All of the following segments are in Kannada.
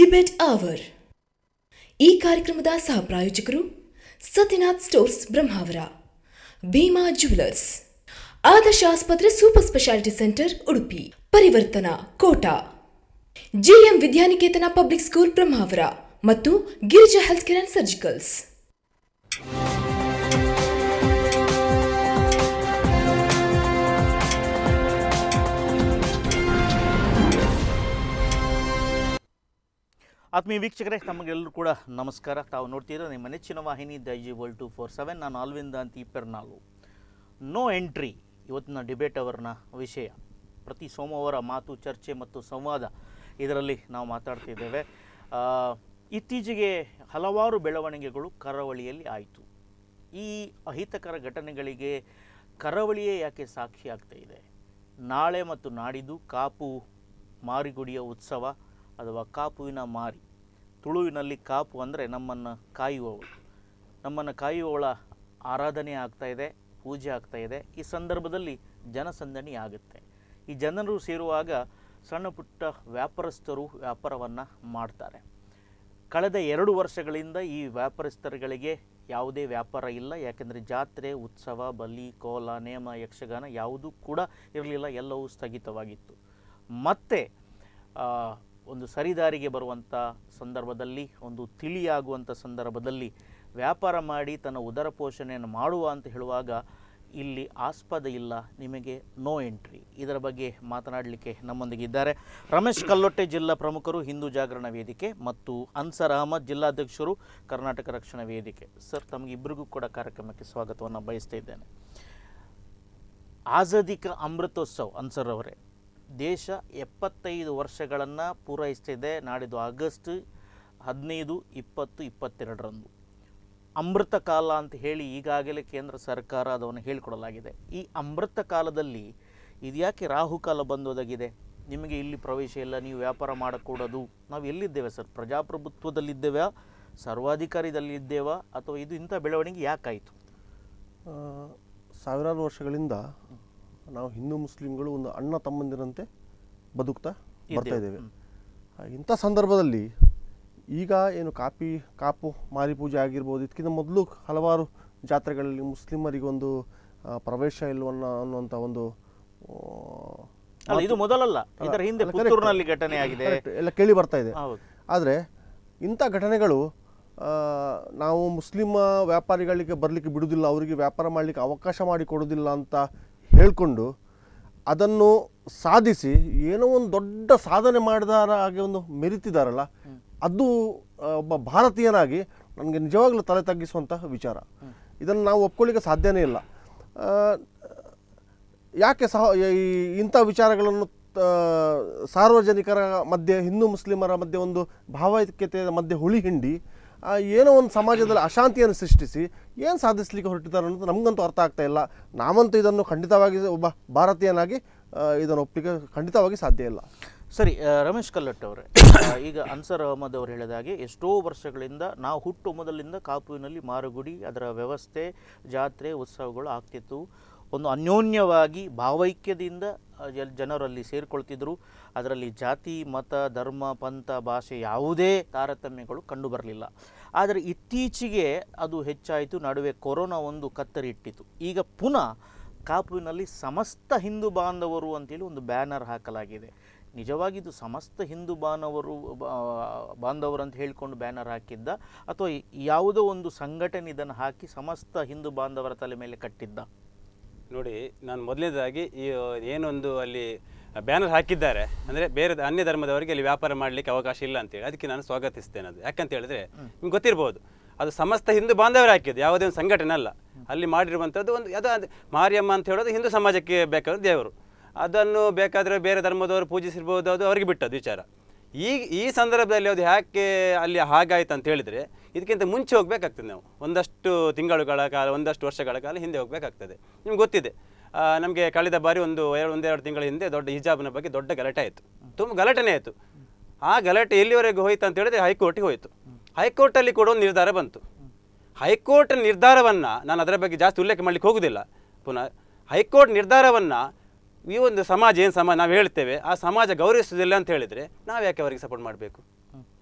ಡಿಬೇಟ್ ಅವರ್ ಈ ಕಾರ್ಯಕ್ರಮದ ಸಹ ಪ್ರಾಯೋಜಕರು ಸತ್ಯನಾಥ್ ಸ್ಟೋರ್ಸ್ ಬ್ರಹ್ಮಾವರ, ಭೀಮಾ ಜ್ಯುವೆಲರ್ಸ್, ಆದರ್ಶ ಆಸ್ಪತ್ರೆ super speciality centre Udupi, Parivartana Kota, GM Vidyaniketan public school Brahmavar ಮತ್ತು Girija health care and surgicals. ಆತ್ಮೀಯ ವೀಕ್ಷಕರೇ, ತಮಗೆಲ್ಲರೂ ಕೂಡ ನಮಸ್ಕಾರ. ತಾವು ನೋಡ್ತಿದ್ರೆ ನಿಮ್ಮ ನೆಚ್ಚಿನ ವಾಹಿನಿ ದೈಜಿ ವರ್ಲ್ಡ್ 247. ನಾನು ಆಲ್ವಿಂದ ಅಂತ ಇಪ್ಪೆರ್ನಾಳು. ನೋ ಎಂಟ್ರಿ ಇವತ್ತಿನ ಡಿಬೇಟ್ ಅವರ್ನ ವಿಷಯ. ಪ್ರತಿ ಸೋಮವಾರ ಮಾತು, ಚರ್ಚೆ ಮತ್ತು ಸಂವಾದ ಇದರಲ್ಲಿ ನಾವು ಮಾತಾಡ್ತಿದ್ದೇವೆ. ಇತ್ತೀಚೆಗೆ ಹಲವಾರು ಬೆಳವಣಿಗೆಗಳು ಕರಾವಳಿಯಲ್ಲಿ ಆಯಿತು. ಈ ಅಹಿತಕರ ಘಟನೆಗಳಿಗೆ ಕರಾವಳಿಯೇ ಯಾಕೆ ಸಾಕ್ಷಿ ಆಗ್ತಾ ಇದೆ? ನಾಳೆ ಮತ್ತು ನಾಡಿದ್ದು ಕಾಪು ಮಾರಿಗುಡಿಯ ಉತ್ಸವ ಅಥವಾ ಕಾಪುವಿನ ಮಾರಿ. ತುಳುವಿನಲ್ಲಿ ಕಾಪು ಅಂದರೆ ನಮ್ಮನ್ನು ಕಾಯುವವಳು. ನಮ್ಮನ್ನು ಕಾಯುವವಳ ಆರಾಧನೆ ಆಗ್ತಾಯಿದೆ, ಪೂಜೆ ಆಗ್ತಾಯಿದೆ. ಈ ಸಂದರ್ಭದಲ್ಲಿ ಜನಸಂದಣಿ ಆಗುತ್ತೆ. ಈ ಜನರು ಸೇರುವಾಗ ಸಣ್ಣ ಪುಟ್ಟ ವ್ಯಾಪಾರಸ್ಥರು ವ್ಯಾಪಾರವನ್ನು ಮಾಡ್ತಾರೆ. ಕಳೆದ 2 ವರ್ಷಗಳಿಂದ ಈ ವ್ಯಾಪಾರಸ್ಥರುಗಳಿಗೆ ಯಾವುದೇ ವ್ಯಾಪಾರ ಇಲ್ಲ. ಯಾಕೆಂದರೆ ಜಾತ್ರೆ, ಉತ್ಸವ, ಬಲಿ, ಕೋಲ, ನೇಮ, ಯಕ್ಷಗಾನ ಯಾವುದೂ ಕೂಡ ಇರಲಿಲ್ಲ. ಎಲ್ಲವೂ ಸ್ಥಗಿತವಾಗಿತ್ತು. ಮತ್ತೆ ಒಂದು ಸರಿದಾರಿಗೆ ಬರುವಂಥ ಸಂದರ್ಭದಲ್ಲಿ, ಒಂದು ತಿಳಿಯಾಗುವಂಥ ಸಂದರ್ಭದಲ್ಲಿ ವ್ಯಾಪಾರ ಮಾಡಿ ತನ್ನ ಉದರ ಪೋಷಣೆಯನ್ನು ಮಾಡುವ ಅಂತ ಹೇಳುವಾಗ ಇಲ್ಲಿ ಆಸ್ಪದ ಇಲ್ಲ, ನಿಮಗೆ ನೋ ಎಂಟ್ರಿ. ಇದರ ಬಗ್ಗೆ ಮಾತನಾಡಲಿಕ್ಕೆ ನಮ್ಮೊಂದಿಗಿದ್ದಾರೆ ರಮೇಶ್ ಕಲ್ಲೊಟ್ಟೆ, ಜಿಲ್ಲಾ ಪ್ರಮುಖರು, ಹಿಂದೂ ಜಾಗರಣ ವೇದಿಕೆ, ಮತ್ತು ಅನ್ಸರ್ ಅಹಮದ್, ಜಿಲ್ಲಾಧ್ಯಕ್ಷರು, ಕರ್ನಾಟಕ ರಕ್ಷಣಾ ವೇದಿಕೆ. ಸರ್, ತಮಗಿಬ್ಬರಿಗೂ ಕೂಡ ಕಾರ್ಯಕ್ರಮಕ್ಕೆ ಸ್ವಾಗತವನ್ನು ಬಯಸ್ತಾ ಇದ್ದೇನೆ. ಆಜಾದಿ ಕಾ ಅಮೃತೋತ್ಸವ್ ಅನ್ಸರ್ ಅವರೇ, ದೇಶ 75 ವರ್ಷಗಳನ್ನು ಪೂರೈಸ್ತಿದೆ. ನಾಡಿದ್ದು ಆಗಸ್ಟ್ 15, 20, 22ರಂದು ಅಮೃತ ಕಾಲ ಅಂತ ಹೇಳಿ ಈಗಾಗಲೇ ಕೇಂದ್ರ ಸರ್ಕಾರ ಅದನ್ನು ಹೇಳಿಕೊಡಲಾಗಿದೆ. ಈ ಅಮೃತ ಕಾಲದಲ್ಲಿ ಇದ್ಯಾಕೆ ರಾಹುಕಾಲ ಬಂದೊದಗಿದೆ? ನಿಮಗೆ ಇಲ್ಲಿ ಪ್ರವೇಶ ಇಲ್ಲ, ನೀವು ವ್ಯಾಪಾರ ಮಾಡಕೂಡದು. ನಾವು ಎಲ್ಲಿದ್ದೇವೆ ಸರ್? ಪ್ರಜಾಪ್ರಭುತ್ವದಲ್ಲಿದ್ದೇವೆ, ಸರ್ವಾಧಿಕಾರದಲ್ಲಿದ್ದೇವಾ, ಅಥವಾ ಇದು ಇಂಥ ಬೆಳವಣಿಗೆ ಯಾಕಾಯಿತು? ಸಾವಿರಾರು ವರ್ಷಗಳಿಂದ ನಾವು ಹಿಂದೂ ಮುಸ್ಲಿಮ್ಗಳು ಒಂದು ಅಣ್ಣ ತಮ್ಮಂದಿರಂತೆ ಬದುಕ್ತಾ ಬರ್ತಾ ಇದ್ದೇವೆ. ಇಂಥ ಸಂದರ್ಭದಲ್ಲಿ ಈಗ ಏನು ಕಾಪು ಮಾರಿ ಪೂಜೆ ಆಗಿರ್ಬೋದು, ಇದಕ್ಕಿಂತ ಮೊದಲು ಹಲವಾರು ಜಾತ್ರೆಗಳಲ್ಲಿ ಮುಸ್ಲಿಮರಿಗೆ ಒಂದು ಪ್ರವೇಶ ಅನ್ನುವಂಥ ಒಂದು ಇದು ಮೊದಲಲ್ಲ, ಇದರ ಹಿಂದೆ ಪುತ್ತೂರಿನಲ್ಲಿ ಘಟನೆ ಆಗಿದೆ ಎಲ್ಲ ಕೇಳಿ ಬರ್ತಾ ಇದೆ. ಆದರೆ ಇಂಥ ಘಟನೆಗಳು ನಾವು ಮುಸ್ಲಿಮ ವ್ಯಾಪಾರಿಗಳಿಗೆ ಬರಲಿಕ್ಕೆ ಬಿಡುವುದಿಲ್ಲ, ಅವರಿಗೆ ವ್ಯಾಪಾರ ಮಾಡಲಿಕ್ಕೆ ಅವಕಾಶ ಮಾಡಿಕೊಡೋದಿಲ್ಲ ಅಂತ ಹೇಳ್ಕೊಂಡು ಅದನ್ನು ಸಾಧಿಸಿ ಏನೋ ಒಂದು ದೊಡ್ಡ ಸಾಧನೆ ಮಾಡಿದಾರ ಹಾಗೆ ಒಂದು ಮೆರಿತಿದಾರಲ್ಲ, ಅದು ಒಬ್ಬ ಭಾರತೀಯನಾಗಿ ನನಗೆ ನಿಜವಾಗ್ಲೂ ತಲೆ ತಗ್ಗಿಸುವಂತಹ ವಿಚಾರ. ಇದನ್ನು ನಾವು ಒಪ್ಕೊಳ್ಳಿಕ್ಕೆ ಸಾಧ್ಯನೇ ಇಲ್ಲ. ಯಾಕೆ ಇಂಥ ವಿಚಾರಗಳನ್ನು ಸಾರ್ವಜನಿಕರ ಮಧ್ಯೆ, ಹಿಂದೂ ಮುಸ್ಲಿಮರ ಮಧ್ಯೆ ಒಂದು ಭಾವೈಕ್ಯತೆಯ ಮಧ್ಯೆ ಹುಳಿ ಹಿಂಡಿ ಏನೋ ಒಂದು ಸಮಾಜದಲ್ಲಿ ಅಶಾಂತಿಯನ್ನು ಸೃಷ್ಟಿಸಿ ಏನು ಸಾಧಿಸಲಿಕ್ಕೆ ಹೊರಟಿದ್ದಾರೆ ಅನ್ನೋದು ನಮಗಂತೂ ಅರ್ಥ ಆಗ್ತಾ ಇಲ್ಲ. ನಾವಂತೂ ಇದನ್ನು ಖಂಡಿತವಾಗಿ ಒಬ್ಬ ಭಾರತೀಯನಾಗಿ ಇದನ್ನು ಒಪ್ಪಲಿಕ್ಕೆ ಖಂಡಿತವಾಗಿ ಸಾಧ್ಯ ಇಲ್ಲ. ಸರಿ, ರಮೇಶ್ ಕಲ್ಲೊಟ್ಟೆ ಅವರೇ, ಈಗ ಅನ್ಸರ್ ಅಹಮದ್ ಅವರು ಹೇಳಿದಾಗೆ ಎಷ್ಟೋ ವರ್ಷಗಳಿಂದ ನಾವು ಹುಟ್ಟು ಮೊದಲಿಂದ ಕಾಪುವಿನಲ್ಲಿ ಮಾರುಗುಡಿ, ಅದರ ವ್ಯವಸ್ಥೆ, ಜಾತ್ರೆ, ಉತ್ಸವಗಳು ಆಗ್ತಿತ್ತು. ಒಂದು ಅನ್ಯೋನ್ಯವಾಗಿ ಭಾವೈಕ್ಯದಿಂದ ಜನರಲ್ಲಿ ಸೇರಿಕೊಳ್ತಿದ್ರು. ಅದರಲ್ಲಿ ಜಾತಿ, ಮತ, ಧರ್ಮ, ಪಂಥ, ಭಾಷೆ ಯಾವುದೇ ತಾರತಮ್ಯಗಳು ಕಂಡುಬರಲಿಲ್ಲ. ಆದರೆ ಇತ್ತೀಚೆಗೆ ಅದು ಹೆಚ್ಚಾಯಿತು. ನಡುವೆ ಕೊರೋನಾ ಒಂದು ಕತ್ತರಿ ಇಟ್ಟಿತು. ಈಗ ಪುನಃ ಕಾಪುವಿನಲ್ಲಿ ಸಮಸ್ತ ಹಿಂದೂ ಬಾಂಧವರು ಅಂತೇಳಿ ಒಂದು ಬ್ಯಾನರ್ ಹಾಕಲಾಗಿದೆ. ನಿಜವಾಗಿದ್ದು ಸಮಸ್ತ ಹಿಂದೂ ಬಾಂಧವರು ಅಂತ ಹೇಳಿಕೊಂಡು ಬ್ಯಾನರ್ ಹಾಕಿದ್ದ, ಅಥವಾ ಯಾವುದೋ ಒಂದು ಸಂಘಟನೆ ಇದನ್ನು ಹಾಕಿ ಸಮಸ್ತ ಹಿಂದೂ ಬಾಂಧವರ ತಲೆ ಮೇಲೆ ಕಟ್ಟಿದ್ದ? ನೋಡಿ, ನಾನು ಮೊದಲನೇದಾಗಿ ಏನೊಂದು ಅಲ್ಲಿ ಬ್ಯಾನರ್ ಹಾಕಿದ್ದಾರೆ ಅಂದರೆ ಬೇರೆ ಅನ್ಯ ಧರ್ಮದವರಿಗೆ ಅಲ್ಲಿ ವ್ಯಾಪಾರ ಮಾಡಲಿಕ್ಕೆ ಅವಕಾಶ ಇಲ್ಲ ಅಂತೇಳಿ, ಅದಕ್ಕೆ ನಾನು ಸ್ವಾಗತಿಸ್ತೇನೆ. ಅದು ಯಾಕಂತ ಹೇಳಿದ್ರೆ ನಿಮ್ಗೆ ಗೊತ್ತಿರ್ಬೋದು, ಅದು ಸಮಸ್ತ ಹಿಂದೂ ಬಾಂಧವರು ಹಾಕಿದ್ದು, ಯಾವುದೇ ಒಂದು ಸಂಘಟನೆ ಅಲ್ಲ. ಅಲ್ಲಿ ಮಾಡಿರುವಂಥದ್ದು ಒಂದು ಅದು ಮಾರಿಯಮ್ಮ ಅಂತ ಹೇಳೋದು ಹಿಂದೂ ಸಮಾಜಕ್ಕೆ ಬೇಕಾದ ದೇವರು. ಅದನ್ನು ಬೇಕಾದರೆ ಬೇರೆ ಧರ್ಮದವರು ಪೂಜಿಸಿರ್ಬೋದು, ಅದು ಅವರಿಗೆ ಬಿಟ್ಟದ್ದು ವಿಚಾರ. ಈ ಸಂದರ್ಭದಲ್ಲಿ ಅದು ಯಾಕೆ ಅಲ್ಲಿ ಹಾಗಾಯ್ತು ಅಂತ ಹೇಳಿದರೆ, ಇದಕ್ಕಿಂತ ಮುಂಚೆ ಹೋಗಬೇಕಾಗ್ತದೆ. ನಾವು ಒಂದಷ್ಟು ತಿಂಗಳುಗಳ ಕಾಲ, ಒಂದಷ್ಟು ವರ್ಷಗಳ ಕಾಲ ಹಿಂದೆ ಹೋಗಬೇಕಾಗ್ತದೆ. ನಿಮ್ಗೆ ಗೊತ್ತಿದೆ, ನಮಗೆ ಕಳೆದ ಬಾರಿ ಒಂದೆರಡು ತಿಂಗಳ ಹಿಂದೆ ದೊಡ್ಡ ಹಿಜಾಬ್ನ ಬಗ್ಗೆ ದೊಡ್ಡ ಗಲಾಟೆ ಆಯಿತು. ತುಂಬ ಗಲಾಟೆನೇ ಆಯಿತು. ಆ ಗಲಾಟೆ ಎಲ್ಲಿವರೆಗೂ ಹೋಯ್ತು ಅಂತ ಹೇಳಿದ್ರೆ ಹೈಕೋರ್ಟಿಗೆ ಹೋಯಿತು. ಹೈಕೋರ್ಟಲ್ಲಿ ಕೂಡ ಒಂದು ನಿರ್ಧಾರ ಬಂತು. ಹೈಕೋರ್ಟ್ ನಿರ್ಧಾರವನ್ನು ನಾನು ಅದರ ಬಗ್ಗೆ ಜಾಸ್ತಿ ಉಲ್ಲೇಖ ಮಾಡಲಿಕ್ಕೆ ಹೋಗೋದಿಲ್ಲ. ಪುನಃ ಹೈಕೋರ್ಟ್ ನಿರ್ಧಾರವನ್ನು ಈ ಒಂದು ಸಮಾಜ ಏನು ನಾವು ಹೇಳ್ತೇವೆ, ಆ ಸಮಾಜ ಗೌರವಿಸೋದಿಲ್ಲ ಅಂತ ಹೇಳಿದರೆ ನಾವು ಯಾಕೆ ಅವರಿಗೆ ಸಪೋರ್ಟ್ ಮಾಡಬೇಕು?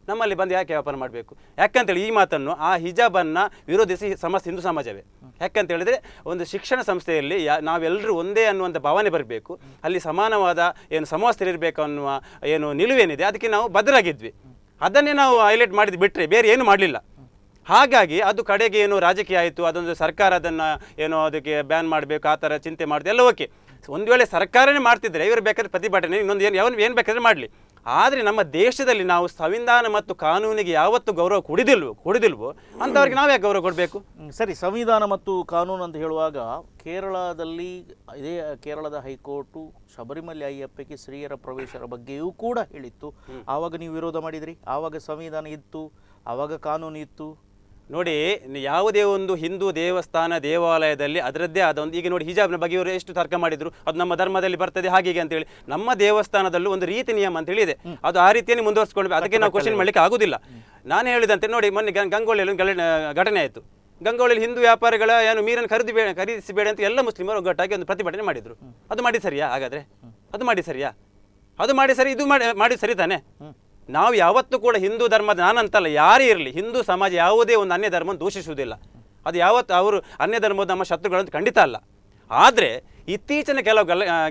ನಮ್ಮಲ್ಲಿ ಬಂದು ಯಾಕೆ ವ್ಯಾಪಾರ ಮಾಡಬೇಕು? ಯಾಕಂತೇಳಿ ಈ ಮಾತನ್ನು ಆ ಹಿಜಾಬನ್ನು ವಿರೋಧಿಸಿ ಸಮಸ್ತ ಹಿಂದೂ ಸಮಾಜವೇ. ಯಾಕಂತ ಹೇಳಿದರೆ ಒಂದು ಶಿಕ್ಷಣ ಸಂಸ್ಥೆಯಲ್ಲಿ ನಾವೆಲ್ಲರೂ ಒಂದೇ ಅನ್ನುವಂಥ ಭಾವನೆ ಬರಬೇಕು, ಅಲ್ಲಿ ಸಮಾನವಾದ ಏನು ಸಮವಸ್ತ್ರರಿರಬೇಕು ಅನ್ನುವ ಏನು ನಿಲುವೇನಿದೆ ಅದಕ್ಕೆ ನಾವು ಬದ್ಧರಾಗಿದ್ವಿ. ಅದನ್ನೇ ನಾವು ಹೈಲೈಟ್ ಮಾಡಿದ್ದು ಬಿಟ್ಟರೆ ಬೇರೆ ಏನು ಮಾಡಲಿಲ್ಲ. ಹಾಗಾಗಿ ಅದು ಕಡೆಗೆ ಏನು ರಾಜಕೀಯ ಆಯಿತು, ಅದೊಂದು ಸರ್ಕಾರ ಅದನ್ನು ಏನೋ ಅದಕ್ಕೆ ಬ್ಯಾನ್ ಮಾಡಬೇಕು ಆ ಥರ ಚಿಂತೆ ಮಾಡಿದೆ ಎಲ್ಲ ಓಕೆ. ಒಂದು ವೇಳೆ ಸರ್ಕಾರನೇ ಮಾಡ್ತಿದ್ರೆ ಇವರು ಬೇಕಾದ್ರೆ ಪ್ರತಿಭಟನೆ ಇನ್ನೊಂದು ಏನು ಬೇಕಾದ್ರೆ ಮಾಡಲಿ. ಆದರೆ ನಮ್ಮ ದೇಶದಲ್ಲಿ ನಾವು ಸಂವಿಧಾನ ಮತ್ತು ಕಾನೂನಿಗೆ ಯಾವತ್ತು ಗೌರವ ಕೊಡಿದಿಲ್ವೋ ಅಂಥವ್ರಿಗೆ ನಾವು ಯಾಕೆ ಗೌರವ ಕೊಡಬೇಕು? ಸರಿ, ಸಂವಿಧಾನ ಮತ್ತು ಕಾನೂನು ಅಂತ ಹೇಳುವಾಗ ಕೇರಳದಲ್ಲಿ ಇದೇ ಕೇರಳದ ಹೈಕೋರ್ಟು ಶಬರಿಮಲೆ ಅಯ್ಯಪ್ಪಗೆ ಸ್ತ್ರೀಯರ ಪ್ರವೇಶದ ಬಗ್ಗೆಯೂ ಕೂಡ ಹೇಳಿತ್ತು. ಆವಾಗ ನೀವು ವಿರೋಧ ಮಾಡಿದ್ರಿ. ಆವಾಗ ಸಂವಿಧಾನ ಇತ್ತು, ಆವಾಗ ಕಾನೂನು ಇತ್ತು. ನೋಡಿ, ಯಾವುದೇ ಒಂದು ಹಿಂದೂ ದೇವಾಲಯದಲ್ಲಿ ಅದರದ್ದೇ ಆದ ಒಂದು, ಈಗ ನೋಡಿ ಹಿಜಾಬ್ನ ಬಗ್ಗೆ ಇವರು ಎಷ್ಟು ತರ್ಕ ಮಾಡಿದ್ರು, ಅದು ನಮ್ಮ ಧರ್ಮದಲ್ಲಿ ಬರ್ತದೆ ಹಾಗೆ ಅಂತೇಳಿ. ನಮ್ಮ ದೇವಸ್ಥಾನದಲ್ಲೂ ಒಂದು ರೀತಿ ನಿಯಮ ಅಂತ ಹೇಳಿದೆ, ಅದು ಆ ರೀತಿಯಲ್ಲಿ ಮುಂದುವರಿಸ್ಕೊಳ್ಬೇಕು. ಅದಕ್ಕೆ ನಾವು ಕ್ವಶನ್ ಮಾಡಲಿಕ್ಕೆ ಆಗುದಿಲ್ಲ. ನಾನು ಹೇಳಿದಂತೆ ನೋಡಿ, ಮೊನ್ನೆ ಗಂಗೋಳಿಯಲ್ಲಿ ಘಟನೆ ಆಯಿತು. ಗಂಗೋಳಿಯಲ್ಲಿ ಹಿಂದೂ ವ್ಯಾಪಾರಿಗಳ ಏನು ಮೀರನ್ನು ಖರೀದಿಸಬೇಡ ಅಂತ ಎಲ್ಲ ಮುಸ್ಲಿಮರು ಒಗ್ಗಟ್ಟಾಗಿ ಒಂದು ಪ್ರತಿಭಟನೆ ಮಾಡಿದ್ರು. ಅದು ಮಾಡಿ ಸರಿಯಾ? ಹಾಗಾದರೆ ಅದು ಮಾಡಿ ಸರಿಯಾ? ಅದು ಮಾಡಿ ಸರಿ, ಇದು ಮಾಡಿ ಸರಿ ತಾನೆ? ನಾವು ಯಾವತ್ತೂ ಕೂಡ ಹಿಂದೂ ಧರ್ಮದ, ನಾನಂತಲ್ಲ ಯಾರೇ ಇರಲಿ, ಹಿಂದೂ ಸಮಾಜ ಯಾವುದೇ ಒಂದು ಅನ್ಯ ಧರ್ಮವನ್ನು ದೂಷಿಸುವುದಿಲ್ಲ. ಅದು ಯಾವತ್ತು ಅವರು ಅನ್ಯ ಧರ್ಮದ ನಮ್ಮ ಶತ್ರುಗಳಂತ ಖಂಡಿತ ಅಲ್ಲ. ಆದರೆ ಇತ್ತೀಚಿನ ಕೆಲವು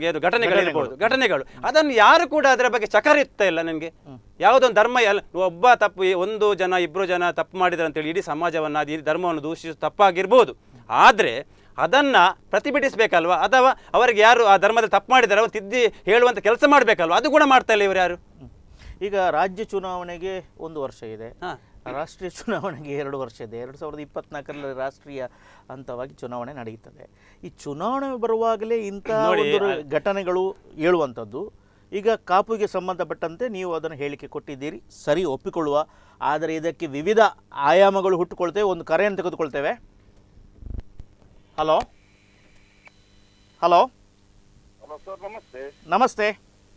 ಘಟನೆಗಳು ಅದನ್ನು ಯಾರು ಕೂಡ ಅದರ ಬಗ್ಗೆ ಚಕರಿತ್ತಾ ಇಲ್ಲ. ನನಗೆ ಯಾವುದೊಂದು ಧರ್ಮ ಒಬ್ಬ ತಪ್ಪು, ಒಂದು ಜನ ಇಬ್ಬರು ಜನ ತಪ್ಪು ಮಾಡಿದ್ರು ಅಂತೇಳಿ ಇಡೀ ಸಮಾಜವನ್ನು ಅದು ಧರ್ಮವನ್ನು ದೂಷಿಸು ತಪ್ಪಾಗಿರ್ಬೋದು. ಆದರೆ ಅದನ್ನು ಪ್ರತಿಭಟಿಸಬೇಕಲ್ವ? ಅಥವಾ ಅವರಿಗೆ ಯಾರು ಆ ಧರ್ಮದಲ್ಲಿ ತಪ್ಪು ಮಾಡಿದಾರೆ ಅವ್ರು ತಿದ್ದಿ ಹೇಳುವಂಥ ಕೆಲಸ ಮಾಡಬೇಕಲ್ವ? ಅದು ಕೂಡ ಮಾಡ್ತಾ ಇಲ್ಲ ಇವರು ಯಾರು. ಈಗ ರಾಜ್ಯ ಚುನಾವಣೆಗೆ 1 ವರ್ಷ ಇದೆ, ರಾಷ್ಟ್ರೀಯ ಚುನಾವಣೆಗೆ 2 ವರ್ಷ ಇದೆ. 2024ರಲ್ಲಿ ರಾಷ್ಟ್ರೀಯ ಹಂತವಾಗಿ ಚುನಾವಣೆ ನಡೆಯುತ್ತದೆ. ಈ ಚುನಾವಣೆ ಬರುವಾಗಲೇ ಇಂಥ ಘಟನೆಗಳು ಹೇಳುವಂಥದ್ದು. ಈಗ ಕಾಪುಗೆ ಸಂಬಂಧಪಟ್ಟಂತೆ ನೀವು ಅದನ್ನು ಹೇಳಿಕೆ ಕೊಟ್ಟಿದ್ದೀರಿ, ಸರಿ, ಒಪ್ಪಿಕೊಳ್ಳುವ. ಆದರೆ ಇದಕ್ಕೆ ವಿವಿಧ ಆಯಾಮಗಳು ಹುಟ್ಟುಕೊಳ್ತೇವೆ. ಒಂದು ಕರೆಯನ್ನು ತೆಗೆದುಕೊಳ್ತೇವೆ. ಹಲೋ ಹಲೋ ಹಲೋ ಸರ್, ನಮಸ್ತೆ. ನಮಸ್ತೆ.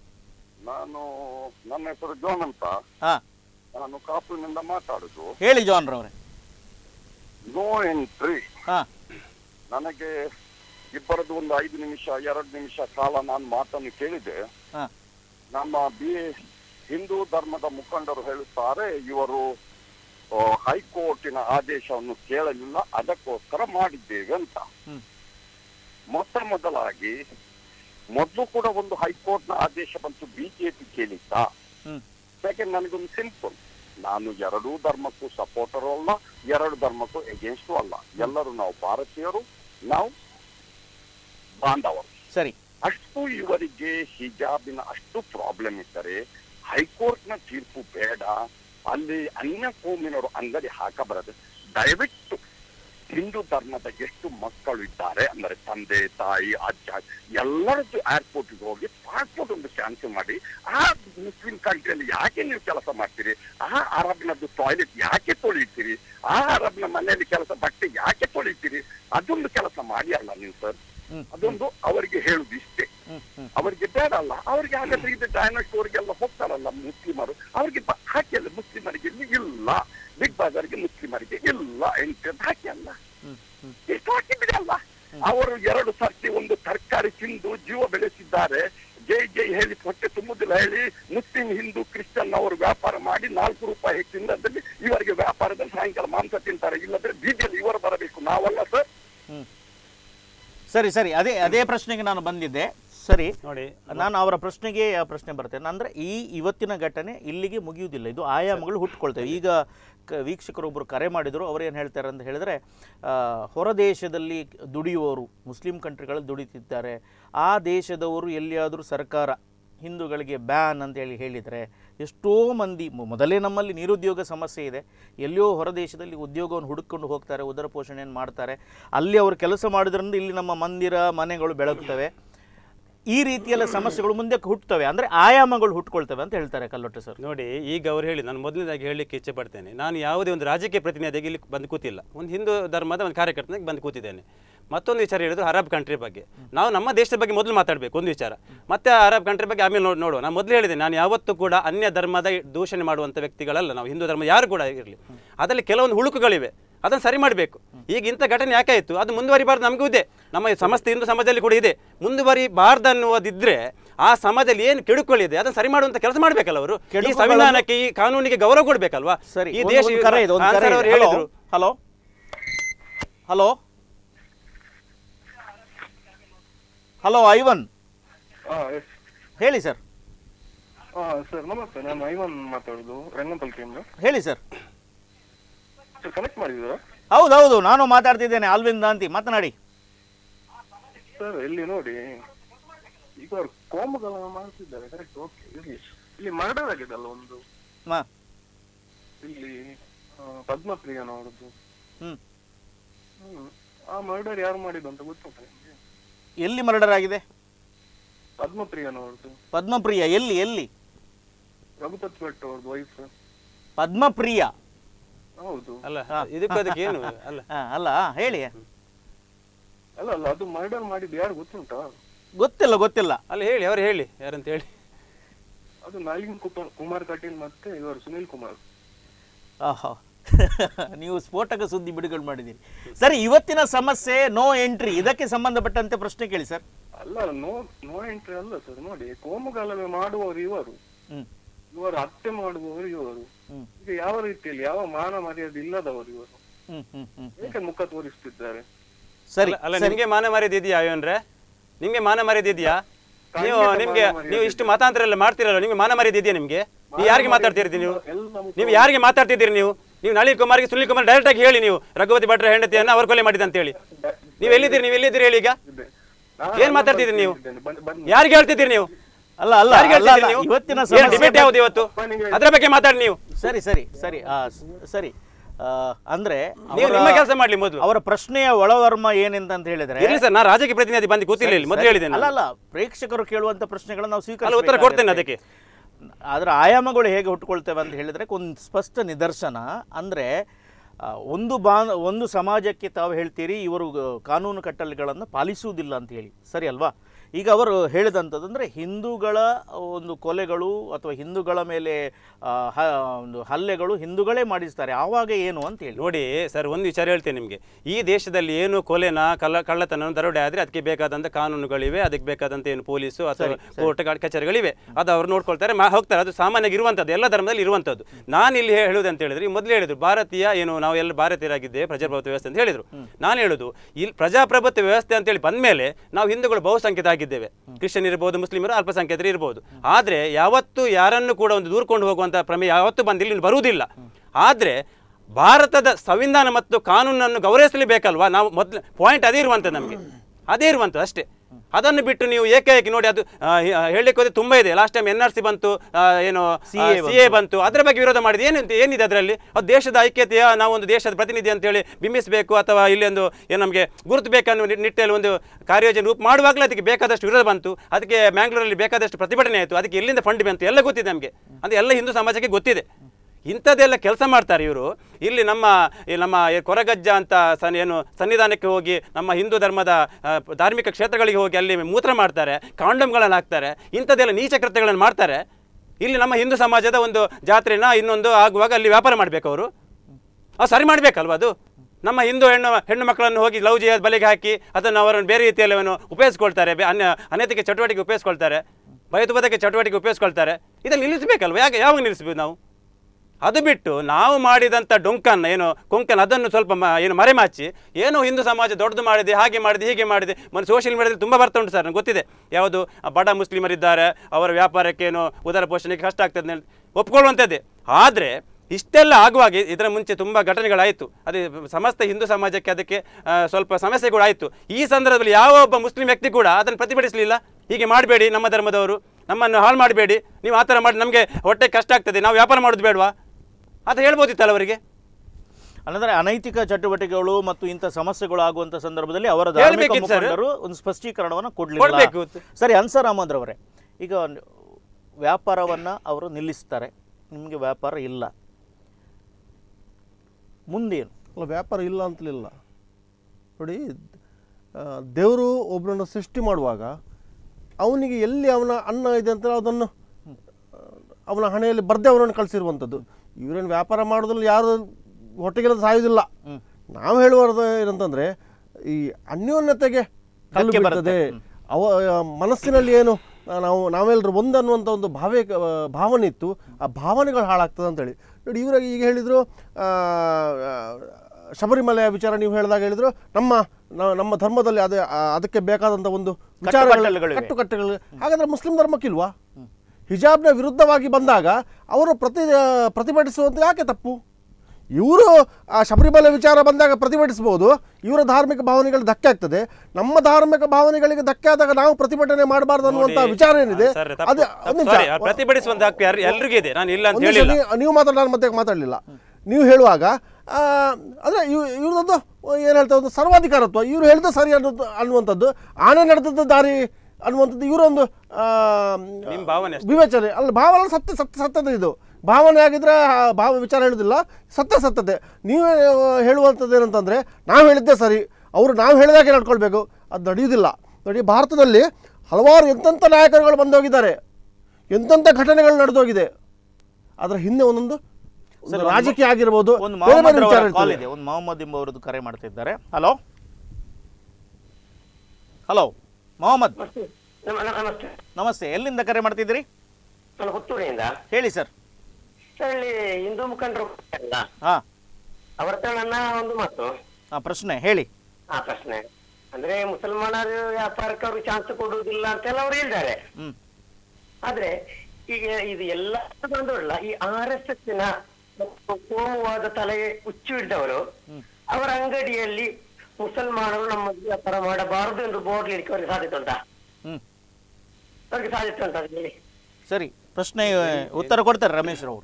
ನನ್ನ ಹೆಸರು ಜಾನ್ ಅಂತ. ನಾನು ಕಾಪುವಿನಿಂದ ಮಾತಾಡುದು. ಹೇಳಿ ಜಾನ್ ರವರೇ. No entry. ನನಗೆ ಇಬ್ಬರದ್ದು ಒಂದು 5 ನಿಮಿಷ 2 ನಿಮಿಷ ಕಾಲ ನಾನು ಮಾತನ್ನು ಕೇಳಿದೆ. ನಮ್ಮ ಹಿಂದೂ ಧರ್ಮದ ಮುಖಂಡರು ಹೇಳುತ್ತಾರೆ, ಇವರು ಹೈಕೋರ್ಟಿನ ಆದೇಶವನ್ನು ಕೇಳಲಿಲ್ಲ, ಅದಕ್ಕೋಸ್ಕರ ಮಾಡಿದ್ದೇವೆ ಅಂತ. ಮೊದಲಾಗಿ ಮೊದಲು ಕೂಡ ಒಂದು ಹೈಕೋರ್ಟ್ನ ಆದೇಶ ಬಂತು, ಬಿಜೆಪಿ ಕೇಳಿದ್ದ. ಸೆಕೆಂಡ್, ನನಗೊಂದು ಸಿಂಪಲ್, ನಾನು 2 ಧರ್ಮಕ್ಕೂ ಸಪೋರ್ಟರು ಅಲ್ಲ, 2 ಧರ್ಮಕ್ಕೂ ಎಗೇನ್ಸ್ಟು ಅಲ್ಲ. ಎಲ್ಲರೂ ನಾವು ಭಾರತೀಯರು, ನಾವು ಬಾಂಧವರು. ಸರಿ, ಅಷ್ಟು ಇವರಿಗೆ ಹಿಜಾಬಿನ ಅಷ್ಟು ಪ್ರಾಬ್ಲಮ್ ಇದ್ದರೆ ಹೈಕೋರ್ಟ್ನ ತೀರ್ಪು ಬೇಡ, ಅಲ್ಲಿ ಅನ್ಯ ಕೋಮಿನವರು ಅಂಗಡಿ ಹಾಕಬಾರದು. ದಯವಿಟ್ಟು ಹಿಂದೂ ಧರ್ಮದ ಎಷ್ಟು ಮಕ್ಕಳು ಇದ್ದಾರೆ ಅಂದರೆ ತಂದೆ ತಾಯಿ ಅಜ್ಜ ಎಲ್ಲರದ್ದು ಏರ್ಪೋರ್ಟ್ಗೆ ಹೋಗಿ ಪಾಸ್ಪೋರ್ಟ್ ಒಂದು ಕ್ಯಾನ್ಸಲ್ ಮಾಡಿ. ಆ ಮುಸ್ಲಿಂ ಕಂಟ್ರಿಯಲ್ಲಿ ಯಾಕೆ ನೀವು ಕೆಲಸ ಮಾಡ್ತೀರಿ? ಆ ಅರಬ್ನದ್ದು ಟಾಯ್ಲೆಟ್ ಯಾಕೆ ತೊಳಿತೀರಿ? ಆ ಅರಬ್ನ ಮನೆಯಲ್ಲಿ ಕೆಲಸ ಬಟ್ಟೆ ಯಾಕೆ ತೊಳಿತೀರಿ? ಅದೊಂದು ಕೆಲಸ ಮಾಡಿ ಅಲ್ಲ ನೀವು ಸರ್. ಅದೊಂದು ಅವರಿಗೆ ಹೇಳುದು ಇಷ್ಟೇ. ಅವರಿಗೆ ಬೇಡ ಅಲ್ಲ, ಅವ್ರಿಗೆ ಹಾಗಾದ್ರೆ ಇದು ಡೈನಾ ಸ್ಟೋರ್ಗೆಲ್ಲ ಹೋಗ್ತಾರಲ್ಲ ಮುಸ್ಲಿಮರು, ಅವ್ರಿಗೆ ಹಾಕಿ ಅಲ್ಲ, ಮುಸ್ಲಿಮರಿಗೆ ಇಲ್ಲ, ಬಿಗ್ ಬಾಜಾರ್ಗೆ ಮುಸ್ಲಿಮರಿಗೆ ಇಲ್ಲ ಎಂಟ್ರಿ ಹಾಕಿ ಅಲ್ಲ, ಎಷ್ಟು ಹಾಕಿದ್ರೆ ಅಲ್ಲ. ಅವರು 2 ಸರ್ತಿ ಒಂದು ತರಕಾರಿ ತಿಂದು ಜೀವ ಬೆಳೆಸಿದ್ದಾರೆ. ಜೈ ಜೈ ಹೇಳಿ ಹೊಟ್ಟೆ ತುಂಬುದಿಲ್ಲ ಹೇಳಿ ಮುಸ್ಲಿಂ ಹಿಂದೂ ಕ್ರಿಶ್ಚಿಯನ್ ಅವರು ವ್ಯಾಪಾರ ಮಾಡಿ 4 ರೂಪಾಯಿ ಹೆಚ್ಚಿನದಲ್ಲಿ ಇವರಿಗೆ ವ್ಯಾಪಾರದಲ್ಲಿ ಸಾಯಂಕಾಲ ಮಾಂಸ ತಿಂತಾರೆ. ಇಲ್ಲದ್ರೆ ಬೀದಿಯಲ್ಲಿ ಇವರು ಬರಬೇಕು, ನಾವಲ್ಲ ಸರ್. ಸರಿ ಸರಿ, ಅದೇ ಪ್ರಶ್ನೆಗೆ ನಾನು ಬಂದಿದ್ದೆ. ಸರಿ ನೋಡಿ, ನಾನು ಅವರ ಪ್ರಶ್ನೆಗೆ ಪ್ರಶ್ನೆ ಬರ್ತೇನೆ. ಅಂದರೆ ಇವತ್ತಿನ ಘಟನೆ ಇಲ್ಲಿಗೆ ಮುಗಿಯುವುದಿಲ್ಲ, ಇದು ಆಯಾಮಗಳು ಹುಟ್ಟುಕೊಳ್ತೇವೆ. ಈಗ ವೀಕ್ಷಕರೊಬ್ಬರು ಕರೆ ಮಾಡಿದರು, ಅವರು ಏನು ಹೇಳ್ತಾರೆ ಅಂತ ಹೇಳಿದ್ರೆ, ಹೊರದೇಶದಲ್ಲಿ ದುಡಿಯುವವರು ಮುಸ್ಲಿಂ ಕಂಟ್ರಿಗಳಲ್ಲಿ ದುಡಿತಿದ್ದಾರೆ, ಆ ದೇಶದವರು ಎಲ್ಲಿಯಾದರೂ ಸರ್ಕಾರ ಹಿಂದೂಗಳಿಗೆ ಬ್ಯಾನ್ ಅಂತೇಳಿ ಹೇಳಿದರೆ ಎಷ್ಟೋ ಮಂದಿ, ಮೊದಲೇ ನಮ್ಮಲ್ಲಿ ನಿರುದ್ಯೋಗ ಸಮಸ್ಯೆ ಇದೆ, ಎಲ್ಲಿಯೋ ಹೊರದೇಶದಲ್ಲಿ ಉದ್ಯೋಗವನ್ನು ಹುಡುಕೊಂಡು ಹೋಗ್ತಾರೆ, ಉದರ ಪೋಷಣೆಯನ್ನು ಮಾಡ್ತಾರೆ, ಅಲ್ಲಿ ಅವರು ಕೆಲಸ ಮಾಡೋದ್ರಿಂದ ಇಲ್ಲಿ ನಮ್ಮ ಮಂದಿರ ಮನೆಗಳು ಬೆಳಗ್ತವೆ. ಈ ರೀತಿಯೆಲ್ಲ ಸಮಸ್ಯೆಗಳು ಮುಂದೆ ಹುಟ್ಟುತ್ತವೆ, ಅಂದರೆ ಆಯಾಮಗಳು ಹುಟ್ಟುಕೊಳ್ತವೆ ಅಂತ ಹೇಳ್ತಾರೆ ಕಲ್ಲೊಟ್ಟೆ ಸರ್. ನೋಡಿ, ಈಗ ಅವ್ರು ಹೇಳಿ, ನಾನು ಮೊದಲನೇದಾಗಿ ಹೇಳಲಿಕ್ಕೆ ಇಚ್ಛೆ ಪಡ್ತೇನೆ, ನಾನು ಯಾವುದೇ ಒಂದು ರಾಜಕೀಯ ಪ್ರತಿನಿಧಿಯಾಗಿ ಇಲ್ಲಿ ಬಂದು ಕೂತಿಲ್ಲ, ಒಂದು ಹಿಂದೂ ಧರ್ಮದ ಒಂದು ಕಾರ್ಯಕರ್ತನಾಗಿ ಬಂದು ಕೂತಿದ್ದೇನೆ. ಮತ್ತೊಂದು ವಿಚಾರ ಹೇಳಿದ್ರು ಅರಬ್ ಕಂಟ್ರಿ ಬಗ್ಗೆ. ನಾವು ನಮ್ಮ ದೇಶದ ಬಗ್ಗೆ ಮೊದಲು ಮಾತಾಡಬೇಕು ಒಂದು ವಿಚಾರ, ಮತ್ತೆ ಅರಬ್ ಕಂಟ್ರಿ ಬಗ್ಗೆ ಆಮೇಲೆ ನೋಡುವ. ನಾನು ಮೊದಲು ಹೇಳಿದೆ, ನಾನು ಯಾವತ್ತೂ ಕೂಡ ಅನ್ಯ ಧರ್ಮದ ದೂಷಣೆ ಮಾಡುವಂಥ ವ್ಯಕ್ತಿಗಳಲ್ಲ ನಾವು, ಹಿಂದೂ ಧರ್ಮ ಯಾರು ಕೂಡ ಇರಲಿ. ಅದರಲ್ಲಿ ಕೆಲವೊಂದು ಹುಳುಕುಗಳಿವೆ, ಅದನ್ನು ಸರಿ ಮಾಡಬೇಕು. ಈಗ ಇಂಥ ಘಟನೆ ಯಾಕಾಯಿತು, ಅದು ಮುಂದುವರಿಬಾರ್ದು, ನಮಗೂ ಇದೆ, ನಮ್ಮ ಸಮಸ್ತ ಹಿಂದೂ ಸಮಾಜದಲ್ಲಿ ಕೂಡ ಇದೆ. ಮುಂದುವರಿಬಾರ್ದು ಅನ್ನುವುದಿದ್ದರೆ ಆ ಸಮಾಜದಲ್ಲಿ ಏನು ಕೆಡುಕೊಳ್ಳಿದೆ ಅದನ್ನು ಸರಿ ಮಾಡುವಂತ ಕೆಲಸ ಮಾಡ್ಬೇಕಲ್ಲ ಅವರು. ಈ ಸಂವಿಧಾನಕ್ಕೆ ಈ ಕಾನೂನಿಗೆ ಗೌರವ ಕೊಡ್ಬೇಕಲ್ವಾ? ಸರಿ, ಈ ದೇಶ ಹೇಳಿದ್ರು. ಹಲೋ ಹಲೋ ಹಲೋ ಐವನ್ ಹೇಳಿ ಸರ್. ಸರ್ ನಮಸ್ತೆ, ನಾನು ಐವನ್ ಮಾತಾಡೋದು ರಂಗಂಪಲ್ಕಿಯಿಂದ. ಹೇಳಿ ಸರ್. ಸರ್ ಕನೆಕ್ಟ್ ಮಾಡಿದ್ದೀರಾ? ಹೌದೌದು, ನಾನು ಮಾತಾಡ್ತಿದ್ದೇನೆ, ಅಲ್ವಿಂದ ಅಂತ, ಮಾತನಾಡಿ ಸರ್. ಇಲ್ಲಿ ನೋಡಿ, ಈಗ ಅವ್ರು ಕೋಮುಗಲಭೆ ಮಾಡ್ತಿದ್ದಾರೆ, ಕರೆಕ್ಟ್, ಓಕೆ. ಇಲ್ಲಿ ಮರ್ಡರ್ ಆಗಿದೆ ಅಲ್ಲ ಒಂದು, ಇಲ್ಲಿ ಪದ್ಮಪ್ರಿಯನವರದ್ದು. ಆ ಮರ್ಡರ್ ಯಾರು ಮಾಡಿದ್ದು ಅಂತ ಗೊತ್ತುಂಟಾ ನಿಮಗೆ? ಎಲ್ಲಿ ಮರ್ಡರ್ ಆಗಿದೆ? ಪದ್ಮಪ್ರಿಯನವರದ್ದು. ಪದ್ಮಪ್ರಿಯ ಎಲ್ಲಿ ಎಲ್ಲಿ? ರಘುಪತಿ ಭಟ್ ಅವ್ರದ್ದು ವೈಫ್ ಪದ್ಮಪ್ರಿಯ. ಹೌದು. ಅಲ್ಲ ಇದಕ್ಕೆ ಏನು ಅಲ್ಲ ಅಲ್ಲ ಹೇಳಿ. ಅಲ್ಲ ಅಲ್ಲ, ಅದು ಮರ್ಡರ್ ಮಾಡಿದ್ದು ಯಾರು ಗೊತ್ತುಂಟಾ? ಗೊತ್ತಿಲ್ಲ ಗೊತ್ತಿಲ್ಲ. ಅಲ್ಲ ಹೇಳಿ, ಅವ್ರು ಹೇಳಿ ಯಾರಂತ ಹೇಳಿ. ಅದು ನಳಿನ್ ಕುಮಾರ್ ಕಟೀಲ್ ಮತ್ತೆ ಇವರು ಸುನಿಲ್ ಕುಮಾರ್. ಆಹಾ ನೀವು ಸ್ಫೋಟಕ ಸುದ್ದಿ ಬಿಡುಗಡೆ ಮಾಡಿದ್ದೀರಿ. ಸರಿ, ಇವತ್ತಿನ ಸಮಸ್ಯೆ ನೋ ಎಂಟ್ರಿ, ಇದಕ್ಕೆ ಸಂಬಂಧಪಟ್ಟಂತೆ ಪ್ರಶ್ನೆ ಕೇಳಿ ಸರ್. ಅಲ್ಲ, ನೋ ಎಂಟ್ರಿ ಅಲ್ಲ ಸರ್. ನೋಡಿ, ಕೋಮುಗಲಭೆ ಮಾಡುವವರು ಇವರು, ಇವರು ಹತ್ಯೆ ಮಾಡುವವರು ಇವರು. ಈಗ ಯಾವ ರೀತಿಯಲ್ಲಿ, ಯಾವ ಮಾನ ಮರ್ಯಾದೆ ಇಲ್ಲದವರು ಇವರು, ಏಕೆ ಮುಖ ತೋರಿಸ್ತಿದ್ದಾರೆ? ಸರಿ ಅಲ್ಲ, ನಿಮ್ಗೆ ಮಾನ ಮರ್ಯಾದೆ ಇದೆಯಾ ಅಯ್ಯನ್ರೆ? ನಿಮ್ಗೆ ಮಾನ ಮರ್ಯಾದೆ ಇದೆಯಾ? ನೀವು ಇಷ್ಟು ಮತಾಂತರ ಎಲ್ಲ ಮಾಡ್ತಿರಲ್ಲ, ನಿಮ್ಗೆ ಮಾನ ಮರ್ಯಾದೆ ಇದೆಯಾ ನಿಮ್ಗೆ? ನೀವು ಯಾರಿಗೆ ಮಾತಾಡ್ತಿರ್ತೀರಿ? ನೀವು ಯಾರಿಗೆ ಮಾತಾಡ್ತಿದ್ದೀರಿ? ನೀವು ನಳಿನ್ ಕುಮಾರ್ಗೆ ಸುನಿಲ್ ಕುಮಾರ್ ಡೈರೆಕ್ಟ್ ಆಗಿ ಹೇಳಿ, ನೀವು ರಘುಪತಿ ಭಟ್ರ ಹೆಂಡತಿಯನ್ನ ಅವ್ರು ಕೊಲೆ ಮಾಡಿದ ಅಂತ ಹೇಳಿ. ನೀವು ಎಲ್ಲಿದ್ದೀರಿ ಹೇಳಿ ಈಗ? ಏನ್ ಮಾತಾಡ್ತಿದ್ದೀರಿ ನೀವು? ಯಾರಿಗೆ ಹೇಳ್ತಿದ್ದೀರಿ ನೀವು? ಅಲ್ಲ ಅಲ್ಲ, ಇವತ್ತಿನ ಡಿಬೇಟ್ ಯಾವ್ದು ಇವತ್ತು? ಅದ್ರ ಬಗ್ಗೆ ಮಾತಾಡಿ ನೀವು. ಸರಿ ಸರಿ ಸರಿ ಸರಿ. ಅಂದ್ರೆ ನಿಮ್ಮ ಕೆಲಸ ಮಾಡ್ಲಿ ಮೊದಲು. ಅವರ ಪ್ರಶ್ನೆಯ ಒಳವರ್ಮ ಏನೆಂತ ಹೇಳಿದ್ರೆ, ಇರ್ಲಿ ಸರ್, ನಾ ರಾಜಕೀಯ ಪ್ರತಿನಿಧಿ ಬಂದು ಕೂತಿಲ್ಲ ಇಲ್ಲಿ, ಮೊದಲು ಹೇಳಿದ್ದೇನೆ. ಅಲ್ಲ, ಪ್ರೇಕ್ಷಕರು ಕೇಳುವಂತ ಪ್ರಶ್ನೆಗಳನ್ನ ನಾವು ಸ್ವೀಕಾರ ಉತ್ತರ ಕೊಡ್ತೇನೆ ಅದಕ್ಕೆ. ಅದರ ಆಯಾಮಗಳು ಹೇಗೆ ಹುಟ್ಟುಕೊಳ್ತೇವೆ ಅಂತ ಹೇಳಿದ್ರೆ ಒಂದು ಸ್ಪಷ್ಟ ನಿದರ್ಶನ. ಅಂದರೆ ಒಂದು ಸಮಾಜಕ್ಕೆ ತಾವು ಹೇಳ್ತೀರಿ ಇವರು ಕಾನೂನು ಕಟ್ಟಳೆಗಳನ್ನು ಪಾಲಿಸುವುದಿಲ್ಲ ಅಂತ ಹೇಳಿ, ಸರಿ ಅಲ್ವಾ? ಈಗ ಅವರು ಹೇಳಿದಂಥದ್ದು ಅಂದರೆ ಹಿಂದೂಗಳ ಒಂದು ಕೊಲೆಗಳು ಅಥವಾ ಹಿಂದೂಗಳ ಮೇಲೆ ಒಂದು ಹಲ್ಲೆಗಳು ಹಿಂದೂಗಳೇ ಮಾಡಿಸ್ತಾರೆ, ಆವಾಗ ಏನು ಅಂತ ಹೇಳಿ. ನೋಡಿ ಸರ್, ಒಂದು ವಿಚಾರ ಹೇಳ್ತೇನೆ ನಿಮಗೆ. ಈ ದೇಶದಲ್ಲಿ ಏನು ಕೊಲೆನ ಕಳ್ಳತನ ದರೋಡೆ ಆದರೆ ಅದಕ್ಕೆ ಬೇಕಾದಂಥ ಕಾನೂನುಗಳಿವೆ, ಅದಕ್ಕೆ ಬೇಕಾದಂಥ ಏನು ಪೊಲೀಸು ಅಥವಾ ಕೋರ್ಟ್ ಕಚೇರಿಗಳಿವೆ, ಅದು ಅವ್ರು ನೋಡ್ಕೊಳ್ತಾರೆ, ಹೋಗ್ತಾರೆ. ಅದು ಸಾಮಾನ್ಯವಾಗಿ ಇರುವಂಥದ್ದು, ಎಲ್ಲ ಧರ್ಮದಲ್ಲಿ ಇರುವಂಥದ್ದು. ನಾನು ಇಲ್ಲಿ ಹೇಳುವುದಂತ ಹೇಳಿದ್ರೆ, ಮೊದಲು ಹೇಳಿದ್ರು ಭಾರತೀಯ ಏನು ನಾವು ಎಲ್ಲ ಭಾರತೀಯರಾಗಿದ್ದೇವೆ, ಪ್ರಜಾಪ್ರಭುತ್ವ ವ್ಯವಸ್ಥೆ ಅಂತ ಹೇಳಿದ್ರು. ನಾನು ಹೇಳುದು ಇಲ್ಲಿ ಪ್ರಜಾಪ್ರಭುತ್ವ ವ್ಯವಸ್ಥೆ ಅಂತೇಳಿ ಬಂದ ಮೇಲೆ ನಾವು ಹಿಂದೂಗಳು ಬಹುಸಂಖ್ಯಾತ ಆಗಿದ್ದೇವೆ. ಕ್ರಿಶ್ಚಿಯನ್ ಇರ್ಬೋದು, ಮುಸ್ಲಿಮರು ಅಲ್ಪಸಂಖ್ಯಾತರು ಇರ್ಬೋದು. ಆದರೆ ಯಾವತ್ತು ಯಾರನ್ನು ಕೂಡ ಒಂದು ದೂರ್ಕೊಂಡು ಹೋಗುವಂಥ ಪ್ರಮೇಯ ಯಾವತ್ತೂ ಬಂದಿಲ್ಲ, ಬರುವುದಿಲ್ಲ. ಆದರೆ ಭಾರತದ ಸಂವಿಧಾನ ಮತ್ತು ಕಾನೂನನ್ನು ಗೌರವಿಸಲೇಬೇಕಲ್ವಾ? ನಾವು ಮೊದಲು ಪಾಯಿಂಟ್ ಅದೇ ಇರುವಂಥದ್ದು, ನಮಗೆ ಅದೇ ಇರುವಂಥದ್ದು ಅಷ್ಟೇ. ಅದನ್ನು ಬಿಟ್ಟು ನೀವು ಏಕಾಏಕಿ ನೋಡಿ, ಅದು ಹೇಳಲಿಕ್ಕೆ ಹೋದ್ರೆ ತುಂಬ ಇದೆ. ಲಾಸ್ಟ್ ಟೈಮ್ NRC ಬಂತು, ಏನು CA ಬಂತು, ಅದರ ಬಗ್ಗೆ ವಿರೋಧ ಮಾಡಿದೆ. ಏನಿದೆ ಅದರಲ್ಲಿ? ಅದು ದೇಶದ ಐಕ್ಯತೆಯ, ನಾವು ಒಂದು ದೇಶದ ಪ್ರತಿನಿಧಿ ಅಂತೇಳಿ ಬಿಂಬಿಸಬೇಕು ಅಥವಾ ಇಲ್ಲಿ ಒಂದು ಏನು ನಮಗೆ ಗುರುತು ಬೇಕನ್ನೋ ನಿಟ್ಟಲ್ಲಿ ಒಂದು ಕಾರ್ಯೋಜನೆ ರೂಪ ಮಾಡುವಾಗಲೇ ಅದಕ್ಕೆ ಬೇಕಾದಷ್ಟು ವಿರೋಧ ಬಂತು. ಅದಕ್ಕೆ ಮ್ಯಾಂಗ್ಳೂರಲ್ಲಿ ಬೇಕಾದಷ್ಟು ಪ್ರತಿಭಟನೆ ಆಯಿತು. ಅದಕ್ಕೆ ಎಲ್ಲಿಂದ ಫಂಡ್ ಬಂತು ಎಲ್ಲ ಗೊತ್ತಿದೆ ನಮಗೆ, ಅದು ಎಲ್ಲ ಹಿಂದೂ ಸಮಾಜಕ್ಕೆ ಗೊತ್ತಿದೆ. ಇಂಥದ್ದೆಲ್ಲ ಕೆಲಸ ಮಾಡ್ತಾರೆ ಇವರು. ಇಲ್ಲಿ ನಮ್ಮ ಕೊರಗಜ್ಜ ಅಂತ ಏನು ಸನ್ನಿಧಾನಕ್ಕೆ ಹೋಗಿ ನಮ್ಮ ಹಿಂದೂ ಧರ್ಮದ ಧಾರ್ಮಿಕ ಕ್ಷೇತ್ರಗಳಿಗೆ ಹೋಗಿ ಅಲ್ಲಿ ಮೂತ್ರ ಮಾಡ್ತಾರೆ, ಕಾಂಡಮ್ಗಳನ್ನು ಹಾಕ್ತಾರೆ, ಇಂಥದ್ದೆಲ್ಲ ನೀಚ ಕೃತ್ಯಗಳನ್ನು ಮಾಡ್ತಾರೆ. ಇಲ್ಲಿ ನಮ್ಮ ಹಿಂದೂ ಸಮಾಜದ ಒಂದು ಜಾತ್ರೆನ ಇನ್ನೊಂದು ಆಗುವಾಗ ಅಲ್ಲಿ ವ್ಯಾಪಾರ ಮಾಡಬೇಕು ಅವರು. ಸರಿ ಮಾಡಬೇಕಲ್ವ ಅದು? ನಮ್ಮ ಹಿಂದೂ ಹೆಣ್ಣು ಮಕ್ಕಳನ್ನು ಹೋಗಿ ಲವ್ ಜಿಹಾದ್ ಬಲೆಗೆ ಹಾಕಿ ಅದನ್ನು ಅವರನ್ನು ಬೇರೆ ರೀತಿಯಲ್ಲಿ ಉಪಯೋಗಿಸ್ಕೊಳ್ತಾರೆ, ಅನೈತಿಕ ಚಟುವಟಿಕೆ ಉಪಯೋಗಿಸ್ಕೊಳ್ತಾರೆ, ಭಯೋತ್ಪಾದಕ ಚಟುವಟಿಕೆ ಉಪಯೋಗಿಸ್ಕೊಳ್ತಾರೆ. ಇದನ್ನು ನಿಲ್ಲಿಸಬೇಕಲ್ವ? ಯಾವಾಗ ನಿಲ್ಲಿಸ್ಬೇಕು ನಾವು? ಅದು ಬಿಟ್ಟು ನಾವು ಮಾಡಿದಂಥ ಡೊಂಕನ್ನು ಕೊಂಕನ್ ಅದನ್ನು ಸ್ವಲ್ಪ ಮರೆಮಾಚಿ ಹಿಂದೂ ಸಮಾಜ ದೊಡ್ಡದು ಮಾಡಿದೆ, ಹಾಗೆ ಮಾಡಿದೆ, ಹೀಗೆ ಮಾಡಿದೆ. ಸೋಷಿಯಲ್ ಮೀಡಿಯಾದಲ್ಲಿ ತುಂಬ ಬರ್ತಾ ಉಂಟು ಸರ್, ನನಗೆ ಗೊತ್ತಿದೆ. ಯಾವುದು ಬಡ ಮುಸ್ಲಿಮರಿದ್ದಾರೆ, ಅವರ ವ್ಯಾಪಾರಕ್ಕೆ ಉದರ ಪೋಷಣೆಗೆ ಕಷ್ಟ ಆಗ್ತದೆ ಒಪ್ಕೊಳ್ಳುವಂಥದ್ದೇ. ಆದರೆ ಇಷ್ಟೆಲ್ಲ ಆಗುವಾಗ ಇದರ ಮುಂಚೆ ತುಂಬ ಘಟನೆಗಳಾಯಿತು. ಅದೇ ಸಮಸ್ತ ಹಿಂದೂ ಸಮಾಜಕ್ಕೆ ಅದಕ್ಕೆ ಸ್ವಲ್ಪ ಸಮಸ್ಯೆಗಳಾಯಿತು. ಈ ಸಂದರ್ಭದಲ್ಲಿ ಯಾವ ಒಬ್ಬ ಮುಸ್ಲಿಂ ವ್ಯಕ್ತಿ ಕೂಡ ಅದನ್ನು ಪ್ರತಿಭಟಿಸಲಿಲ್ಲ. ಹೀಗೆ ಮಾಡಬೇಡಿ, ನಮ್ಮ ಧರ್ಮದವರು ನಮ್ಮನ್ನು ಹಾಳು ಮಾಡಬೇಡಿ, ನೀವು ಆ ಥರ ಮಾಡಿ ನಮಗೆ ಹೊಟ್ಟೆ ಕಷ್ಟ ಆಗ್ತದೆ, ನಾವು ವ್ಯಾಪಾರ ಮಾಡೋದು ಬೇಡವಾ ಅಂತ ಹೇಳ್ಬೋದಿತ್ತಲ್ಲ ಅವರಿಗೆ. ಅಂದರೆ ಅನೈತಿಕ ಚಟುವಟಿಕೆಗಳು ಮತ್ತು ಇಂಥ ಸಮಸ್ಯೆಗಳು ಆಗುವಂಥ ಸಂದರ್ಭದಲ್ಲಿ ಅವರ ಧಾರ್ಮಿಕ ಮುಖಂಡರು ಒಂದು ಸ್ಪಷ್ಟೀಕರಣವನ್ನು ಕೊಡಲಿಲ್ಲ. ಸರಿ, ಅನ್ಸರ್ ಅಹಮದ್ ರವರೇ, ಈಗ ವ್ಯಾಪಾರವನ್ನು ಅವರು ನಿಲ್ಲಿಸ್ತಾರೆ, ನಿಮಗೆ ವ್ಯಾಪಾರ ಇಲ್ಲ, ಮುಂದೇನು? ಅಲ್ಲ, ವ್ಯಾಪಾರ ಇಲ್ಲ ಅಂತಲಿಲ್ಲ. ನೋಡಿ, ದೇವರು ಒಬ್ಬರನ್ನು ಸೃಷ್ಟಿ ಮಾಡುವಾಗ ಅವನಿಗೆ ಎಲ್ಲಿ ಅವನ ಅನ್ನ ಇದೆ ಅಂತ ಅದನ್ನು ಅವನ ಹಣೆಯಲ್ಲಿ ಬರದೆ ಅವನನ್ನು ಕಳಿಸಿರುವಂಥದ್ದು. ಇವರೇನು ವ್ಯಾಪಾರ ಮಾಡೋದ್ರಲ್ಲಿ ಯಾರು ಹೊಟ್ಟೆಗೆಲ್ಲ ಸಾಯುವುದಿಲ್ಲ. ನಾವು ಹೇಳುವುದು ಏನಂತಂದರೆ, ಈ ಅನ್ಯೋನ್ಯತೆಗೆ ಕಲ್ಲು ಬರ್ತದೆ, ಮನಸ್ಸಿನಲ್ಲಿ ಏನು ನಾವೆಲ್ಲರೂ ಒಂದು ಅನ್ನುವಂಥ ಒಂದು ಭಾವನೆ ಇತ್ತು. ಆ ಭಾವನೆಗಳು ಹಾಳಾಗ್ತದೆ ಅಂತೇಳಿ ನೋಡಿ. ಇವರಾಗಿ ಈಗ ಹೇಳಿದರು ಶಬರಿಮಲೆಯ ವಿಚಾರ ನೀವು ಹೇಳಿದ್ರು ನಮ್ಮ ಧರ್ಮದಲ್ಲಿ ಅದಕ್ಕೆ ಬೇಕಾದಂಥ ಒಂದು ಕಟ್ಟುಕಟ್ಟೆಗಳು. ಹಾಗಾದರೆ ಮುಸ್ಲಿಂ ಧರ್ಮಕ್ಕಿಲ್ವಾ? ಹಿಜಾಬ್ನ ವಿರುದ್ಧವಾಗಿ ಬಂದಾಗ ಅವರು ಪ್ರತಿಭಟಿಸುವಂಥ ಯಾಕೆ ತಪ್ಪು? ಇವರು ಆ ಶಬರಿಮಲೆ ವಿಚಾರ ಬಂದಾಗ ಪ್ರತಿಭಟಿಸ್ಬೋದು, ಇವರ ಧಾರ್ಮಿಕ ಭಾವನೆಗಳಿಗೆ ಧಕ್ಕೆ ಆಗ್ತದೆ. ನಮ್ಮ ಧಾರ್ಮಿಕ ಭಾವನೆಗಳಿಗೆ ಧಕ್ಕೆ ಆದಾಗ ನಾವು ಪ್ರತಿಭಟನೆ ಮಾಡಬಾರ್ದು ಅನ್ನುವಂಥ ವಿಚಾರ ಏನಿದೆ ಅದು ಪ್ರತಿಭಟಿಸುವಂತ ಹಕ್ಕು ಎಲ್ಲರಿಗೂ ಇದೆ. ನಾನು ಇಲ್ಲ ಅಂತ ಹೇಳಿಲ್ಲ. ನೀವು ನಾನು ಮತ್ತೆ ಮಾತಾಡಲಿಲ್ಲ. ನೀವು ಹೇಳುವಾಗ ಅಂದರೆ ಇವ್ರದ್ದು ಏನು ಹೇಳ್ತಾ ಒಂದು ಸರ್ವಾಧಿಕಾರತ್ವ, ಇವರು ಹೇಳಿದ ಸರಿ ಅನ್ನುವಂಥದ್ದು, ಆನೆ ನಡೆದದ್ದು ದಾರಿ ಅನ್ನುವಂಥದ್ದು ಇವರೊಂದು ವಿವೇಚನೆ ಅಲ್ಲ. ಭಾವನೆ ಸತ್ಯದ ಇದು ಭಾವನೆ ಆಗಿದ್ರೆ ವಿಚಾರ ಹೇಳೋದಿಲ್ಲ, ಸತ್ಯತೆ. ನೀವೇ ಹೇಳುವಂಥದ್ದು ಏನಂತಂದರೆ ನಾವು ಹೇಳಿದ್ದೆ ಸರಿ, ನಾವು ಹೇಳಿದಾಗೆ ನಡ್ಕೊಳ್ಬೇಕು, ಅದು ನಡೆಯುವುದಿಲ್ಲ. ನೋಡಿ, ಭಾರತದಲ್ಲಿ ಹಲವಾರು ಎಂತೆಂಥ ನಾಯಕರುಗಳು ಬಂದೋಗಿದ್ದಾರೆ, ಎಂತೆಂಥ ಘಟನೆಗಳು ನಡೆದೋಗಿದೆ. ಅದರ ಹಿಂದೆ ಒಂದೊಂದು ರಾಜಕೀಯ ಆಗಿರ್ಬೋದು. ಒಂದು ಮೊಹಮ್ಮದ್ ಎಂಬುವರದ್ದು ಕರೆ ಮಾಡ್ತಿದ್ದಾರೆ. ಹಲೋ ಮೊಹಮ್ಮದ್, ನಮಸ್ತೆ. ಎಲ್ಲಿಂದ ಕರೆ ಮಾಡ್ತಿದ್ದೀರಿ? ನಾನು ಹುತ್ತೂರಿನಿಂದ. ಹೇಳಿ ಸರ್. ಅಲ್ಲಿ ಹಿಂದೂ ಮುಖಂಡರು ಅವರ ನನ್ನ ಒಂದು ಮಾತು ಪ್ರಶ್ನೆ ಹೇಳಿ. ಪ್ರಶ್ನೆ ಅಂದ್ರೆ ಮುಸಲ್ಮಾನರು ವ್ಯಾಪಾರಕ್ಕೆ ಅವ್ರಿಗೆ ಚಾನ್ಸ್ ಕೊಡುವುದಿಲ್ಲ ಅಂತೆಲ್ಲ ಅವ್ರು ಹೇಳಿದ್ದಾರೆ. ಆದ್ರೆ ಈಗ ಇದು ಎಲ್ಲ ಬಂದವರಲ್ಲ, ಈ RSS ಕೋಮುವಾದ ತಲೆಗೆ ಹುಚ್ಚು ಹಿಡಿದವರು ಅವರ ಅಂಗಡಿಯಲ್ಲಿ ಮುಸಲ್ಮಾನರು ನಮ್ಮ ವ್ಯಾಪಾರ ಮಾಡಬಾರದು ಎಂದು ಬೋರ್ಡ್ ಇಡಲಿಕ್ಕೆ ಅವ್ರಿಗೆ ಸಾಧ್ಯತೆ ಉಂಟಾ? ಅವ್ರಿಗೆ ಸಾಧ್ಯತೆ ಉಂಟಾ ಹೇಳಿ? ಸರಿ, ಪ್ರಶ್ನೆ ಉತ್ತರ ಕೊಡ್ತಾರೆ ರಮೇಶ್ ಅವರು.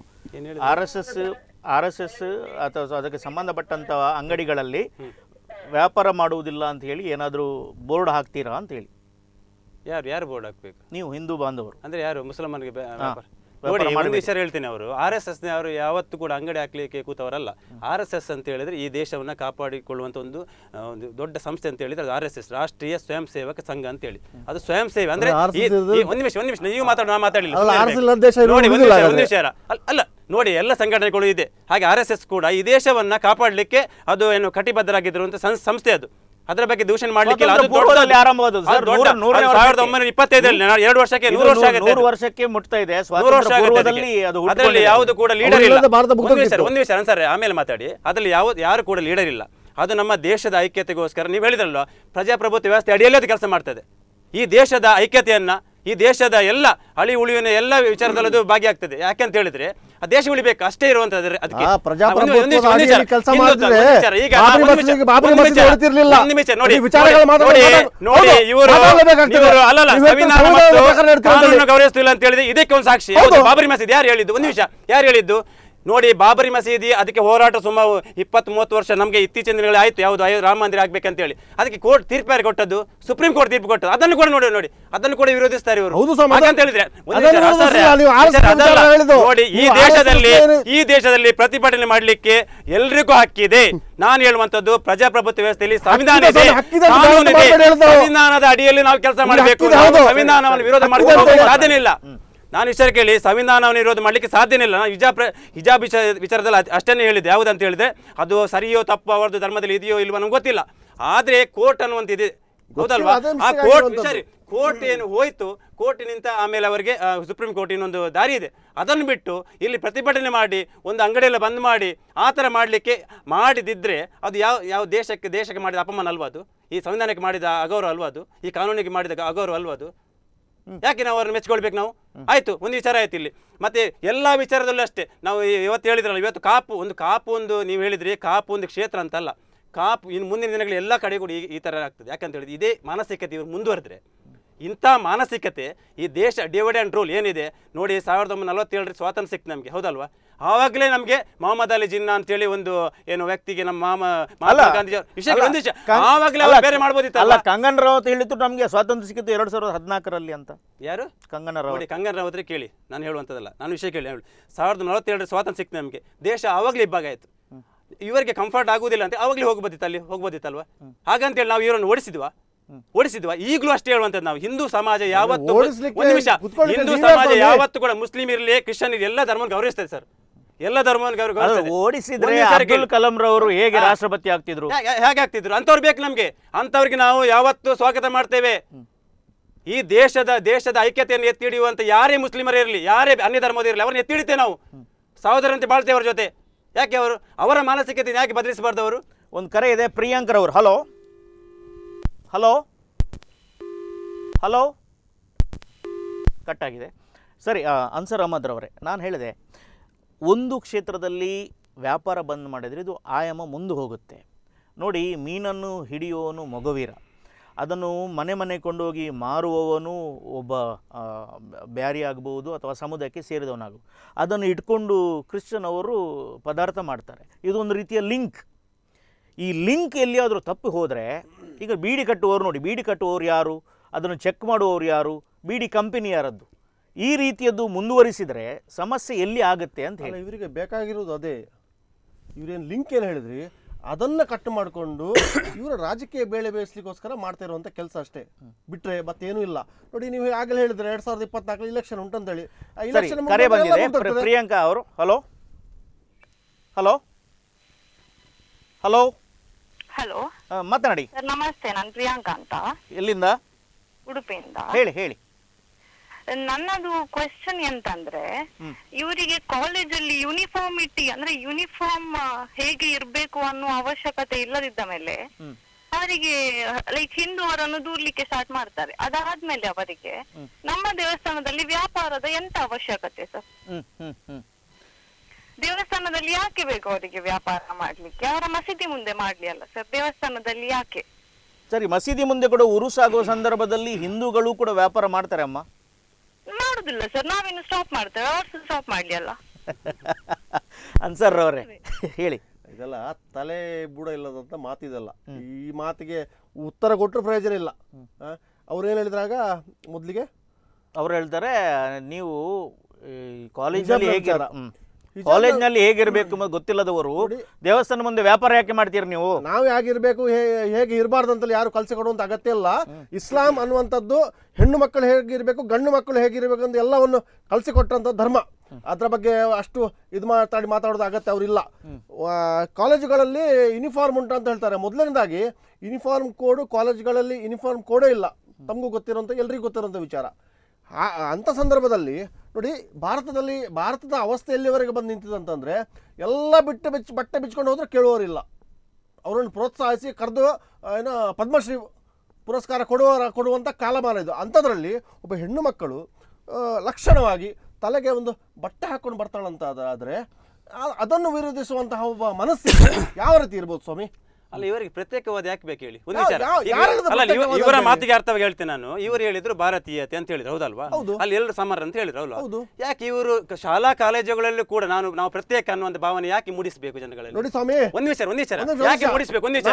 RSS ಅಥವಾ ಅದಕ್ಕೆ ಸಂಬಂಧಪಟ್ಟಂತ ಅಂಗಡಿಗಳಲ್ಲಿ ವ್ಯಾಪಾರ ಮಾಡುವುದಿಲ್ಲ ಅಂತ ಹೇಳಿ ಏನಾದರೂ ಬೋರ್ಡ್ ಹಾಕ್ತೀರಾ ಅಂತ ಹೇಳಿ. ಯಾರು ಬೋರ್ಡ್ ಹಾಕ್ಬೇಕು? ನೀವು ಹಿಂದೂ ಬಾಂಧವರು ಅಂದ್ರೆ ಯಾರು ಮುಸಲ್ಮಾನಿಗೆ ನೋಡಿ, ಒಂದು ವಿಚಾರ ಹೇಳ್ತೀನಿ. ಅವರು RSS ಅವರು ಯಾವತ್ತೂ ಕೂಡ ಅಂಗಡಿ ಹಾಕ್ಲಿಕ್ಕೆ ಕೂತವರಲ್ಲ. RSS ಅಂತ ಹೇಳಿದ್ರೆ ಈ ದೇಶವನ್ನ ಕಾಪಾಡಿಕೊಳ್ಳುವಂತ ಒಂದು ದೊಡ್ಡ ಸಂಸ್ಥೆ ಅಂತ ಹೇಳಿದ್ರೆ ಅದು RSS, ರಾಷ್ಟ್ರೀಯ ಸ್ವಯಂ ಸೇವಕ ಸಂಘ ಅಂತ ಹೇಳಿ. ಅದು ಸ್ವಯಂ ಸೇವೆ ಅಂದ್ರೆ ಒಂದ್ ನಿಮಿಷ ನೀವು ಮಾತಾಡಲಿಲ್ಲ. ಅಲ್ಲ ನೋಡಿ, ಎಲ್ಲ ಸಂಘಟನೆಗಳು ಇದೆ. ಹಾಗೆ RSS ಕೂಡ ಈ ದೇಶವನ್ನ ಕಾಪಾಡಲಿಕ್ಕೆ ಅದು ಏನು ಕಟಿಬದ್ಧರಾಗಿರುವಂತ ಸಂಸ್ಥೆ. ಅದು ಅದರ ಬಗ್ಗೆ ದೂಷಣೆ ಮಾಡ್ಲಿಕ್ಕೆ 1925 ವರ್ಷಕ್ಕೆ 100 ವರ್ಷಕ್ಕೆ ಮುಟ್ತಾ ಇದೆ. ಅದರಲ್ಲಿ ಯಾವುದು ಕೂಡ ಲೀಡರ್ ಇಲ್ಲ. ಒಂದು ವಿಷಯ ಸರ್, ಆಮೇಲೆ ಮಾತಾಡಿ. ಅದರಲ್ಲಿ ಯಾರು ಕೂಡ ಲೀಡರ್ ಇಲ್ಲ. ಅದು ನಮ್ಮ ದೇಶದ ಐಕ್ಯತೆಗೋಸ್ಕರ ನೀವು ಹೇಳಿದ್ರಲ್ವ, ಪ್ರಜಾಪ್ರಭುತ್ವ ವ್ಯವಸ್ಥೆ ಅಡಿಯಲ್ಲಿ ಅದು ಕೆಲಸ ಮಾಡ್ತದೆ. ಈ ದೇಶದ ಐಕ್ಯತೆಯನ್ನ, ಈ ದೇಶದ ಎಲ್ಲ ಅಳಿ ಉಳಿವಿನ ಎಲ್ಲ ವಿಚಾರದಲ್ಲೂ ಭಾಗಿಯಾಗ್ತದೆ. ಯಾಕೆಂತ ಹೇಳಿದ್ರೆ ಆ ದೇಶ ಉಳಿಬೇಕು ಅಷ್ಟೇ ಇರುವಂತದ್ದು. ಅದಕ್ಕೆ ಗೌರವಿಸ್ತಿಲ್ಲ ಅಂತ ಹೇಳಿದ್ರೆ ಇದಕ್ಕೆ ಒಂದು ಸಾಕ್ಷಿ. ಬಾಬರಿ ಮಸೀದಿ ಯಾರು ಹೇಳಿದ್ದು? ಒಂದು ವಿಷಯ, ಯಾರು ಹೇಳಿದ್ದು ನೋಡಿ? ಬಾಬರಿ ಮಸೀದಿ ಅದಕ್ಕೆ ಹೋರಾಟ ಸುಮಾರು 20-30 ವರ್ಷ. ನಮಗೆ ಇತ್ತೀಚಿನ ದಿನಗಳಲ್ಲಿ ಆಯ್ತು ಯಾವುದು ರಾಮ ಮಂದಿರ ಆಗ್ಬೇಕಂತ ಹೇಳಿ. ಅದಕ್ಕೆ ಕೋರ್ಟ್ ತೀರ್ಪು ಯಾರು ಕೊಟ್ಟದ್ದು? ಸುಪ್ರೀಂ ಕೋರ್ಟ್ ತೀರ್ಪು ಕೊಟ್ಟದ್ದು. ಅದನ್ನು ಕೂಡ ನೋಡಿ, ಅದನ್ನು ಕೂಡ ವಿರೋಧಿಸ್ತಾರೆ ಇವರು. ಅಂತ ಹೇಳಿದ್ರೆ ನೋಡಿ, ಈ ದೇಶದಲ್ಲಿ ಪ್ರತಿಭಟನೆ ಮಾಡ್ಲಿಕ್ಕೆ ಎಲ್ರಿಗೂ ಹಕ್ಕಿದೆ. ನಾನು ಹೇಳುವಂತದ್ದು ಪ್ರಜಾಪ್ರಭುತ್ವ ವ್ಯವಸ್ಥೆಯಲ್ಲಿ ಸಂವಿಧಾನ ಇದೆ, ಕಾನೂನು ಇದೆ. ಸಂವಿಧಾನದ ಅಡಿಯಲ್ಲಿ ನಾವು ಕೆಲಸ ಮಾಡಬೇಕು. ಸಂವಿಧಾನವನ್ನು ವಿರೋಧ ಮಾಡಲಿಕ್ಕೆ ಸಾಧ್ಯನೇ ಇಲ್ಲ. ನಾನು ವಿಚಾರ ಕೇಳಿ, ಸಂವಿಧಾನವನ್ನು ವಿರೋಧ ಮಾಡಲಿಕ್ಕೆ ಸಾಧ್ಯನೇ ಇಲ್ಲ. ನಾನು ಹಿಜಾಬ್ ವಿಚಾರದಲ್ಲಿ ಅಷ್ಟನ್ನೇ ಹೇಳಿದೆ. ಯಾವುದಂತ ಹೇಳಿದ್ರೆ ಅದು ಸರಿಯೋ ತಪ್ಪು ಅವರದ್ದು ಧರ್ಮದಲ್ಲಿ ಇದೆಯೋ ಇಲ್ವೋ ನಮ್ಗೆ ಗೊತ್ತಿಲ್ಲ. ಆದ್ರೆ ಕೋರ್ಟ್ ಅನ್ನುವಂತಿದೆ, ಹೌದಲ್ವಾ? ಆ ಕೋರ್ಟ್ ಏನು ಹೋಯ್ತು, ಕೋರ್ಟಿನಿಂದ ಆಮೇಲೆ ಅವರಿಗೆ ಸುಪ್ರೀಂ ಕೋರ್ಟ್ ಇನ್ನೊಂದು ದಾರಿ ಇದೆ. ಅದನ್ನು ಬಿಟ್ಟು ಇಲ್ಲಿ ಪ್ರತಿಭಟನೆ ಮಾಡಿ ಒಂದು ಅಂಗಡಿಯೆಲ್ಲ ಬಂದ್ ಮಾಡಿ ಆ ಥರ ಮಾಡಿದಿದ್ರೆ ಅದು ಯಾವ ದೇಶಕ್ಕೆ ಮಾಡಿದ ಅಪಮಾನ ಅಲ್ವಾ? ಅದು ಈ ಸಂವಿಧಾನಕ್ಕೆ ಮಾಡಿದ ಅಗೌರವ ಅಲ್ವಾ? ಅದು ಈ ಕಾನೂನಿಗೆ ಮಾಡಿದ ಅಗೌರವ ಅಲ್ವಾ? ಅದು ಯಾಕೆ ನಾವು ಅವ್ರನ್ನ ಮೆಚ್ಕೊಳ್ಬೇಕು? ನಾವು ಆಯ್ತು, ಒಂದು ವಿಚಾರ ಆಯ್ತು. ಇಲ್ಲಿ ಮತ್ತೆ ಎಲ್ಲಾ ವಿಚಾರದಲ್ಲೂ ಅಷ್ಟೇ. ನಾವು ಇವತ್ತು ಹೇಳಿದ್ರಲ್ಲ, ಇವತ್ತು ಕಾಪು ಒಂದು ನೀವು ಹೇಳಿದ್ರಿ, ಕಾಪು ಒಂದು ಕ್ಷೇತ್ರ ಅಂತಲ್ಲ. ಕಾಪು ಇನ್ನು ಮುಂದಿನ ದಿನಗಳಲ್ಲಿ ಎಲ್ಲ ಕಡೆ ಕೂಡ ಈ ಥರ ಆಗ್ತದೆ. ಯಾಕಂತ ಹೇಳಿದ್ರೆ ಇದೇ ಮಾನಸಿಕತೆ ಇವರು ಮುಂದುವರೆದ್ರೆ, ಇಂಥ ಮಾನಸಿಕತೆ ಈ ದೇಶ ಡಿವೈಡ್ ಆ್ಯಂಡ್ ರೂಲ್ ಏನಿದೆ ನೋಡಿ. 1947 ಸ್ವಾತಂತ್ರ್ಯ ಸಿಕ್ತು ನಮಗೆ, ಹೌದಲ್ವಾ? ಆವಾಗಲೇ ನಮಗೆ ಮೊಹಮ್ಮದ್ ಅಲಿ ಜಿನ್ನಾ ಅಂತೇಳಿ ಒಂದು ಏನು ವ್ಯಕ್ತಿಗೆ ನಮ್ಮ ಮಹಾತ್ಮ ಗಾಂಧಿ ವಿಷಯ ಆವಾಗಲೇ ಬೇರೆ ಮಾಡ್ಬೋದಿತ್ತಲ್ಲ. ಕಂಗನ್ ರಾವತ್ ಹೇಳಿದ್ರು ನಮಗೆ ಸ್ವಾತಂತ್ರ್ಯ ಸಿಕ್ಕಿತ್ತು 2014ರಲ್ಲಿ ಅಂತ. ಯಾರು? ಕಂಗನ ರಾವತ್. ಕಂಗನ್ ರಾವತ್ ಕೇಳಿ, ನಾನು ಹೇಳುವಂಥದ್ದಲ್ಲ, ನಾನು ವಿಷಯ ಕೇಳಿ. 1947 ಸ್ವಾತಂತ್ರ್ಯ ಸಿಕ್ತು ನಮಗೆ, ದೇಶ ಆವಾಗಲೇ ಇಬ್ಬಾಗ ಆಯ್ತು. ಇವರಿಗೆ ಕಂಫರ್ಟ್ ಆಗುದಿಲ್ಲ ಅಂತ ಆವಾಗಲೇ ಹೋಗ್ಬೋದಿತ್ತಲ್ವಾ? ಹಾಗಂತೇಳಿ ನಾವು ಇವರನ್ನು ಓಡಿಸಿದ್ವಾ? ಈಗಲೂ ಅಷ್ಟೇ ಹೇಳುವಂಥದ್ದು ನಾವು. ಹಿಂದೂ ಸಮಾಜ ಯಾವತ್ತು, ಒಂದು ನಿಮಿಷ, ಹಿಂದೂ ಸಮಾಜ ಯಾವತ್ತು ಕೂಡ ಮುಸ್ಲಿಂ ಇರಲಿ ಕ್ರಿಶ್ಚಿಯನ್ ಇರಲಿ ಎಲ್ಲ ಧರ್ಮವನ್ನು ಗೌರವಿಸ್ತದೆ ಸರ್. ಎಲ್ಲ ಧರ್ಮವನ್ನು ಗೌರವಿಸ್ತದೆ. ಓಡಿಸಿದ್ರೆ ಅಬ್ದುಲ್ ಕಲಾಂ ರವರು ಹೇಗೆ ರಾಷ್ಟ್ರಪತಿ ಆಗ್ತಿದ್ರು? ಹೇಗೆ ಆಗ್ತಿದ್ರು? ಅಂತವ್ರು ಬೇಕು ನಮ್ಗೆ. ಅಂತವ್ರಿಗೆ ನಾವು ಯಾವತ್ತು ಸ್ವಾಗತ ಮಾಡ್ತೇವೆ. ಈ ದೇಶದ ಐಕ್ಯತೆಯನ್ನು ಎತ್ತಿ ಹಿಡಿಯುವಂತ ಯಾರೇ ಮುಸ್ಲಿಮರೇ ಇರಲಿ, ಯಾರೇ ಅನ್ಯ ಧರ್ಮದ ಇರಲಿ, ಅವ್ರನ್ನ ಎತ್ತಿ ಹಿಡಿತೇವೆ ನಾವು. ಸಹೋದರಂತೆ ಬಾಳ್ತೇವೆ ಅವ್ರ ಜೊತೆ. ಯಾಕೆ ಅವರ ಮಾನಸಿಕತೆ ಯಾಕೆ ಬದಲಿಸಬಾರ್ದು ಅವರು? ಒಂದು ಕರೆ ಇದೆ, ಪ್ರಿಯಾಂಕರ್ ಅವರು. ಹಲೋ ಹಲೋ ಹಲೋ, ಕಟ್ಟಾಗಿದೆ. ಸರಿ, ಅನ್ಸರ್ ಅಹಮದ್ ರವರೇ, ನಾನು ಹೇಳಿದೆ ಒಂದು ಕ್ಷೇತ್ರದಲ್ಲಿ ವ್ಯಾಪಾರ ಬಂದ್ ಮಾಡಿದರೆ ಇದು ಆಯಾಮ ಮುಂದೆ ಹೋಗುತ್ತೆ. ನೋಡಿ, ಮೀನನ್ನು ಹಿಡಿಯುವವನು ಮೊಗವೀರ, ಅದನ್ನು ಮನೆ ಕೊಂಡೋಗಿ ಮಾರುವವನು ಒಬ್ಬ ಬ್ಯಾರಿ ಆಗ್ಬೋದು ಅಥವಾ ಸಮುದಾಯಕ್ಕೆ ಸೇರಿದವನಾಗು. ಅದನ್ನು ಇಟ್ಕೊಂಡು ಕ್ರಿಶ್ಚಿಯನ್ ಅವರು ಪದಾರ್ಥ ಮಾಡ್ತಾರೆ. ಇದೊಂದು ರೀತಿಯ ಲಿಂಕ್. ಈ ಲಿಂಕ್ ಎಲ್ಲಿಯಾದರೂ ತಪ್ಪಿ ಹೋದರೆ, ಈಗ ಬೀಡಿ ಕಟ್ಟುವವರು ನೋಡಿ, ಬೀಡಿ ಕಟ್ಟುವವರು ಯಾರು, ಅದನ್ನು ಚೆಕ್ ಮಾಡುವವರು ಯಾರು, ಬೀಡಿ ಕಂಪನಿ ಯಾರದ್ದು, ಈ ರೀತಿಯದ್ದು ಮುಂದುವರಿಸಿದರೆ ಸಮಸ್ಯೆ ಎಲ್ಲಿ ಆಗುತ್ತೆ ಅಂತ ಹೇಳಿ. ಇವರಿಗೆ ಬೇಕಾಗಿರೋದು ಅದೇ. ಇವರೇನು ಲಿಂಕ್ ಏನು ಹೇಳಿದ್ರಿ, ಅದನ್ನು ಕಟ್ ಮಾಡಿಕೊಂಡು ಇವರ ರಾಜಕೀಯ ಬೇಳೆ ಬೇಯಿಸ್ಲಿಕ್ಕೋಸ್ಕರ ಮಾಡ್ತಾ ಇರುವಂಥ ಕೆಲಸ ಅಷ್ಟೇ, ಬಿಟ್ಟರೆ ಮತ್ತೇನೂ ಇಲ್ಲ. ನೋಡಿ, ನೀವು ಆಗಲೇ ಹೇಳಿದ್ರೆ 2024 ಇಲೆಕ್ಷನ್ ಉಂಟಂತೇಳಿ. ಕರೆ ಬಂದಿದೆ, ಪ್ರಿಯಾಂಕಾ ಅವರು. ಹಲೋ ಹಲೋ ಹಲೋ ಹಲೋ, ಮಾತನಾಡಿ. ನಮಸ್ತೆ, ನಾನು ಪ್ರಿಯಾಂಕಾ ಅಂತ. ಎಲ್ಲಿಂದ? ಉಡುಪಿಯಿಂದ. ಹೇಳಿ. ನನ್ನದು ಕ್ವೆಶ್ಚನ್ ಎಂತಂದ್ರೆ, ಇವರಿಗೆ ಕಾಲೇಜಲ್ಲಿ ಯೂನಿಫಾರ್ಮಿಟಿ ಅಂದ್ರೆ ಯೂನಿಫಾರ್ಮ್ ಹೇಗೆ ಇರ್ಬೇಕು ಅನ್ನೋ ಅವಶ್ಯಕತೆ ಇಲ್ಲದಿದ್ದ ಮೇಲೆ ಅವರಿಗೆ ಲೈಕ್ ಹಿಂದೂವರನ್ನು ದೂರ್ಲಿಕ್ಕೆ ಸ್ಟಾರ್ಟ್ ಮಾಡ್ತಾರೆ. ಅದಾದ್ಮೇಲೆ ಅವರಿಗೆ ನಮ್ಮ ದೇವಸ್ಥಾನದಲ್ಲಿ ವ್ಯಾಪಾರದ ಎಂತ ಅವಶ್ಯಕತೆ ಸರ್? ದೇವಸ್ಥಾನದಲ್ಲಿ ಯಾಕೆ ಬೇಕು ಅವರಿಗೆ ವ್ಯಾಪಾರ ಮಾಡ್ಲಿಕ್ಕೆ? ಅವರ ಮಸೀದಿ ಮುಂದೆ ಮಾಡ್ಲಿ ಅಲ್ಲ ಸರ್, ದೇವಸ್ಥಾನದಲ್ಲಿ ಯಾಕೆ? ಸರಿ, ಮಸೀದಿ ಮುಂದೆ ಕೂಡ ಉರುಸಾಗುವ ಸಂದರ್ಭದಲ್ಲಿ ಹಿಂದೂಗಳು ಕೂಡ ವ್ಯಾಪಾರ ಮಾಡ್ತಾರೆ ಅಮ್ಮ? ಮಾಡುದಿಲ್ಲ ಸರ್, ನಾವಿನ್ನು ಸ್ಟಾಪ್ ಮಾಡ್ತೇವೆ, ಅವ್ರು ಸ್ಟಾಪ್ ಮಾಡ್ಲಿ ಅಲ್ಲ. ಅನ್ಸರ್ ಅವರೇ ಹೇಳಿ. ಇದೆಲ್ಲ ತಲೆ ಬುಡ ಇಲ್ಲದಂತ ಮಾತಿದೆಲ್ಲ. ಈ ಮಾತಿಗೆ ಉತ್ತರ ಕೊಟ್ಟರು ಪ್ರಯೋಜನ ಇಲ್ಲ. ಅವ್ರೇನು ಹೇಳಿದ್ರಾಗ ಮೊದಲಿಗೆ ಅವ್ರು ಹೇಳ್ತಾರೆ, ನೀವು ಕಾಲೇಜ್ನಲ್ಲಿ ಹೇಗಿರ್ಬೇಕು ಗೊತ್ತಿಲ್ಲದವರು ದೇವಸ್ಥಾನ ಮುಂದೆ ವ್ಯಾಪಾರ ಯಾಕೆ ಮಾಡ್ತೀರಿ ನೀವು? ನಾವು ಹೇಗಿರ್ಬೇಕು ಹೇಗೆ ಇರಬಾರ್ದು ಅಂತಲ್ಲಿ ಯಾರು ಕಲಿಸಿಕೊಡುವಂತ ಅಗತ್ಯ ಇಲ್ಲ. ಇಸ್ಲಾಂ ಅನ್ನುವಂಥದ್ದು ಹೆಣ್ಣು ಮಕ್ಕಳು ಹೇಗಿರ್ಬೇಕು, ಗಂಡು ಮಕ್ಕಳು ಹೇಗಿರ್ಬೇಕು ಅಂತ ಎಲ್ಲವನ್ನು ಕಲಿಸಿಕೊಟ್ಟಂತ ಧರ್ಮ. ಅದ್ರ ಬಗ್ಗೆ ಅಷ್ಟು ಇದು ಮಾತಾಡೋದು ಅಗತ್ಯ ಅವ್ರಿಲ್ಲ. ಕಾಲೇಜುಗಳಲ್ಲಿ ಯೂನಿಫಾರ್ಮ್ ಉಂಟು ಅಂತ ಹೇಳ್ತಾರೆ. ಮೊದಲನೇದಾಗಿ ಯೂನಿಫಾರ್ಮ್ ಕೋಡ್ ಕಾಲೇಜುಗಳಲ್ಲಿ ಯೂನಿಫಾರ್ಮ್ ಕೋಡೇ ಇಲ್ಲ. ತಮಗೂ ಗೊತ್ತಿರೋಂಥ ಎಲ್ರಿಗೂ ಗೊತ್ತಿರೋಂಥ ವಿಚಾರ. ಅಂಥ ಸಂದರ್ಭದಲ್ಲಿ ನೋಡಿ, ಭಾರತದ ಅವಸ್ಥೆ ಎಲ್ಲಿವರೆಗೆ ಬಂದು ನಿಂತಿದೆ ಎಲ್ಲ ಬಟ್ಟೆ ಬಿಚ್ಕೊಂಡು ಹೋದ್ರೆ ಕೇಳುವವರಿಲ್ಲ. ಅವರನ್ನು ಪ್ರೋತ್ಸಾಹಿಸಿ ಕರೆದು ಏನೋ ಪದ್ಮಶ್ರೀ ಪುರಸ್ಕಾರ ಕೊಡುವಂಥ ಕಾಲಮಾನ ಇದು. ಅಂಥದ್ರಲ್ಲಿ ಒಬ್ಬ ಹೆಣ್ಣು ಮಕ್ಕಳು ಲಕ್ಷಣವಾಗಿ ತಲೆಗೆ ಒಂದು ಬಟ್ಟೆ ಹಾಕೊಂಡು ಬರ್ತಾಳಂತಾದರೆ ಅದನ್ನು ವಿರೋಧಿಸುವಂತಹ ಒಬ್ಬ ಮನಸ್ಸಿಗೆ ಯಾವ ರೀತಿ ಇರ್ಬೋದು ಸ್ವಾಮಿ? ಅಲ್ಲ, ಇವರಿಗೆ ಪ್ರತ್ಯೇಕವಾದ ಯಾಕೆ ಬೇಕು ಹೇಳಿ? ಒಂದು ವಿಚಾರ ಅಲ್ಲ, ಇವರ ಮಾತಿಗೆ ಅರ್ಥವಾಗಿ ಹೇಳ್ತೇನೆ ನಾನು. ಇವರು ಹೇಳಿದ್ರು ಭಾರತೀಯತೆ ಅಂತ ಹೇಳಿದ್ರು, ಹೌದಲ್ವಾ? ಅಲ್ಲಿ ಎಲ್ಲರೂ ಸಮಾನ ಅಂತ ಹೇಳಿದ್ರು, ಅಲ್ವಾ? ಯಾಕೆ ಇವರು ಶಾಲಾ ಕಾಲೇಜುಗಳಲ್ಲೂ ಕೂಡ ನಾವು ಪ್ರತ್ಯೇಕ ಅನ್ನುವಂತ ಭಾವನೆ ಯಾಕೆ ಮೂಡಿಸಬೇಕು ಜನಗಳಲ್ಲಿ? ನೋಡಿ ಸ್ವಾಮಿ, ಒಂದ್ ವಿಚಾರ ಯಾಕೆ ಮೂಡಿಸಬೇಕು? ಒಂದ್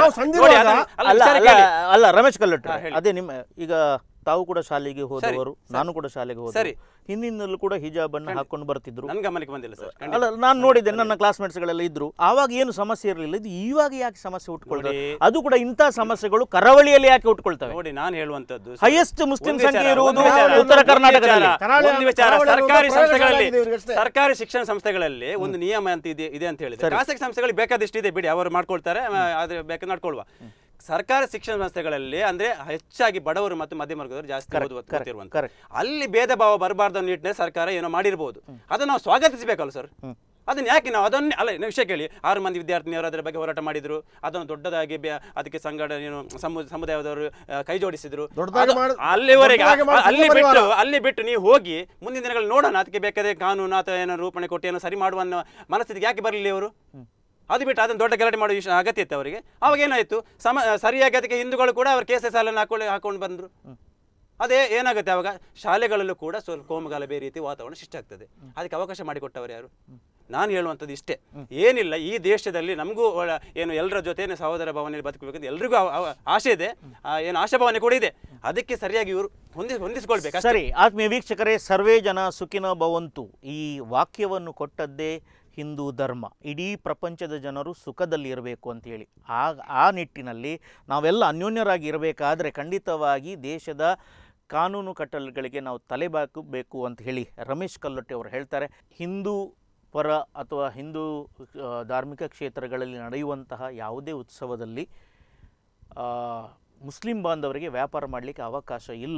ಅಲ್ಲ ರಮೇಶ್ ಕಲ್ಲಟ್, ಅದೇ ನಿಮ್ಮ ಈಗ ತಾವು ಕೂಡ ಶಾಲೆಗೆ ಹೋದವರು, ನಾನು ಕೂಡ ಶಾಲೆಗೆ ಹೋದೆ. ಹಿಂದಿನಲ್ಲೂ ಕೂಡ ಹಿಜಾಬ್ ಅನ್ನು ಹಾಕೊಂಡು ಬರ್ತಿದ್ರು. ನನ್ನ ಗಮನಕ್ಕೆ ಬಂದಿಲ್ಲ ಸರ್. ಅಲ್ಲ, ನಾನು ನೋಡಿದ್ದೆ, ನನ್ನ ಕ್ಲಾಸ್ಮೇಟ್ಸ್ ಗಳೆಲ್ಲ ಇದ್ರು. ಆವಾಗ ಏನು ಸಮಸ್ಯೆ ಇರಲಿಲ್ಲ. ಇದು ಇವಾಗ ಯಾಕೆ ಸಮಸ್ಯೆ ಉಟ್ಕೊಳ್ತಾರೆ? ಅದು ಕೂಡ ಇಂಥ ಸಮಸ್ಯೆಗಳು ಕರಾವಳಿಯಲ್ಲಿ ಯಾಕೆ ಉಟ್ಕೊಳ್ತವೆ? ನೋಡಿ, ನಾನು ಹೇಳುವಂತದ್ದು ಹೈಯೆಸ್ಟ್ ಮುಸ್ಲಿಂ ಸಂಖ್ಯೆ ಇರುವುದು ಉತ್ತರ ಕರ್ನಾಟಕದಲ್ಲಿ. ಸರ್ಕಾರಿ ಶಿಕ್ಷಣ ಸಂಸ್ಥೆಗಳಲ್ಲಿ ಒಂದು ನಿಯಮ ಅಂತ ಇದೆ ಅಂತ ಹೇಳಿದ್ರೆ, ಖಾಸಗಿ ಸಂಸ್ಥೆಗಳಿಗೆ ಬೇಕಾದಷ್ಟು ಇದೆ ಬಿಡಿ, ಅವರು ಮಾಡ್ಕೊಳ್ತಾರೆ, ಆದ್ರೆ ಬೇಕಾದ್ರೆ ನಡ್ಕೊಳ್ವಾ. ಸರ್ಕಾರಿ ಶಿಕ್ಷಣ ಸಂಸ್ಥೆಗಳಲ್ಲಿ ಅಂದ್ರೆ ಹೆಚ್ಚಾಗಿ ಬಡವರು ಮತ್ತು ಮಧ್ಯಮ ವರ್ಗದವರು ಜಾಸ್ತಿ ಓದುವಂತ, ಅಲ್ಲಿ ಭೇದ ಭಾವ ಬರಬಾರ್ದು ನಿಟ್ಟಿನಲ್ಲಿ ಸರ್ಕಾರ ಏನೋ ಮಾಡಿರ್ಬೋದು. ಅದನ್ನ ನಾವು ಸ್ವಾಗತಿಸಬೇಕಲ್ಲ ಸರ್. ಅದನ್ನ ಯಾಕೆ ನಾವು ಅದನ್ನೇ ಅಲ್ಲ ವಿಷಯ ಕೇಳಿ, 6 ಮಂದಿ ವಿದ್ಯಾರ್ಥಿನಿಯರು ಅದರ ಬಗ್ಗೆ ಹೋರಾಟ ಮಾಡಿದ್ರು. ಅದನ್ನು ದೊಡ್ಡದಾಗಿ ಅದಕ್ಕೆ ಸಂಘಟನೆ ಸಮುದಾಯದವರು ಕೈ ಜೋಡಿಸಿದ್ರು. ಅಲ್ಲಿವರೆಗೆ ಅಲ್ಲಿ ಬಿಟ್ಟು ನೀವು ಹೋಗಿ ಮುಂದಿನ ದಿನಗಳಲ್ಲಿ ನೋಡೋಣ, ಅದಕ್ಕೆ ಬೇಕಾದ ಕಾನೂನು ಅಥವಾ ಏನೋ ರೂಪಣೆ ಕೊಟ್ಟು ಏನೋ ಸರಿ ಮಾಡುವ ಮನಸ್ಥಿತಿಗೆ ಯಾಕೆ ಬರಲಿಲ್ಲ ಅವರು? ಅದು ಬಿಟ್ಟು ಅದನ್ನು ದೊಡ್ಡ ಗಲಾಟೆ ಮಾಡೋ ಅಗತ್ಯ ಇತ್ತು ಅವರಿಗೆ. ಅವಾಗ ಏನಾಯ್ತು, ಸರಿಯಾಗಿ ಅದಕ್ಕೆ ಹಿಂದೂಗಳು ಕೂಡ ಅವ್ರ ಕೇಸೆ ಸಾಲನ್ನು ಹಾಕೊಂಡು ಬಂದರು. ಅದೇ ಏನಾಗುತ್ತೆ ಅವಾಗ ಶಾಲೆಗಳಲ್ಲೂ ಕೂಡ ಸ್ವಲ್ಪ ಕೋಮುಗಲಭೆ ರೀತಿ ವಾತಾವರಣ ಸೃಷ್ಟಿ ಆಗ್ತದೆ. ಅದಕ್ಕೆ ಅವಕಾಶ ಮಾಡಿಕೊಟ್ಟವರು ಯಾರು? ನಾನು ಹೇಳುವಂಥದ್ದು ಇಷ್ಟೇ, ಏನಿಲ್ಲ, ಈ ದೇಶದಲ್ಲಿ ನಮಗೂ ಏನು ಎಲ್ಲರ ಜೊತೆ ಸಹೋದರ ಭಾವನೆಯಲ್ಲಿ ಬದುಕಬೇಕಂತ ಎಲ್ರಿಗೂ ಆಸೆ ಇದೆ, ಏನು ಆಶಾಭಾವನೆ ಕೂಡ ಇದೆ. ಅದಕ್ಕೆ ಸರಿಯಾಗಿ ಇವರು ಹೊಂದಿಸ್ಕೊಳ್ಬೇಕು. ಸರಿ, ಆತ್ಮೀಯ ವೀಕ್ಷಕರೇ, ಸರ್ವೇ ಜನ ಸುಖಿನೋ ಭವಂತು ಈ ವಾಕ್ಯವನ್ನು ಕೊಟ್ಟದ್ದೇ ಹಿಂದೂ ಧರ್ಮ. ಇಡೀ ಪ್ರಪಂಚದ ಜನರು ಸುಖದಲ್ಲಿ ಇರಬೇಕು ಅಂತೇಳಿ ಆ ನಿಟ್ಟಿನಲ್ಲಿ ನಾವೆಲ್ಲ ಅನ್ಯೋನ್ಯರಾಗಿ ಇರಬೇಕಾದ್ರೆ ಖಂಡಿತವಾಗಿ ದೇಶದ ಕಾನೂನು ಕಟ್ಟಳೆಗಳಿಗೆ ನಾವು ತಲೆಬಾಕಬೇಕು ಅಂತ ಹೇಳಿ ರಮೇಶ್ ಕಲ್ಲೊಟ್ಟೆ ಅವರು ಹೇಳ್ತಾರೆ. ಹಿಂದೂ ಪರ ಅಥವಾ ಹಿಂದೂ ಧಾರ್ಮಿಕ ಕ್ಷೇತ್ರಗಳಲ್ಲಿ ನಡೆಯುವಂತಹ ಯಾವುದೇ ಉತ್ಸವದಲ್ಲಿ ಮುಸ್ಲಿಂ ಬಾಂಧವರಿಗೆ ವ್ಯಾಪಾರ ಮಾಡಲಿಕ್ಕೆ ಅವಕಾಶ ಇಲ್ಲ.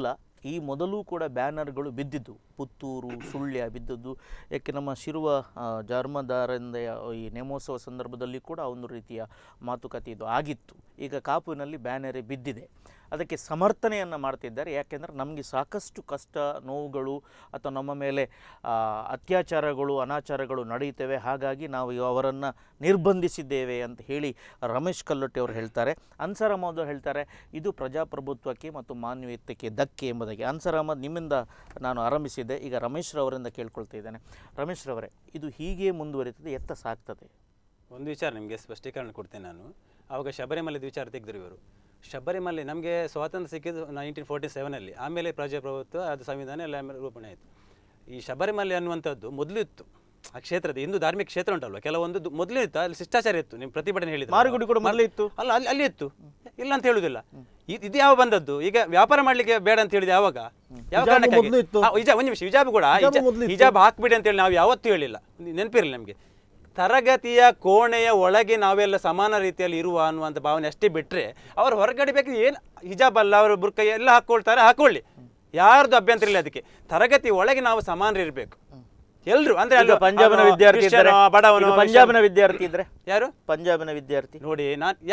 ಈ ಮೊದಲು ಕೂಡ ಬ್ಯಾನರ್ಗಳು ಬಿದ್ದಿದ್ದು, ಪುತ್ತೂರು, ಸುಳ್ಯ ಬಿದ್ದದ್ದು. ಯಾಕೆ ನಮ್ಮ ಶಿರುವ ಧರ್ಮದಾರಿಂದ ಈ ನೇಮೋತ್ಸವ ಸಂದರ್ಭದಲ್ಲಿ ಕೂಡ ಒಂದು ರೀತಿಯ ಮಾತುಕತೆ ಇದು ಆಗಿತ್ತು. ಈಗ ಕಾಪುವಿನಲ್ಲಿ ಬ್ಯಾನರೇ ಬಿದ್ದಿದೆ. ಅದಕ್ಕೆ ಸಮರ್ಥನೆಯನ್ನು ಮಾಡ್ತಿದ್ದಾರೆ. ಯಾಕೆಂದರೆ ನಮಗೆ ಸಾಕಷ್ಟು ಕಷ್ಟ, ನೋವುಗಳು ಅಥವಾ ನಮ್ಮ ಮೇಲೆ ಅತ್ಯಾಚಾರಗಳು, ಅನಾಚಾರಗಳು ನಡೆಯುತ್ತವೆ. ಹಾಗಾಗಿ ನಾವು ಅವರನ್ನು ನಿರ್ಬಂಧಿಸಿದ್ದೇವೆ ಅಂತ ಹೇಳಿ ರಮೇಶ್ ಕಲ್ಲೊಟ್ಟಿ ಅವರು ಹೇಳ್ತಾರೆ. ಅನ್ಸರ್ ಅಹಮದ್ ಅವರು ಹೇಳ್ತಾರೆ ಇದು ಪ್ರಜಾಪ್ರಭುತ್ವಕ್ಕೆ ಮತ್ತು ಮಾನವೀಯತೆಗೆ ಧಕ್ಕೆ ಎಂಬುದಾಗಿ. ಅನ್ಸರ್ ಅಹಮದ್, ನಿಮ್ಮಿಂದ ನಾನು ಆರಂಭಿಸಿದ್ದೆ, ಈಗ ರಮೇಶ್ ರವರಿಂದ ಕೇಳ್ಕೊಳ್ತಾ ಇದ್ದೇನೆ. ರಮೇಶ್ ರವರೇ, ಇದು ಹೀಗೆ ಮುಂದುವರಿತದೆ, ಎತ್ತ ಸಾಗ್ತದೆ? ಒಂದು ವಿಚಾರ ನಿಮಗೆ ಸ್ಪಷ್ಟೀಕರಣ ಕೊಡ್ತೇನೆ ನಾನು. ಆವಾಗ ಶಬರಿಮಲೆದ ವಿಚಾರ ತೆಗೆದ್ರು ಇವರು. ಶಬರಿಮಲೆ ನಮಗೆ ಸ್ವಾತಂತ್ರ್ಯ ಸಿಕ್ಕಿದ್ದು 1947 ಆಮೇಲೆ ಪ್ರಜಾಪ್ರಭುತ್ವ, ಅದು ಸಂವಿಧಾನ ಎಲ್ಲ ರೂಪಣೆ ಆಯಿತು. ಈ ಶಬರಿಮಲೆ ಅನ್ನುವಂಥದ್ದು ಮೊದಲು ಇತ್ತು, ಆ ಕ್ಷೇತ್ರದ ಹಿಂದೂ ಧಾರ್ಮಿಕ ಕ್ಷೇತ್ರ ಉಂಟಲ್ವ, ಕೆಲವೊಂದು ಮೊದಲು ಇತ್ತು, ಅಲ್ಲಿ ಶಿಷ್ಟಾಚಾರ ಇತ್ತು. ನಿಮ್ಮ ಪ್ರತಿಭಟನೆ ಹೇಳಿದ್ರು, ಮಾರುಗುಡಿ ಕೂಡ ಮೊದಲು ಇತ್ತು ಅಲ್ಲ, ಅಲ್ಲಿ ಇತ್ತು, ಇಲ್ಲ ಅಂತ ಹೇಳುದಿಲ್ಲ. ಇದು ಯಾವ ಬಂದದ್ದು? ಈಗ ವ್ಯಾಪಾರ ಮಾಡ್ಲಿಕ್ಕೆ ಬೇಡ ಅಂತ ಹೇಳಿದೆ ಯಾವಾಗ? ಯಾವ ಕಾರಣಕ್ಕಾಗಿ? ಒಂದು ನಿಮಿಷ, ಹಿಜಾಬ್ ಕೂಡ ಹಿಜಾಬ್ ಹಾಕ್ಬಿಡಿ ಅಂತೇಳಿ ನಾವು ಯಾವತ್ತೂ ಹೇಳಿಲ್ಲ, ನೆನಪಿರಲಿ ನಮಗೆ. ತರಗತಿಯ ಕೋಣೆಯ ಒಳಗೆ ನಾವೆಲ್ಲ ಸಮಾನ ರೀತಿಯಲ್ಲಿ ಇರುವ ಅನ್ನುವಂಥ ಭಾವನೆ ಅಷ್ಟೇ ಬಿಟ್ಟರೆ, ಅವರು ಹೊರಗಡೆ ಬೇಕು ಏನು ಹಿಜಾಬ್ ಅಲ್ಲ, ಅವರು ಬುರ್ಕ ಎಲ್ಲ ಹಾಕ್ಕೊಳ್ತಾರೆ, ಹಾಕೊಳ್ಳಿ, ಯಾರ್ದು ಅಭ್ಯಂತರ ಇಲ್ಲ. ಅದಕ್ಕೆ ತರಗತಿ ಒಳಗೆ ನಾವು ಸಮಾನರಿರ್ಬೇಕು ಎಲ್ರು. ಅಂದ್ರೆ ಪಂಜಾಬ್ನ ವಿದ್ಯಾರ್ಥಿ, ಬಡವನು, ಪಂಜಾಬ್ನ ವಿದ್ಯಾರ್ಥಿ ಇದ್ರೆ ಯಾರು? ಪಂಜಾಬ್ನ ವಿದ್ಯಾರ್ಥಿ ನೋಡಿ,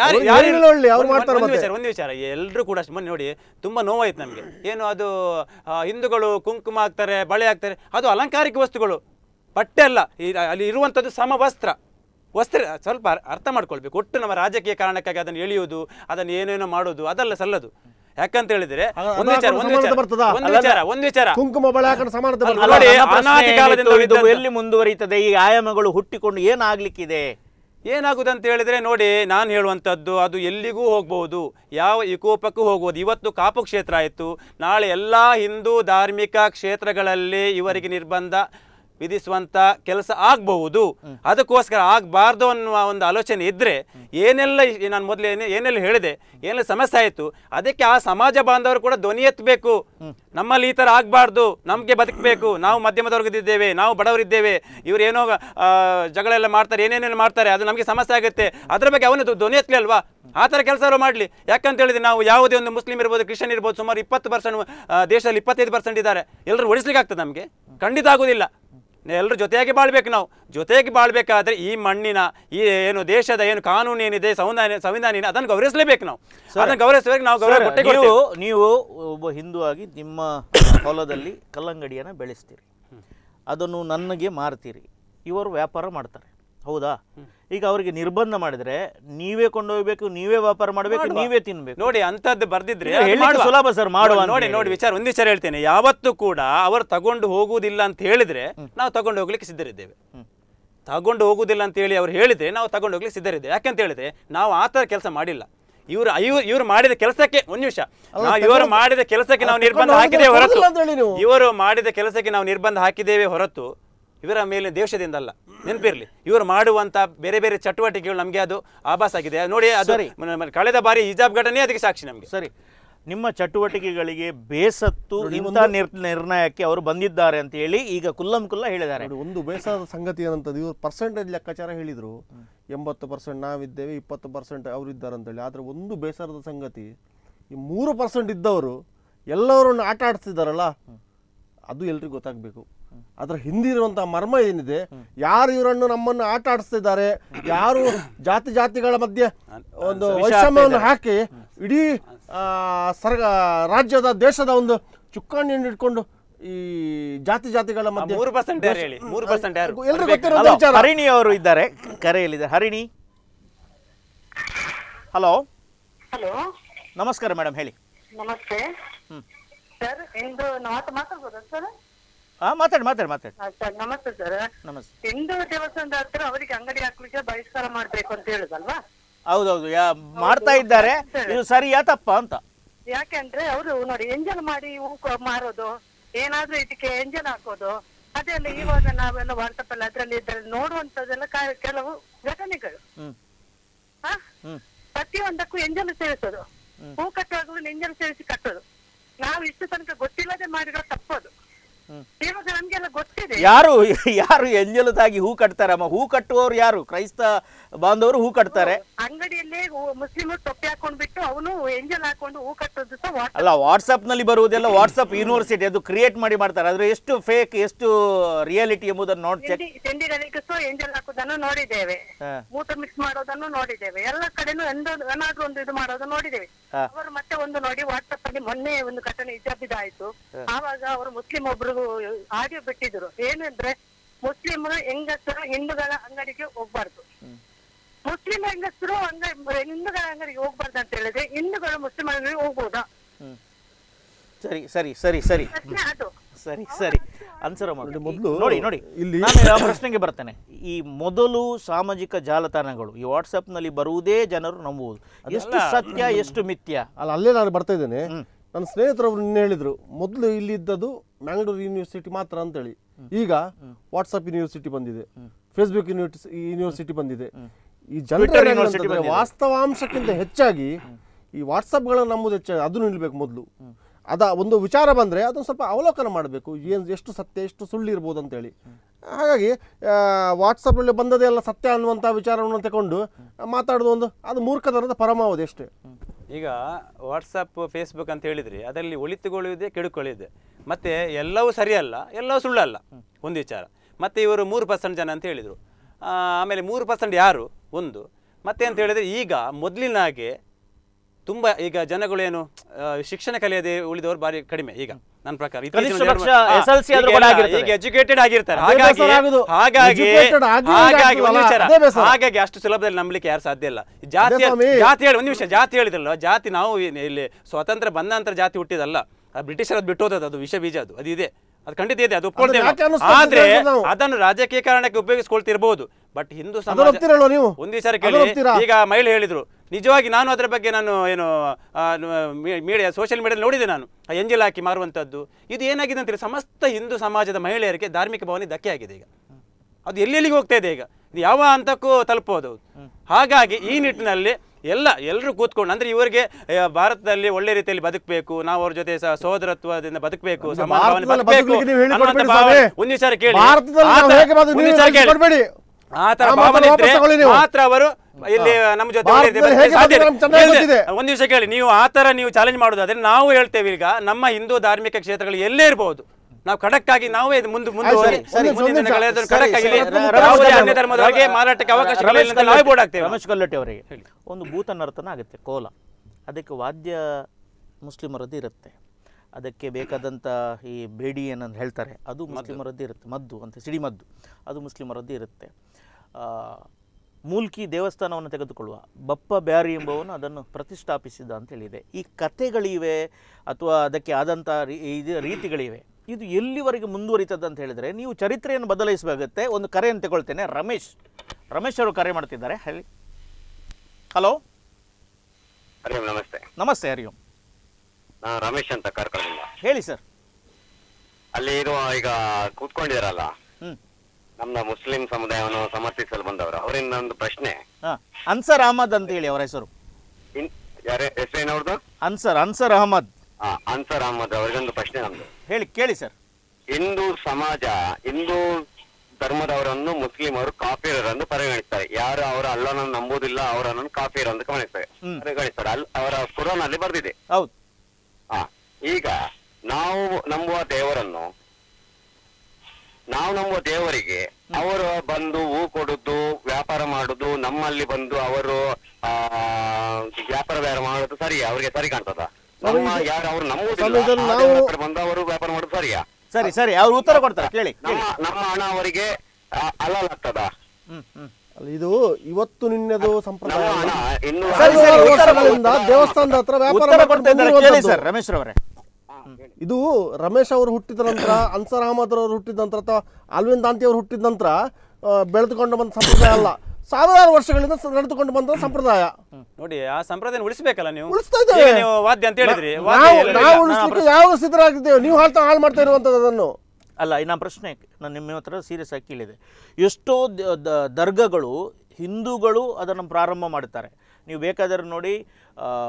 ಒಂದು ವಿಚಾರ, ಎಲ್ರು ಕೂಡ ನೋಡಿ ತುಂಬಾ ನೋವಾಯ್ತು ನಮ್ಗೆ. ಏನು ಅದು ಹಿಂದೂಗಳು ಕುಂಕುಮ ಹಾಕ್ತಾರೆ, ಬಳೆ ಹಾಕ್ತಾರೆ, ಅದು ಅಲಂಕಾರಿಕ ವಸ್ತುಗಳು, ಬಟ್ಟೆ ಅಲ್ಲ. ಅಲ್ಲಿ ಇರುವಂಥದ್ದು ಸಮವಸ್ತ್ರ. ವಸ್ತ್ರ ಸ್ವಲ್ಪ ಅರ್ಥ ಮಾಡ್ಕೊಳ್ಬೇಕು. ಒಟ್ಟು ನಮ್ಮ ರಾಜಕೀಯ ಕಾರಣಕ್ಕಾಗಿ ಅದನ್ನು ಎಳೆಯುವುದು, ಅದನ್ನು ಏನೇನೋ ಮಾಡೋದು ಅದೆಲ್ಲ ಸಲ್ಲದು. ಯಾಕಂತ ಹೇಳಿದ್ರೆ ಒಂದು ವಿಚಾರ ಕುಂಕುಮ ಬಳೆ ಎಲ್ಲಿ ಮುಂದುವರಿಯುತ್ತದೆ? ಈ ಆಯಾಮಗಳು ಹುಟ್ಟಿಕೊಂಡು ಏನಾಗ್ಲಿಕ್ಕಿದೆ? ಏನಾಗುದಂತ ಹೇಳಿದ್ರೆ ನೋಡಿ, ನಾನು ಹೇಳುವಂಥದ್ದು ಅದು ಎಲ್ಲಿಗೂ ಹೋಗ್ಬಹುದು, ಯಾವ ವಿಕೋಪಕ್ಕೂ ಹೋಗ್ಬೋದು. ಇವತ್ತು ಕಾಪು ಕ್ಷೇತ್ರ ಆಯಿತು, ನಾಳೆ ಎಲ್ಲ ಹಿಂದೂ ಧಾರ್ಮಿಕ ಕ್ಷೇತ್ರಗಳಲ್ಲಿ ಇವರಿಗೆ ನಿರ್ಬಂಧ ವಿಧಿಸುವಂತ ಕೆಲಸ ಆಗಬಹುದು. ಅದಕ್ಕೋಸ್ಕರ ಆಗಬಾರ್ದು ಅನ್ನುವ ಒಂದು ಆಲೋಚನೆ ಇದ್ರೆ, ಏನೆಲ್ಲ ನಾನು ಮೊದಲೇ ಏನೆಲ್ಲ ಹೇಳಿದೆ, ಏನೆಲ್ಲ ಸಮಸ್ಯೆ ಆಯಿತು, ಅದಕ್ಕೆ ಆ ಸಮಾಜ ಬಾಂಧವರು ಕೂಡ ಧ್ವನಿ ಎತ್ತಬೇಕು. ನಮ್ಮಲ್ಲಿ ಈ ಥರ ಆಗಬಾರ್ದು, ನಮಗೆ ಬದುಕಬೇಕು, ನಾವು ಮಧ್ಯಮದವರ್ಗದಿದ್ದೇವೆ, ನಾವು ಬಡವರಿದ್ದೇವೆ, ಇವರು ಏನೋ ಜಗಳೆಲ್ಲ ಮಾಡ್ತಾರೆ, ಏನೇನೆಲ್ಲ ಮಾಡ್ತಾರೆ, ಅದು ನಮಗೆ ಸಮಸ್ಯೆ ಆಗುತ್ತೆ, ಅದರ ಬಗ್ಗೆ ಅವನು ಧ್ವನಿ ಎತ್ತಲಿ ಅಲ್ವಾ? ಆ ಥರ ಕೆಲಸ ಅವರು ಮಾಡಲಿ. ಯಾಕಂತ ಹೇಳಿದ್ರೆ ನಾವು ಯಾವುದೇ ಒಂದು ಮುಸ್ಲಿಂ ಇರ್ಬೋದು, ಕ್ರಿಶ್ಚಿಯನ್ ಇರ್ಬೋದು, ಸುಮಾರು 20% ದೇಶದಲ್ಲಿ 25% ಇದ್ದಾರೆ. ಎಲ್ಲರೂ ಓಡಿಸ್ಲಿಕ್ಕೆ ಆಗ್ತದೆ? ನಮಗೆ ಖಂಡಿತ ಆಗೋದಿಲ್ಲ. ಎಲ್ಲರೂ ಜೊತೆಯಾಗಿ ಬಾಳ್ಬೇಕು. ನಾವು ಜೊತೆಯಾಗಿ ಬಾಳ್ಬೇಕಾದ್ರೆ ಈ ಮಣ್ಣಿನ ಈ ಏನು ದೇಶದ ಏನು ಕಾನೂನು ಏನಿದೆ, ಸಂವಿಧಾನ ಏನಿದೆ, ಅದನ್ನು ಗೌರವಿಸಲೇಬೇಕು. ನಾವು ಅದನ್ನು ಗೌರವಿಸಬೇಕು. ನಾವು ಗೌರವ ನೀವು ಒಬ್ಬ ಹಿಂದೂ ಆಗಿ ನಿಮ್ಮ ಹೊಲದಲ್ಲಿ ಕಲ್ಲಂಗಡಿಯನ್ನು ಬೆಳೆಸ್ತೀರಿ, ಅದನ್ನು ನನಗೆ ಮಾರ್ತೀರಿ, ಇವರು ವ್ಯಾಪಾರ ಮಾಡ್ತಾರೆ, ಹೌದಾ? ಈಗ ಅವರಿಗೆ ನಿರ್ಬಂಧ ಮಾಡಿದ್ರೆ ನೀವೇ ಕೊಂಡೋಗ್ಬೇಕು, ನೀವೇ ವ್ಯಾಪಾರ ಮಾಡಬೇಕು, ನೀವೇ ತಿನ್ಬೇಕು. ನೋಡಿ, ಅಂತದ್ದು ಬರ್ದಿದ್ರೆ ಸುಲಭ ಸರ್ ಮಾಡುವ. ನೋಡಿ ಒಂದು ವಿಚಾರ ಹೇಳ್ತೇನೆ, ಯಾವತ್ತೂ ಕೂಡ ಅವರು ತಗೊಂಡು ಹೋಗುವುದಿಲ್ಲ ಅಂತ ಹೇಳಿದ್ರೆ ನಾವು ತಗೊಂಡು ಹೋಗ್ಲಿಕ್ಕೆ ಸಿದ್ಧರಿದ್ದೇವೆ. ತಗೊಂಡು ಹೋಗುವುದಿಲ್ಲ ಅಂತ ಹೇಳಿ ಅವ್ರು ಹೇಳಿದ್ರೆ ನಾವು ತಗೊಂಡು ಹೋಗ್ಲಿಕ್ಕೆ ಸಿದ್ಧರಿದ್ದೇವೆ. ಯಾಕಂತ ಹೇಳಿದ್ರೆ ನಾವು ಆ ಥರ ಕೆಲಸ ಮಾಡಿಲ್ಲ. ಇವರು ಮಾಡಿದ ಕೆಲಸಕ್ಕೆ ಒಂದು ನಿಮಿಷ, ಇವರು ಮಾಡಿದ ಕೆಲಸಕ್ಕೆ ನಾವು ನಿರ್ಬಂಧ ಹಾಕಿದ್ದೇವೆ ಹೊರತು, ಇವರು ಮಾಡಿದ ಕೆಲಸಕ್ಕೆ ನಾವು ನಿರ್ಬಂಧ ಹಾಕಿದ್ದೇವೆ ಹೊರತು ಇವರ ಮೇಲೆ ದೇಶದಿಂದ ಅಲ್ಲ. ನೆನಪಿರಲಿ, ಇವರು ಮಾಡುವಂತ ಬೇರೆ ಬೇರೆ ಚಟುವಟಿಕೆಗಳು ನಮಗೆ ಅದು ಆಭಾಸ ಆಗಿದೆ. ನೋಡಿ, ಅದು ಕಳೆದ ಬಾರಿ ಹಿಜಾಬ್ ಘಟನೆ ಅದಕ್ಕೆ ಸಾಕ್ಷಿ ನಮಗೆ. ಸರಿ, ನಿಮ್ಮ ಚಟುವಟಿಕೆಗಳಿಗೆ ಬೇಸತ್ತು ಇಂಥ ನಿರ್ಣಯಕ್ಕೆ ಅವರು ಬಂದಿದ್ದಾರೆ ಅಂತ ಹೇಳಿ ಈಗ ಕುಲ್ಲ ಹೇಳಿದ್ದಾರೆ. ಒಂದು ಬೇಸರದ ಸಂಗತಿ ಏನಂತದ್ದು, ಇವರು ಪರ್ಸೆಂಟೇಜ್ ಲೆಕ್ಕಾಚಾರ ಹೇಳಿದ್ರು, 80% ನಾವಿದ್ದೇವೆ, 20% ಅವರಿದ್ದಾರೆ ಅಂತೇಳಿ. ಆದರೆ ಒಂದು ಬೇಸರದ ಸಂಗತಿ, ಈ 3% ಇದ್ದವರು ಎಲ್ಲವರನ್ನು ಆಟ ಆಡಿಸ್ತಿದ್ದಾರಲ್ಲ, ಅದು ಎಲ್ರಿಗೂ ಗೊತ್ತಾಗಬೇಕು. ಅದರ ಹಿಂದಿರುವಂಥ ಮರ್ಮ ಏನಿದೆ, ಯಾರು ಇವರನ್ನು ನಮ್ಮನ್ನು ಆಟ ಆಡಿಸ್ತಿದ್ದಾರೆ, ಯಾರು ಜಾತಿಗಳ ಮಧ್ಯೆ ಒಂದು ವೈಷಮ್ಯವನ್ನು ಹಾಕಿ ಇಡೀ ರಾಜ್ಯದ ದೇಶದ ಒಂದು ಚುಕ್ಕಾಣಿಯನ್ನು ಇಟ್ಕೊಂಡು ಈ ಜಾತಿಗಳ ಮಧ್ಯೆ 3% ಹೇಳಿ, 3% ಯಾರು? ಎಲ್ರಿಗೂ ಗೊತ್ತಿರೋ ವಿಚಾರ. ಹರಿಣಿ ಅವರು ಇದ್ದಾರೆ, ಕರೆಯಲ್ಲಿದ್ದಾರೆ. ಹರಿಣಿ, ಹಲೋ. ಹಲೋ, ನಮಸ್ಕಾರ ಮೇಡಮ್, ಹೇಳಿ. ನಮಸ್ತೆ ಸರ್, ಇಂದು ಮಾತಾಡ್ಬೋದಾ ಸರ್? ಮಾತಾಡಿ. ಸರ್ ನಮಸ್ತೆ ಸರ್. ನಮಸ್ತೆ. ಹಿಂದೂ ದೇವಸ್ಥಾನದ ಹತ್ರ ಅವರಿಗೆ ಅಂಗಡಿ ಹಾಕ್ಲಿಕ್ಕೆ ಬಹಿಷ್ಕಾರ ಮಾಡ್ಬೇಕು ಅಂತ ಹೇಳುದಲ್ವಾ? ಹೌದೌದು, ಮಾಡ್ತಾ ಇದ್ದಾರೆ. ಇದು ಸರಿಯಾ ತಪ್ಪ ಅಂತ? ಯಾಕೆಂದ್ರೆ ಅವರು ನೋಡಿ, ಎಂಜಲ್ ಮಾಡಿ ಮಾರೋದು, ಏನಾದ್ರೂ ಇದಕ್ಕೆ ಎಂಜಲ್ ಹಾಕೋದು, ಅದೆಲ್ಲ ಇವಾಗ ನಾವೆಲ್ಲ ವಾಟ್ಸಪ್ ಅದ್ರಲ್ಲಿ ನೋಡುವಂತದೆಲ್ಲ ಕೆಲವು ಘಟನೆಗಳು. ಪ್ರತಿಯೊಂದಕ್ಕೂ ಎಂಜಲು ಸೇರಿಸೋದು, ಹೂ ಕಟ್ಟುವಾಗಲೂ ಎಂಜಲು ಸೇರಿಸಿ ಕಟ್ಟೋದು. ನಾವು ಇಷ್ಟು ತನಕ ಗೊತ್ತಿಲ್ಲದೆ ಮಾಡಿರೋ ತಪ್ಪೋದು. ಇವಾಗ ನಮ್ಗೆಲ್ಲ ಗೊತ್ತಿದೆ. ಯಾರು ಯಾರು ಎಂಜಲದಾಗಿ ಹೂ ಕಟ್ತಾರಮ್ಮ? ಹೂ ಕಟ್ಟುವವರು ಯಾರು? ಕ್ರೈಸ್ತ ಬಾಂಧವರು ಹೂ ಕಟ್ತಾರೆ. ಅಂಗಡಿಯಲ್ಲೇ ಮುಸ್ಲಿಮರು ಟೊಪ್ಪಿ ಹಾಕೊಂಡ್ಬಿಟ್ಟು ಅವನು ಎಂಜಲ್ ಹಾಕೊಂಡು ಹೂ ಕಟ್ಟೋದು ಸಹ ಅಲ್ಲ, ವಾಟ್ಸಪ್ ನಲ್ಲಿ ಬರುವುದೆಲ್ಲ ವಾಟ್ಸಪ್ ಯೂನಿವರ್ಸಿಟಿ, ಅದು ಕ್ರಿಯೇಟ್ ಮಾಡಿ ಮಾಡ್ತಾರೆ. ಆದ್ರೆ ಎಷ್ಟು ಫೇಕ್ ಎಷ್ಟು ರಿಯಾಲಿಟಿ ಎಂಬುದನ್ನು ನೋಡಿ ಚೆಕ್. ತಿಂಡಿಗಳಿಗೆ ಸಹ ಎಂಜಲ್ ಹಾಕೋದನ್ನು ನೋಡಿದ್ದೇವೆ, ಮೂತ್ರ ಮಿಕ್ಸ್ ಮಾಡೋದನ್ನು ನೋಡಿದ್ದೇವೆ, ಎಲ್ಲ ಕಡೆನೂ ಏನಾದ್ರೂ ಒಂದು ಇದು ಮಾಡೋದು ನೋಡಿದ್ದೇವೆ. ಅವರು ಮತ್ತೆ ಒಂದು ನೋಡಿ ವಾಟ್ಸಪ್ ಅಲ್ಲಿ ಮೊನ್ನೆ ಒಂದು ಘಟನೆ ಇದ್ದಾಯ್ತು. ಆವಾಗ ಅವರು ಮುಸ್ಲಿಂ ಒಬ್ರು ಆಡಿಯೋ ಬಿಟ್ಟಿದ್ರು. ಏನಂದ್ರೆ ಮುಸ್ಲಿಮರು ಹೆಂಗಸರು ಹಿಂದೂಗಳ ಅಂಗಡಿಗೆ ಹೋಗ್ಬಾರ್ದು, ಮುಸ್ಲಿಂ ಹೆಂಗಸರು ಹಿಂದೂಗಳ ಅಂಗಡಿಗೆ ಹೋಗ್ಬಾರ್ದು ಅಂತ ಹೇಳಿದ್ರೆ ಹಿಂದೂಗಳು ಮುಸ್ಲಿಂ ಅಂಗಡಿಗೆ ಹೋಗ್ಬೋದಾ? ಸರಿ ಸರಿ ಸರಿ ಸರಿ ಅದು ಸರಿ ಸರಿ ಆನ್ಸರ್ ಮಾಡಿ. ಮೊದಲು ನೋಡಿ ನೋಡಿ, ಇಲ್ಲಿ ನಾನು ಆ ಪ್ರಶ್ನೆಗೆ ಬರ್ತೇನೆ. ಈ ಮೊದಲು ಸಾಮಾಜಿಕ ಜಾಲತಾಣಗಳು ಈ ವಾಟ್ಸಪ್ ನಲ್ಲಿ ಬರುವುದೇ ಜನರು ನಂಬುವುದು. ಎಷ್ಟು ಸತ್ಯ ಎಷ್ಟು ಮಿಥ್ಯ? ಅಲ್ಲೇ ನಾನು ಬರ್ತಾ ಇದ್ದೇನೆ. ನನ್ನ ಸ್ನೇಹಿತರವರು ನಿನ್ನೆ ಹೇಳಿದ್ರು, ಮೊದಲು ಇಲ್ಲಿ ಇದ್ದದ್ದು ಮ್ಯಾಂಗ್ಳೂರ್ ಯೂನಿವರ್ಸಿಟಿ ಮಾತ್ರ ಅಂತೇಳಿ, ಈಗ ವಾಟ್ಸಪ್ ಯೂನಿವರ್ಸಿಟಿ ಬಂದಿದೆ, ಫೇಸ್ಬುಕ್ ಯೂನಿವರ್ಸಿಟಿ ಬಂದಿದೆ. ಈ ಜನರ ವಾಸ್ತವಾಂಶಕ್ಕಿಂತ ಹೆಚ್ಚಾಗಿ ಈ ವಾಟ್ಸಪ್ಗಳನ್ನು ನಂಬುದು ಹೆಚ್ಚಾಗಿ ಅದು ನಿಲ್ಬೇಕು. ಮೊದಲು ಒಂದು ವಿಚಾರ ಬಂದರೆ ಅದನ್ನು ಸ್ವಲ್ಪ ಅವಲೋಕನ ಮಾಡಬೇಕು, ಎಷ್ಟು ಸತ್ಯ ಎಷ್ಟು ಸುಳ್ಳು ಇರ್ಬೋದು ಅಂತೇಳಿ. ಹಾಗಾಗಿ ವಾಟ್ಸಪ್ಪಲ್ಲಿ ಬಂದದೇ ಎಲ್ಲ ಸತ್ಯ ಅನ್ನುವಂಥ ವಿಚಾರವನ್ನು ತಗೊಂಡು ಮಾತಾಡೋದು ಅದು ಮೂರ್ಖತನದ ಪರಮಾವಧಿ ಅಷ್ಟೇ. ಈಗ ವಾಟ್ಸಪ್ ಫೇಸ್ಬುಕ್ ಅಂತ ಹೇಳಿದ್ರಿ, ಅದರಲ್ಲಿ ಒಳಿತುಗಳಿದೆ ಕೆಡುಕೊಳ್ಳಿದೆ, ಮತ್ತು ಎಲ್ಲವೂ ಸರಿಯಲ್ಲ ಎಲ್ಲವೂ ಸುಳ್ಳಲ್ಲ ಒಂದು ವಿಚಾರ. ಮತ್ತು ಇವರು 3% ಜನ ಅಂತ ಹೇಳಿದರು. ಆಮೇಲೆ 3% ಯಾರು ಒಂದು ಮತ್ತೆ ಅಂತ ಹೇಳಿದರೆ, ಈಗ ಮೊದಲಿನ ಹಾಗೆ ತುಂಬ ಈಗ ಜನಗಳೇನು ಶಿಕ್ಷಣ ಕಲಿಯದೆ ಉಳಿದವರು ಬಾರಿ ಕಡಿಮೆ ಈಗ ನನ್ನ ಪ್ರಕಾರ. ಈಗ ಎಜುಕೇಟೆಡ್ ಆಗಿರ್ತಾರೆ, ಹಾಗಾಗಿ ಅಷ್ಟು ಸುಲಭದಲ್ಲಿ ನಂಬಲಿಕ್ಕೆ ಯಾರು ಸಾಧ್ಯ ಇಲ್ಲ. ಜಾತಿ ಹೇಳಿ ಒಂದು ನಿಮಿಷ, ಜಾತಿ ಹೇಳಿದ್ರಲ್ಲ, ಜಾತಿ ನಾವು ಇಲ್ಲಿ ಸ್ವಾತಂತ್ರ್ಯ ಬಂದ ನಂತರ ಜಾತಿ ಹುಟ್ಟಿದಲ್ಲ, ಬ್ರಿಟಿಷರದ್ದು ಬಿಟ್ಟು ಹೋದದ್ದು, ಅದು ವಿಷ ಬೀಜ, ಅದು ಇದೆ, ಅದು ಖಂಡಿತ ಇದೆ, ಅದು ಒಪ್ಕೊಳ್ತೇವೆ. ಆದ್ರೆ ಅದನ್ನು ರಾಜಕೀಯ ಕಾರಣಕ್ಕೆ ಉಪಯೋಗಿಸ್ಕೊಳ್ತಿರ್ಬೋದು. ಬಟ್ ಹಿಂದೂ ಸಮಾಜ ಒಂದು ವಿಚಾರ ಕೇಳಿ, ಈಗ ಮಹಿಳೆ ಹೇಳಿದ್ರು, ನಿಜವಾಗಿ ನಾನು ಅದರ ಬಗ್ಗೆ ನಾನು ಏನು ಮೀಡಿಯಾ ಸೋಷಿಯಲ್ ಮೀಡಿಯಾದಲ್ಲಿ ನೋಡಿದೆ, ನಾನು ಎಂಜಲ್ ಹಾಕಿ ಮಾರುವಂಥದ್ದು. ಇದು ಏನಾಗಿದೆ ಅಂತೇಳಿ ಸಮಸ್ತ ಹಿಂದೂ ಸಮಾಜದ ಮಹಿಳೆಯರಿಗೆ ಧಾರ್ಮಿಕ ಭಾವನೆ ಧಕ್ಕೆ ಆಗಿದೆ. ಈಗ ಅದು ಎಲ್ಲೆಲ್ಲಿಗೆ ಹೋಗ್ತಾ ಇದೆ, ಈಗ ಇದು ಯಾವ ಹಂತಕ್ಕೂ ತಲುಪಬಹುದು. ಹಾಗಾಗಿ ಈ ನಿಟ್ಟಿನಲ್ಲಿ ಎಲ್ಲರೂ ಕೂತ್ಕೊಂಡು, ಅಂದ್ರೆ ಇವರಿಗೆ ಭಾರತದಲ್ಲಿ ಒಳ್ಳೆ ರೀತಿಯಲ್ಲಿ ಬದುಕಬೇಕು, ನಾವು ಅವ್ರ ಜೊತೆ ಸಹೋದರತ್ವದಿಂದ ಬದುಕಬೇಕು, ಸಮಾನ ಭಾವನೆ ಬದುಕಬೇಕು. ಒಂದು ವಿಚಾರ ಕೇಳಿ, ಆ ತರ ಭಾವನೆ ಇದ್ರೆ ಮಾತ್ರ ಅವರು ಇಲ್ಲಿ ನಮ್ಮ ಜೊತೆ ಒಂದು ವಿಷಯ ಕೇಳಿ, ನೀವು ಆ ತರ ನೀವು ಚಾಲೆಂಜ್ ಮಾಡೋದಾದ್ರೆ ನಾವು ಹೇಳ್ತೇವೆ, ಈಗ ನಮ್ಮ ಹಿಂದೂ ಧಾರ್ಮಿಕ ಕ್ಷೇತ್ರಗಳು ಎಲ್ಲೇ ಇರಬಹುದು, ನಾವು ಖಡಕ್ ಆಗಿ ನಾವೇ ಮುಂದೆ ಅನ್ಯ ಧರ್ಮದವರಿಗೆ ಮಾರಾಟಕ್ಕೆ ಅವಕಾಶ ನಾವೇ ಬೋರ್ಡ್ ಆಗ್ತೇವೆ. ರಮೇಶ್ ಕಲ್ಲಟ್ಟಿ ಅವರಿಗೆ ಒಂದು ಭೂತ ನರ್ತನ ಆಗುತ್ತೆ, ಕೋಲ, ಅದಕ್ಕೆ ವಾದ್ಯ ಮುಸ್ಲಿಮರದ್ದು ಇರುತ್ತೆ, ಅದಕ್ಕೆ ಬೇಕಾದಂಥ ಈ ಬೇಡಿ ಏನಂತ ಹೇಳ್ತಾರೆ ಅದು ಮುಸ್ಲಿಮರದ್ದು ಇರುತ್ತೆ, ಮದ್ದು ಅಂತ ಸಿಡಿಮದ್ದು ಅದು ಮುಸ್ಲಿಮರದ್ದು ಇರುತ್ತೆ. ಮೂಲ್ಕಿ ದೇವಸ್ಥಾನವನ್ನು ತೆಗೆದುಕೊಳ್ಳುವ ಬಪ್ಪ ಬ್ಯಾರಿ ಎಂಬವನು ಅದನ್ನು ಪ್ರತಿಷ್ಠಾಪಿಸಿದ ಅಂತ ಹೇಳಿದೆ. ಈ ಕಥೆಗಳಿವೆ ಅಥವಾ ಅದಕ್ಕೆ ಆದಂಥ ರೀತಿಗಳಿವೆ. ಇದು ಎಲ್ಲಿವರೆಗೆ ಮುಂದುವರಿತದೆ ಅಂತ ಹೇಳಿದರೆ, ನೀವು ಚರಿತ್ರೆಯನ್ನು ಬದಲಾಯಿಸಬೇಕಾಗುತ್ತೆ. ಒಂದು ಕರೆಯನ್ನು ತಗೊಳ್ತೇನೆ. ರಮೇಶ್ ಅವರು ಕರೆ ಮಾಡ್ತಿದ್ದಾರೆ, ಹೇಳಿ. ಹಲೋ. ಹರಿಯಂ, ನಮಸ್ತೆ. ನಮಸ್ತೆ, ಹರಿಯಂ. ನಾನು ರಮೇಶ್ ಅಂತ ಕಾರ್ಕಳದಿಂದ. ಹೇಳಿ ಸರ್. ಅಲ್ಲಿ ಇರುವ ಈಗ ಕೂತ್ಕೊಂಡಿದಾರಲ್ಲ, ನಮ್ಮ ಮುಸ್ಲಿಂ ಸಮುದಾಯವನ್ನು ಸಮರ್ಥಿಸಲು ಬಂದವರು, ಅವರಿಂದ ಒಂದು ಪ್ರಶ್ನೆ. ಅನ್ಸರ್ ಅಹಮದ್ ಅಂತ ಹೇಳಿ ಅವರ ಹೆಸರು. ಹೆಸರೇನವ್ರದ್ದು? ಅನ್ಸರ್ ಅಹಮದ್. ಅನ್ಸರ್ ಅಹಮದ್ ಅವರಿಗೊಂದು ಪ್ರಶ್ನೆ ನಮ್ದು. ಹೇಳಿ, ಕೇಳಿ ಸರ್. ಹಿಂದೂ ಸಮಾಜ, ಹಿಂದೂ ಧರ್ಮದವರನ್ನು ಮುಸ್ಲಿಮರು ಕಾಫಿರರೆಂದು ಪರಿಗಣಿಸ್ತಾರೆ. ಯಾರು ಅವರ ಅಲ್ಲನನ್ನು ನಂಬುವುದಿಲ್ಲ ಅವರನ್ನು ಕಾಫಿರ್ ಎಂದು ಪರಿಗಣಿಸ್ತಾರೆ. ಅವರ ಕುರಾನ್ ಅಲ್ಲಿ ಬರೆದಿದೆ. ಹೌದು. ಈಗ ನಾವು ನಂಬುವ ದೇವರಿಗೆ ಅವರು ಬಂದು ಹೂ ಕೊಡುದು, ವ್ಯಾಪಾರ ಮಾಡುದು, ನಮ್ಮಲ್ಲಿ ಬಂದು ಅವರು ವ್ಯಾಪಾರ ಮಾಡೋದು ಸರಿಯಾ? ಅವ್ರಿಗೆ ಸರಿ ಕಾಣ್ತದ? ಯಾರು ಅವ್ರು ನಂಬುದಿಲ್ಲ ಬಂದು ಅವರು ವ್ಯಾಪಾರ ಮಾಡೋದು ಸರಿಯಾ? ಸರಿ ಅವ್ರು ಉತ್ತರ ಕೊಡ್ತಾರೆ, ಕೇಳಿ. ನಮ್ಮ ಹಣ ಅವರಿಗೆ ಅಲ್ಲಾಗ್ತದ? ಇದು ಇವತ್ತು ನಿನ್ನೆದು ಸಂಪ್ರದಾಯ. ದೇವಸ್ಥಾನದ ಹತ್ರ ವ್ಯಾಪಾರ ರಮೇಶ್ ಅವರೇ, ಇದು ರಮೇಶ್ ಅವರು ಹುಟ್ಟಿದ ನಂತರ, ಅನ್ಸರ್ ಅಹಮದ್ ಅವರು ಹುಟ್ಟಿದ ನಂತರ ಅಥವಾ ಅಲ್ವಿನ್ ದಾಂತಿ ಅವರು ಹುಟ್ಟಿದ ನಂತರ ಬೆಳೆದುಕೊಂಡು ಬಂದ ಸಂಪ್ರದಾಯ ಅಲ್ಲ, ಸಾವಿರಾರು ವರ್ಷಗಳಿಂದ ನಡೆದುಕೊಂಡು ಬಂದ ಸಂಪ್ರದಾಯ. ನೋಡಿ, ಆ ಸಂಪ್ರದಾಯ ಉಳಿಸಬೇಕಲ್ಲ. ನೀವು ಉಳಿಸ್ತಾ ಇದ್ದೇವೆ, ನೀವು ವಾದ್ಯ ಅಂತ ಹೇಳಿದ್ರಿ, ನಾವು ಉಳಿಸ್ಲಿಕ್ಕೆ ಯಾವ ಸಿದ್ಧರಾಗಿದ್ದೇವೆ. ನೀವು ಹಾಳು ಮಾಡ್ತಾ ಇರುವಂತದ್ದು ಅದನ್ನು ಅಲ್ಲ. ಇನ್ನ ಪ್ರಶ್ನೆ ನಾನು ನಿಮ್ಮ ಹತ್ರ ಸೀರಿಯಸ್ ಆಗಿ ಕೇಳಿದೆ. ಎಷ್ಟೋ ದರ್ಗಗಳು ಹಿಂದೂಗಳು ಅದನ್ನು ಪ್ರಾರಂಭ ಮಾಡುತ್ತಾರೆ. ನೀವು ಬೇಕಾದರೆ ನೋಡಿ,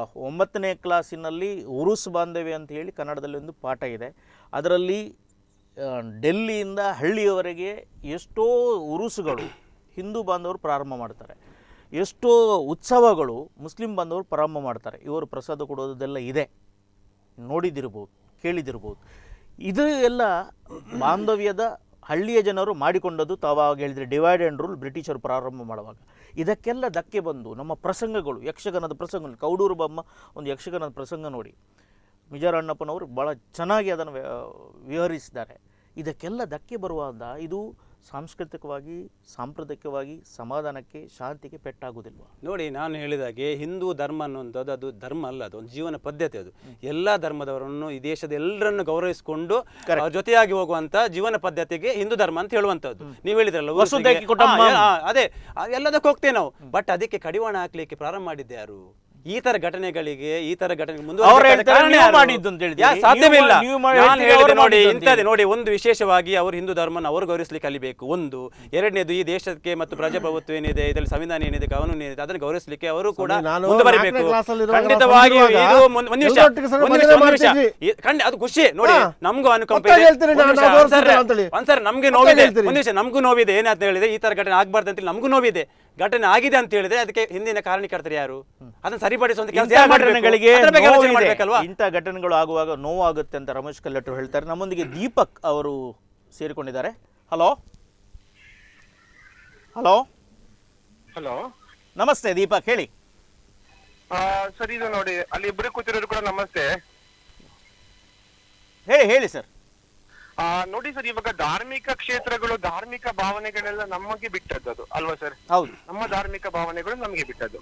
9ನೇ ಕ್ಲಾಸಿನಲ್ಲಿ ಉರುಸ್ ಬಾಂಧವ್ಯ ಅಂತ ಹೇಳಿ ಕನ್ನಡದಲ್ಲಿ ಒಂದು ಪಾಠ ಇದೆ. ಅದರಲ್ಲಿ ಡೆಲ್ಲಿಯಿಂದ ಹಳ್ಳಿಯವರೆಗೆ ಎಷ್ಟೋ ಉರುಸುಗಳು ಹಿಂದೂ ಬಾಂಧವರು ಪ್ರಾರಂಭ ಮಾಡ್ತಾರೆ, ಎಷ್ಟೋ ಉತ್ಸವಗಳು ಮುಸ್ಲಿಂ ಬಾಂಧವರು ಪ್ರಾರಂಭ ಮಾಡ್ತಾರೆ. ಇವರು ಪ್ರಸಾದ ಕೊಡೋದೆಲ್ಲ ಇದೆ, ನೋಡಿದಿರ್ಬೋದು, ಕೇಳಿದಿರ್ಬೋದು. ಇದು ಎಲ್ಲ ಬಾಂಧವ್ಯದ ಹಳ್ಳಿಯ ಜನರು ಮಾಡಿಕೊಂಡದ್ದು. ತಾವಾಗ ಹೇಳಿದರೆ ಡಿವೈಡ್ ಆ್ಯಂಡ್ ರೂಲ್ ಬ್ರಿಟಿಷರು ಪ್ರಾರಂಭ ಮಾಡುವಾಗ ಇದಕ್ಕೆಲ್ಲ ಧಕ್ಕೆ ಬಂದು ನಮ್ಮ ಪ್ರಸಂಗಗಳು, ಯಕ್ಷಗಾನದ ಪ್ರಸಂಗಗಳು, ಕೌಡೂರು ಬೊಮ್ಮ ಒಂದು ಯಕ್ಷಗಾನದ ಪ್ರಸಂಗ ನೋಡಿ, ವಿಜಯರಣ್ಣಪ್ಪನವರು ಭಾಳ ಚೆನ್ನಾಗಿ ಅದನ್ನು ವಿವರಿಸಿದ್ದಾರೆ. ಇದಕ್ಕೆಲ್ಲ ಧಕ್ಕೆ ಬರುವಾಗ ಇದು ಸಾಂಸ್ಕೃತಿಕವಾಗಿ, ಸಾಂಪ್ರದಾಯಿಕವಾಗಿ ಸಮಾಧಾನಕ್ಕೆ, ಶಾಂತಿಗೆ ಪೆಟ್ಟಾಗುವುದಿಲ್ವ? ನೋಡಿ, ನಾನು ಹೇಳಿದಾಗೆ ಹಿಂದೂ ಧರ್ಮ ಅನ್ನುವಂಥದ್ದು ಅದು ಧರ್ಮ ಅಲ್ಲ, ಅದು ಒಂದು ಜೀವನ ಪದ್ಧತಿ. ಅದು ಎಲ್ಲ ಧರ್ಮದವರನ್ನು, ಈ ದೇಶದ ಎಲ್ಲರನ್ನು ಗೌರವಿಸಿಕೊಂಡು ಜೊತೆಯಾಗಿ ಹೋಗುವಂತ ಜೀವನ ಪದ್ಧತಿಗೆ ಹಿಂದೂ ಧರ್ಮ ಅಂತ ಹೇಳುವಂಥದ್ದು. ನೀವು ಹೇಳಿದ್ರಲ್ಲ, ಅದೇ ಎಲ್ಲದಕ್ಕೆ ಹೋಗ್ತೇವೆ ನಾವು. ಬಟ್ ಅದಕ್ಕೆ ಕಡಿವಾಣ ಹಾಕ್ಲಿಕ್ಕೆ ಪ್ರಾರಂಭ ಮಾಡಿದ್ದೆ ಯಾರು? ಈ ತರ ಘಟನೆಗಳಿಗೆ ಸಾಧ್ಯವಿಲ್ಲ. ನಾನು ಹೇಳಿದೆ ನೋಡಿ, ಇಂಥದ್ದೇ ನೋಡಿ, ಒಂದು ವಿಶೇಷವಾಗಿ ಅವರು ಹಿಂದೂ ಧರ್ಮನ ಅವರು ಗೌರವಿಸಲಿಕ್ಕೆ ಕಲಿಬೇಕು. ಒಂದು, ಎರಡನೇದು, ಈ ದೇಶಕ್ಕೆ ಮತ್ತು ಪ್ರಜಾಪ್ರಭುತ್ವ ಏನಿದೆ, ಇದರಲ್ಲಿ ಸಂವಿಧಾನ ಏನಿದೆ, ಕಾನೂನು ಏನಿದೆ, ಅದನ್ನು ಗೌರವಿಸಲಿಕ್ಕೆ ಅವರು ಕೂಡ ಮುಂದುವರಿಬೇಕು. ಖಂಡಿತವಾಗಿ ಅದು ಖುಷಿ ನೋಡಿ, ನಮಗೂ ಅನುಕಂಪ ಇದೆ. ಒಂದ್ಸರಿ ನಮ್ಗೆ ನೋವಿದೆ, ಒಂದು ವಿಷಯ ನಮಗೂ ನೋವಿದೆ. ಏನಂತ ಹೇಳಿದ್ರೆ, ಈ ತರ ಘಟನೆ ಆಗ್ಬಾರ್ದು ಅಂತ ನಮಗೂ ನೋವಿದೆ. ಘಟನೆ ಆಗಿದೆ ಅಂತ ಹೇಳಿದ್ರೆ ಅದಕ್ಕೆ ಹಿಂದಿನ ಕಾರಣಕರ್ತರು ಯಾರು? ಅದನ್ನು ಸರಿಪಡಿಸುವಂತ ಇಂಥ ಘಟನೆಗಳು ಆಗುವಾಗ ನೋವಾಗುತ್ತೆ ಅಂತ ರಮೇಶ್ ಕಲ್ಲಟ್ರು ಹೇಳ್ತಾರೆ. ನಮ್ಮೊಂದಿಗೆ ದೀಪಕ್ ಅವರು ಸೇರಿಕೊಂಡಿದ್ದಾರೆ. ಹಲೋ ಹಲೋ ಹಲೋ, ನಮಸ್ತೆ ದೀಪಕ್, ಹೇಳಿ. ಸರ್, ಇದು ನೋಡಿ, ಅಲ್ಲಿ ಇಬ್ಬರು ಕೂತಿರೋರು ಕೂಡ ನಮಸ್ತೆ. ಹೇಳಿ ಸರ್. ನೋಡಿ ಸರ್, ಇವಾಗ ಧಾರ್ಮಿಕ ಕ್ಷೇತ್ರಗಳು, ಧಾರ್ಮಿಕ ಭಾವನೆಗಳೆಲ್ಲ ನಮಗೆ ಬಿಟ್ಟದ್ದು ಅದು ಅಲ್ವಾ ಸರ್? ಹೌದು, ನಮ್ಮ ಧಾರ್ಮಿಕ ಭಾವನೆಗಳು ನಮಗೆ ಬಿಟ್ಟದ್ದು,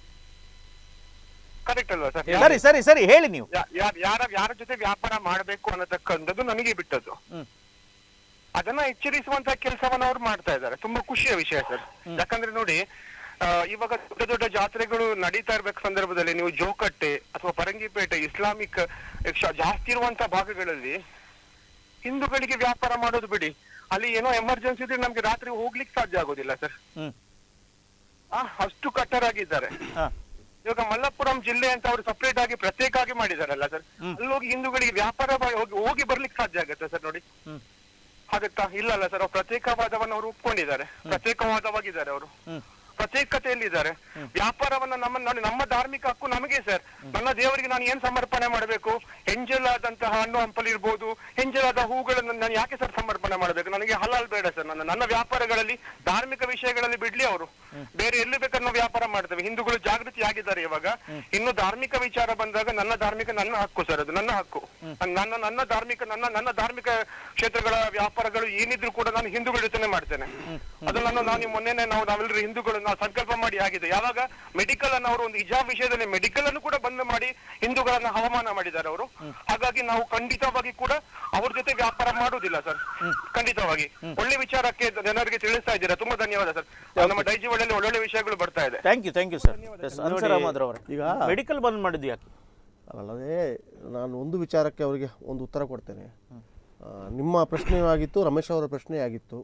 ಕರೆಕ್ಟ್ ಅಲ್ವಾ ಸರ್? ಸರಿ ಸರಿ ಸರಿ ಹೇಳಿ. ನೀವು ಯಾರ ಜೊತೆ ವ್ಯಾಪಾರ ಮಾಡಬೇಕು ಅನ್ನತಕ್ಕಂಥದ್ದು ನನಗೆ ಬಿಟ್ಟದ್ದು. ಅದನ್ನ ಎಚ್ಚರಿಸುವಂತಹ ಕೆಲಸವನ್ನ ಅವ್ರು ಮಾಡ್ತಾ ಇದ್ದಾರೆ. ತುಂಬಾ ಖುಷಿಯ ವಿಷಯ ಸರ್. ಯಾಕಂದ್ರೆ ನೋಡಿ, ಇವಾಗ ದೊಡ್ಡ ದೊಡ್ಡ ಜಾತ್ರೆಗಳು ನಡೀತಾ ಇರ್ಬೇಕು ಸಂದರ್ಭದಲ್ಲಿ ನೀವು ಜೋಕಟ್ಟೆ ಅಥವಾ ಪರಂಗಿಪೇಟೆ ಇಸ್ಲಾಮಿಕ್ ಜಾಸ್ತಿ ಇರುವಂತಹ ಭಾಗಗಳಲ್ಲಿ ಹಿಂದೂಗಳಿಗೆ ವ್ಯಾಪಾರ ಮಾಡೋದು ಬಿಡಿ, ಅಲ್ಲಿ ಏನೋ ಎಮರ್ಜೆನ್ಸಿ ಇದ್ರೆ ನಮ್ಗೆ ರಾತ್ರಿ ಹೋಗ್ಲಿಕ್ಕೆ ಸಾಧ್ಯ ಆಗೋದಿಲ್ಲ ಸರ್. ಅಷ್ಟು ಕಟ್ಟರಾಗಿದ್ದಾರೆ. ಇವಾಗ ಮಲ್ಲಪುರಂ ಜಿಲ್ಲೆ ಅಂತ ಅವರು ಸಪರೇಟ್ ಆಗಿ ಪ್ರತ್ಯೇಕ ಆಗಿ ಮಾಡಿದಾರಲ್ಲ ಸರ್, ಅಲ್ಲಿ ಹೋಗಿ ಹಿಂದೂಗಳಿಗೆ ವ್ಯಾಪಾರ ಹೋಗಿ ಬರ್ಲಿಕ್ಕೆ ಸಾಧ್ಯ ಆಗುತ್ತೆ ಸರ್? ನೋಡಿ, ಆಗತ್ತಾ? ಇಲ್ಲ ಅಲ್ಲ ಸರ್. ಅವ್ರು ಪ್ರತ್ಯೇಕವಾದವನ್ನ ಅವರು ಒಪ್ಕೊಂಡಿದ್ದಾರೆ, ಪ್ರತ್ಯೇಕವಾದವಾಗಿದ್ದಾರೆ, ಅವರು ಪ್ರತ್ಯೇಕತೆಯಲ್ಲಿದ್ದಾರೆ. ವ್ಯಾಪಾರವನ್ನ ನಮ್ಮ ಧಾರ್ಮಿಕ ಹಕ್ಕು ನಮಗೆ ಸರ್. ನನ್ನ ದೇವರಿಗೆ ನಾನು ಏನ್ ಸಮರ್ಪಣೆ ಮಾಡಬೇಕು? ಎಂಜಲಾದಂತಹ ಹಣ್ಣು ಹಂಪಲು ಇರ್ಬೋದು, ಎಂಜಲಾದ ಹೂಗಳನ್ನು ನಾನು ಯಾಕೆ ಸರ್ ಸಮರ್ಪಣೆ ಮಾಡಬೇಕು? ನನಗೆ ಹಲಾಲ್ ಬೇಡ ಸರ್. ನನ್ನ ವ್ಯಾಪಾರಗಳಲ್ಲಿ ಧಾರ್ಮಿಕ ವಿಷಯಗಳಲ್ಲಿ ಬಿಡ್ಲಿ ಅವರು, ಬೇರೆ ಎಲ್ಲಿ ಬೇಕಾದ್ರೂ ವ್ಯಾಪಾರ ಮಾಡ್ತೇವೆ. ಹಿಂದೂಗಳು ಜಾಗೃತಿ ಆಗಿದ್ದಾರೆ ಇವಾಗ. ಇನ್ನು ಧಾರ್ಮಿಕ ವಿಚಾರ ಬಂದಾಗ ನನ್ನ ಹಕ್ಕು ಸರ್, ಅದು ನನ್ನ ಹಕ್ಕು. ನನ್ನ ಧಾರ್ಮಿಕ ಕ್ಷೇತ್ರಗಳ ವ್ಯಾಪಾರಗಳು ಏನಿದ್ರು ಕೂಡ ನಾನು ಹಿಂದೂಗಳ ಜೊತೆ ಮಾಡ್ತೇನೆ. ಅದನ್ನು ಮೊನ್ನೆ ನಾವೆಲ್ಲರೂ ಹಿಂದೂಗಳು ಸಂಕಲ್ಪ ಮಾಡಿ ಆಗಿದೆ. ಯಾವಾಗ ಮೆಡಿಕಲ್ ಅನ್ನು ಅವರು ಒಂದು ಹಿಜಾಬ್ ವಿಷಯದಲ್ಲಿ ಮೆಡಿಕಲ್ ಅನ್ನು ಕೂಡ ಬಂದ್ ಮಾಡಿ ಹಿಂದೂಗಳನ್ನ ಅವಮಾನ ಮಾಡಿದ್ದಾರೆ ಅವರು. ಹಾಗಾಗಿ ನಾವು ಖಂಡಿತವಾಗಿ ಕೂಡ ಅವ್ರ ಜೊತೆ ವ್ಯಾಪಾರ ಮಾಡುವುದಿಲ್ಲ ಸರ್, ಖಂಡಿತವಾಗಿ. ಒಳ್ಳೆ ವಿಚಾರಕ್ಕೆ ಜನರಿಗೆ ತಿಳಿಸ್ತಾ ಇದ್ದೀರಾ, ತುಂಬಾ ಧನ್ಯವಾದ ಸರ್. ನಮ್ಮ ಡೈಜಿವಳಲ್ಲಿ ಒಳ್ಳೊಳ್ಳೆ ವಿಷಯಗಳು ಬರ್ತಾ ಇದೆ. Thank you sir. ಈಗ ಮೆಡಿಕಲ್ ಬಂದ್ ಮಾಡಿದ್ದು ಯಾಕೆ? ಅಲ್ಲದೆ ನಾನು ಒಂದು ವಿಚಾರಕ್ಕೆ ಅವರಿಗೆ ಒಂದು ಉತ್ತರ ಕೊಡ್ತೇನೆ. ನಿಮ್ಮ ಪ್ರಶ್ನೆಯೂ ಆಗಿತ್ತು, ರಮೇಶ್ ಅವರ ಪ್ರಶ್ನೆ ಆಗಿತ್ತು.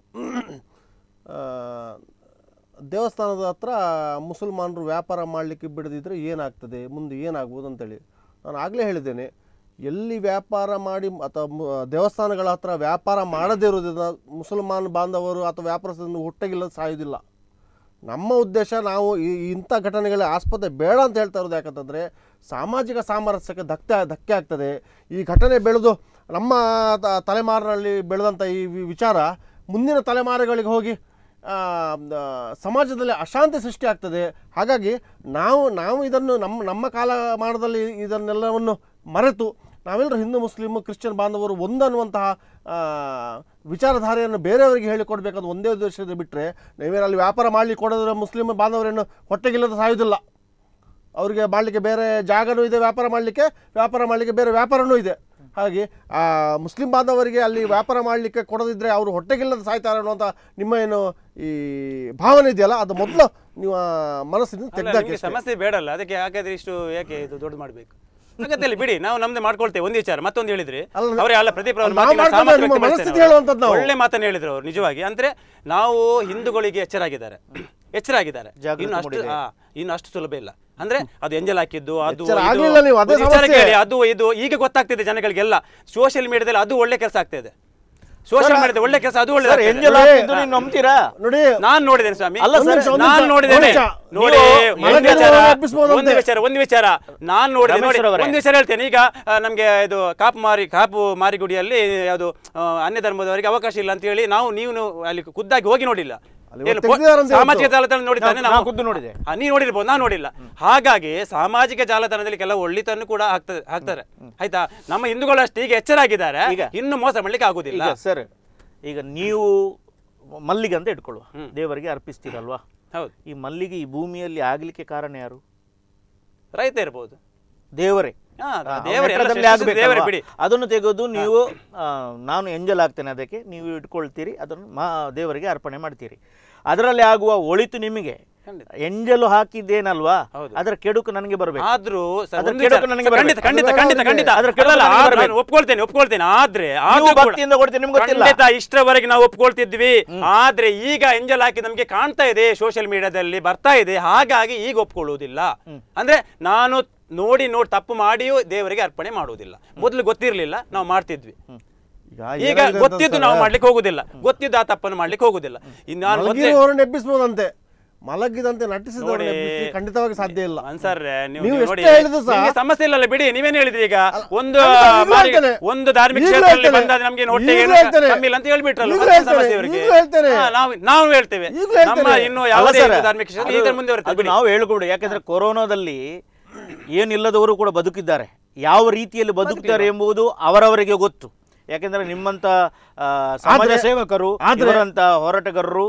ದೇವಸ್ಥಾನದ ಹತ್ರ ಮುಸಲ್ಮಾನರು ವ್ಯಾಪಾರ ಮಾಡಲಿಕ್ಕೆ ಬಿಡದಿದ್ದರೆ ಏನಾಗ್ತದೆ, ಮುಂದೆ ಏನಾಗ್ಬೋದು ಅಂತೇಳಿ ನಾನು ಆಗಲೇ ಹೇಳಿದ್ದೇನೆ. ಎಲ್ಲಿ ವ್ಯಾಪಾರ ಮಾಡಿ ಅಥವಾ ದೇವಸ್ಥಾನಗಳ ಹತ್ರ ವ್ಯಾಪಾರ ಮಾಡದೇ ಇರೋದ್ರಿಂದ ಮುಸಲ್ಮಾನ್ ಬಾಂಧವರು ಅಥವಾ ವ್ಯಾಪಾರಸ್ಥರನ್ನು ಹೊಟ್ಟೆಗಿಲ್ಲದ ಸಾಯೋದಿಲ್ಲ. ನಮ್ಮ ಉದ್ದೇಶ, ನಾವು ಇಂಥ ಘಟನೆಗಳ ಆಸ್ಪತ್ರೆ ಬೇಡ ಅಂತ ಹೇಳ್ತಾ ಇರೋದು. ಯಾಕಂತಂದರೆ ಸಾಮಾಜಿಕ ಸಾಮರಸ್ಯಕ್ಕೆ ಧಕ್ಕೆ ಆಗ್ತದೆ. ಈ ಘಟನೆ ಬೆಳೆದು ನಮ್ಮ ತಲೆಮಾರಿನಲ್ಲಿ ಬೆಳೆದಂಥ ಈ ವಿಚಾರ ಮುಂದಿನ ತಲೆಮಾರುಗಳಿಗೆ ಹೋಗಿ ಸಮಾಜದಲ್ಲಿ ಅಶಾಂತಿ ಸೃಷ್ಟಿ ಆಗ್ತದೆ. ಹಾಗಾಗಿ ನಾವು ಇದನ್ನು ನಮ್ಮ ಕಾಲಮಾನದಲ್ಲಿ ಇದನ್ನೆಲ್ಲವನ್ನು ಮರೆತು ನಾವೆಲ್ಲರೂ ಹಿಂದೂ ಮುಸ್ಲಿಮ್ ಕ್ರಿಶ್ಚಿಯನ್ ಬಾಂಧವರು ಒಂದನ್ನುವಂತಹ ವಿಚಾರಧಾರೆಯನ್ನು ಬೇರೆಯವರಿಗೆ ಹೇಳಿಕೊಡ್ಬೇಕಂತ ಒಂದೇ ಉದ್ದೇಶದಿಂದ ಬಿಟ್ಟರೆ, ನೀವೇನಲ್ಲಿ ವ್ಯಾಪಾರ ಮಾಡಲಿಕ್ಕೆ ಕೊಡೋದ್ರೆ ಮುಸ್ಲಿಮ್ ಬಾಂಧವರೇನು ಹೊಟ್ಟೆಗಿಲ್ಲದ ಸಾಯೋದಿಲ್ಲ. ಅವರಿಗೆ ಮಾಡಲಿಕ್ಕೆ ಬೇರೆ ಜಾಗನೂ ಇದೆ, ವ್ಯಾಪಾರ ಮಾಡಲಿಕ್ಕೆ ಬೇರೆ ವ್ಯಾಪಾರನೂ ಇದೆ. ಹಾಗೆ ಮುಸ್ಲಿಂ ಬಾಂಧವರಿಗೆ ಅಲ್ಲಿ ವ್ಯಾಪಾರ ಮಾಡಲಿಕ್ಕೆ ಕೊಡದಿದ್ದರೆ ಅವರು ಹೊಟ್ಟೆಗಿಲ್ಲದ ಸಾಯ್ತಾರೆ ಅನ್ನುವಂಥ ನಿಮ್ಮ ಏನು ಈ ಭಾವನೆ ಇದೆಯಲ್ಲ, ಅದು ಮೊದಲು ನೀವು ಮನಸ್ಸಿನಿಂದ ತೆಗೆದಾಕಿ. ಸಮಸ್ಯೆ ಬೇಡಲ್ಲ, ಅದಕ್ಕೆ ಹಾಗಾದ್ರೆ ಇಷ್ಟು ಯಾಕೆ ಇದು ದೊಡ್ಡ ಮಾಡಬೇಕು? ಅಗತ್ಯ ಬಿಡಿ, ನಾವು ನಮ್ದು ಮಾಡ್ಕೊಳ್ತೇವೆ. ಒಂದು ವಿಚಾರ ಮತ್ತೊಂದು ಹೇಳಿದ್ರೆ ಅವರೇ ಅಲ್ಲ, ಪ್ರದೀಪ್ ಒಳ್ಳೆ ಮಾತನ್ನು ಹೇಳಿದ್ರು ಅವರು. ನಿಜವಾಗಿ ಅಂದ್ರೆ ನಾವು ಹಿಂದೂಗಳಿಗೆ ಎಚ್ಚರಾಗಿದ್ದಾರೆ. ಇನ್ನು ಅಷ್ಟು ಸುಲಭ ಇಲ್ಲ. ಅಂದ್ರೆ ಅದು ಎಂಜಲ್ ಹಾಕಿದ್ದು ಅದು ಇದು ಈಗ ಗೊತ್ತಾಗ್ತಿದೆ ಜನಗಳಿಗೆಲ್ಲ. ಸೋಷಿಯಲ್ ಮೀಡಿಯಾದಲ್ಲಿ ಅದು ಒಳ್ಳೆ ಕೆಲಸ ಆಗ್ತಿದೆ. ಸೋಷಿಯಲ್ ಮೀಡಿಯಾದ ಒಳ್ಳೆ ಕೆಲಸ ಅದು ಒಳ್ಳೆ ಎಂಜಲ್ ನೀವು ನಂಬ್ತೀರಾ? ನೋಡಿ ನಾನು ನೋಡಿದ್ದೇನೆ ಸ್ವಾಮಿ, ಅಲ್ಲ ಸರ್, ನಾನು ನೋಡಿದ್ದೇನೆ. ನೋಡಿ ಒಂದು ವಿಚಾರ ನಾನು ನೋಡಿದ್ದೇನೆ. ಒಂದು ವಿಚಾರ ಹೇಳ್ತೇನೆ. ಈಗ ನಮ್ಗೆ ಇದು ಕಾಪು ಮಾರಿಗುಡಿಯಲ್ಲಿ ಯಾವುದು ಅನ್ಯ ಧರ್ಮದವರಿಗೆ ಅವಕಾಶ ಇಲ್ಲ ಅಂತ ಹೇಳಿ ನೀವು ಅಲ್ಲಿ ಖುದ್ದಾಗಿ ಹೋಗಿ ನೋಡಿಲ್ಲ, ಸಾಮಾಜಿಕ ಜಾಲತಾಣ ನೋಡಿದ್ದಾನೆ, ನೀ ನೋಡಿರ್ಬೋದು, ನಾನು ನೋಡಿಲ್ಲ. ಹಾಗಾಗಿ ಸಾಮಾಜಿಕ ಜಾಲತಾಣದಲ್ಲಿ ಕೆಲವು ಒಳ್ಳೆತನ ಕೂಡ ಆಗ್ತಾರೆ ಆಯ್ತಾ. ನಮ್ಮ ಹಿಂದೂಗಳಷ್ಟು ಈಗ ಎಚ್ಚರಾಗಿದ್ದಾರೆ, ಇನ್ನು ಮೋಸ ಮಾಡ್ಲಿಕ್ಕೆ ಆಗುದಿಲ್ಲ ಸರ್. ಈಗ ನೀವು ಮಲ್ಲಿಗೆ ಅಂತ ಇಟ್ಕೊಳ್ಳುವ, ದೇವರಿಗೆ ಅರ್ಪಿಸ್ತೀರಲ್ವಾ? ಹೌದು. ಈ ಮಲ್ಲಿಗೆ ಈ ಭೂಮಿಯಲ್ಲಿ ಆಗ್ಲಿಕ್ಕೆ ಕಾರಣ ಯಾರು? ರೈತ ಇರ್ಬೋದು, ದೇವರೇ. ಅದನ್ನು ತೆಗೆದು ನೀವು ನಾನು ಎಂಜಲ್ ಆಗ್ತೇನೆ ಅದಕ್ಕೆ ನೀವು ಇಟ್ಕೊಳ್ತೀರಿ, ಅದನ್ನು ದೇವರಿಗೆ ಅರ್ಪಣೆ ಮಾಡ್ತೀರಿ. ಅದರಲ್ಲಿ ಆಗುವ ಒಳಿತು ನಿಮಗೆ ಎಂಜಲು ಹಾಕಿದ್ದೇನಲ್ವಾ, ಅದರ ಕೆಡುಕು ನನಗೆ ಬರಬೇಕು. ಆದ್ರೂ ಒಪ್ಕೊಳ್ತೇನೆ. ಆದ್ರೆ ಇಷ್ಟರವರೆಗೆ ನಾವು ಒಪ್ಕೊಳ್ತಿದ್ವಿ. ಆದ್ರೆ ಈಗ ಎಂಜಲ್ ಹಾಕಿ ನಮ್ಗೆ ಕಾಣ್ತಾ ಇದೆ, ಸೋಷಿಯಲ್ ಮೀಡಿಯಾದಲ್ಲಿ ಬರ್ತಾ ಇದೆ. ಹಾಗಾಗಿ ಈಗ ಒಪ್ಕೊಳ್ಳುವುದಿಲ್ಲ. ಅಂದ್ರೆ ನಾನು ನೋಡಿ ತಪ್ಪು ಮಾಡಿಯೂ ದೇವರಿಗೆ ಅರ್ಪಣೆ ಮಾಡುವುದಿಲ್ಲ. ಮೊದಲು ಗೊತ್ತಿರ್ಲಿಲ್ಲ, ನಾವು ಮಾಡ್ತಿದ್ವಿ. ಈಗ ಗೊತ್ತಿದ್ದು ನಾವು ಮಾಡ್ಲಿಕ್ಕೆ ಹೋಗುದಿಲ್ಲ, ಗೊತ್ತಿದ್ದು ಆ ತಪ್ಪನ್ನು ಮಾಡ್ಲಿಕ್ಕೆ ಹೋಗುದಿಲ್ಲ. ಎಬ್ಬಿಸಬಹುದಂತೆ, ಮಲಗಿದಂತೆ ನಟಿಸಿದವರು ಖಂಡಿತವಾಗಿ ಸಾಧ್ಯ ಇಲ್ಲ. ಅನ್ಸರ್ರೆ ನೀವು ನೋಡಿ ಸಮಸ್ಯೆ ಇಲ್ಲ ಬಿಡಿ. ನೀವೇನ್ ಹೇಳಿದ್ರಿ ಈಗ ಒಂದು ಧಾರ್ಮಿಕ ಕ್ಷೇತ್ರದಲ್ಲಿ ಬಂದಾಗ ನಮ್ಗೆ ಹೊಟ್ಟೆಗೆ ಕಮ್ಮಿಲ್ಲ ಅಂತ ಹೇಳ್ಬಿಟ್ರಲ್ಲ, ಸಮಸ್ಯೆ ಇವರಿಗೆ ನಾವು ಹೇಳ್ತೇವೆ. ನಮ್ಮ ಇನ್ನು ಯಾವುದೇ ಧಾರ್ಮಿಕ ಕ್ಷೇತ್ರ ಇದರ ಮುಂದೆ ಬರ್ತದೆ ನಾವು ಹೇಳ್ಕೊಡು. ಯಾಕಂದ್ರೆ ಕೊರೋನಾದಲ್ಲಿ ಏನಿಲ್ಲದವರು ಕೂಡ ಬದುಕಿದ್ದಾರೆ. ಯಾವ ರೀತಿಯಲ್ಲಿ ಬದುಕ್ತಾರೆ ಎಂಬುದು ಅವರವರಿಗೆ ಗೊತ್ತು. ಯಾಕೆಂದ್ರೆ ನಿಮ್ಮಂತ ಸಮಾಜ ಸೇವಕರು, ಇವರಂತ ಹೋರಾಟಗಾರರು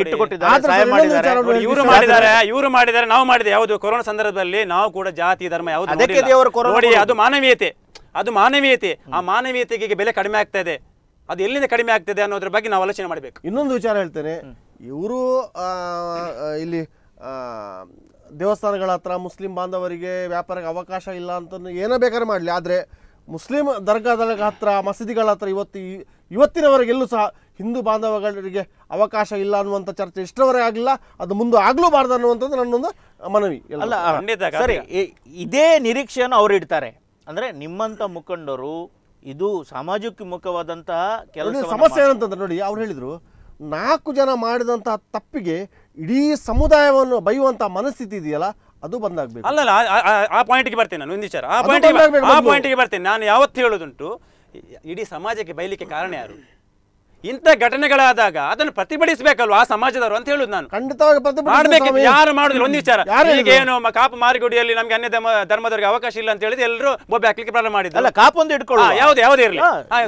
ಇವರು ಮಾಡಿದ್ದಾರೆ, ನಾವು ಮಾಡಿದೆ. ಯಾವುದು ಕೊರೋನಾ ಸಂದರ್ಭದಲ್ಲಿ ನಾವು ಕೂಡ ಜಾತಿ ಧರ್ಮ ಯಾವುದು ನೋಡಿ, ಅದು ಮಾನವೀಯತೆ, ಅದು ಮಾನವೀಯತೆ. ಆ ಮಾನವೀಯತೆಗೆ ಬೆಲೆ ಕಡಿಮೆ ಆಗ್ತಾ ಇದೆ. ಅದು ಎಲ್ಲಿಂದ ಕಡಿಮೆ ಆಗ್ತದೆ ಅನ್ನೋದ್ರ ಬಗ್ಗೆ ನಾವು ಆಲೋಚನೆ ಮಾಡಬೇಕು. ಇನ್ನೊಂದು ವಿಚಾರ ಹೇಳ್ತೇನೆ. ಇವರು ಇಲ್ಲಿ ದೇವಸ್ಥಾನಗಳ ಹತ್ರ ಮುಸ್ಲಿಂ ಬಾಂಧವರಿಗೆ ವ್ಯಾಪಾರಕ್ಕೆ ಅವಕಾಶ ಇಲ್ಲ ಅಂತ ಏನೋ ಬೇಕಾದ್ರೆ ಮಾಡಲಿ, ಆದರೆ ಮುಸ್ಲಿಂ ದರ್ಗಾದ ಹತ್ರ ಮಸೀದಿಗಳ ಹತ್ರ ಇವತ್ತಿನವರೆಗೆಲ್ಲೂ ಸಹ ಹಿಂದೂ ಬಾಂಧವಗಳಿಗೆ ಅವಕಾಶ ಇಲ್ಲ ಅನ್ನುವಂಥ ಚರ್ಚೆ ಇಷ್ಟರವರೆಗೆ ಆಗಲಿಲ್ಲ, ಅದು ಮುಂದೆ ಆಗ್ಲೂಬಾರ್ದು ಅನ್ನುವಂಥದ್ದು ನನ್ನೊಂದು ಮನವಿ. ಅಲ್ಲ ಸರಿ, ಇದೇ ನಿರೀಕ್ಷೆಯನ್ನು ಅವರು ಇಡ್ತಾರೆ. ಅಂದ್ರೆ ನಿಮ್ಮಂತ ಮುಖಂಡರು ಇದು ಸಾಮಾಜಿಕ ಮುಖವಾದಂತಹ ಕೆಲಸ. ಸಮಸ್ಯೆ ಏನಂತಂದ್ರೆ ನೋಡಿ, ಅವ್ರು ಹೇಳಿದ್ರು 4 ಜನ ಮಾಡಿದಂತಹ ತಪ್ಪಿಗೆ ಇಡೀ ಸಮುದಾಯವನ್ನು ಬೈಯುವಂತಹ ಮನಸ್ಥಿತಿ ಇದೆಯಲ್ಲ, ಅದು ಬಂದಾಗಬೇಕು. ಅಲ್ಲ ಆ ಪಾಯಿಂಟ್ಗೆ ಬರ್ತೇನೆ ನಾನು. ಒಂದು ವಿಚಾರ ಆ ಪಾಯಿಂಟ್ಗೆ ಬರ್ತೇನೆ ನಾನು. ಯಾವತ್ತು ಹೇಳೋದುಂಟು, ಇಡೀ ಸಮಾಜಕ್ಕೆ ಬೈಲಿಕ್ಕೆ ಕಾರಣ ಯಾರು? ಇಂಥ ಘಟನೆಗಳಾದಾಗ ಅದನ್ನು ಪ್ರತಿಭಟಿಸಬೇಕಲ್ವಾ ಆ ಸಮಾಜದವರು ಅಂತ ಹೇಳುದು ನಾನು. ಖಂಡಿತವಾಗಿ ಮಾಡ್ಬೇಕು. ಯಾರು ಮಾಡುದಿಲ್ಲ. ಒಂದು ವಿಚಾರ, ಈಗ ಏನು ಕಾಪು ಮಾರಿಗುಡಿಯಲ್ಲಿ ನಮ್ಗೆ ಅನ್ಯ ಧರ್ಮದವರಿಗೆ ಅವಕಾಶ ಇಲ್ಲ ಅಂತ ಹೇಳಿದ್ರೆ ಎಲ್ಲರೂ ಬೊಬ್ಬೆ ಹಾಕ್ಲಿಕ್ಕೆ ಪ್ರಾರಂಭ ಮಾಡಿದ್ರು. ಅಲ್ಲ, ಕಾಪು ಒಂದು ಇಟ್ಕೊಳ್ಳಿ, ಯಾವುದೇ ಇರಲಿ.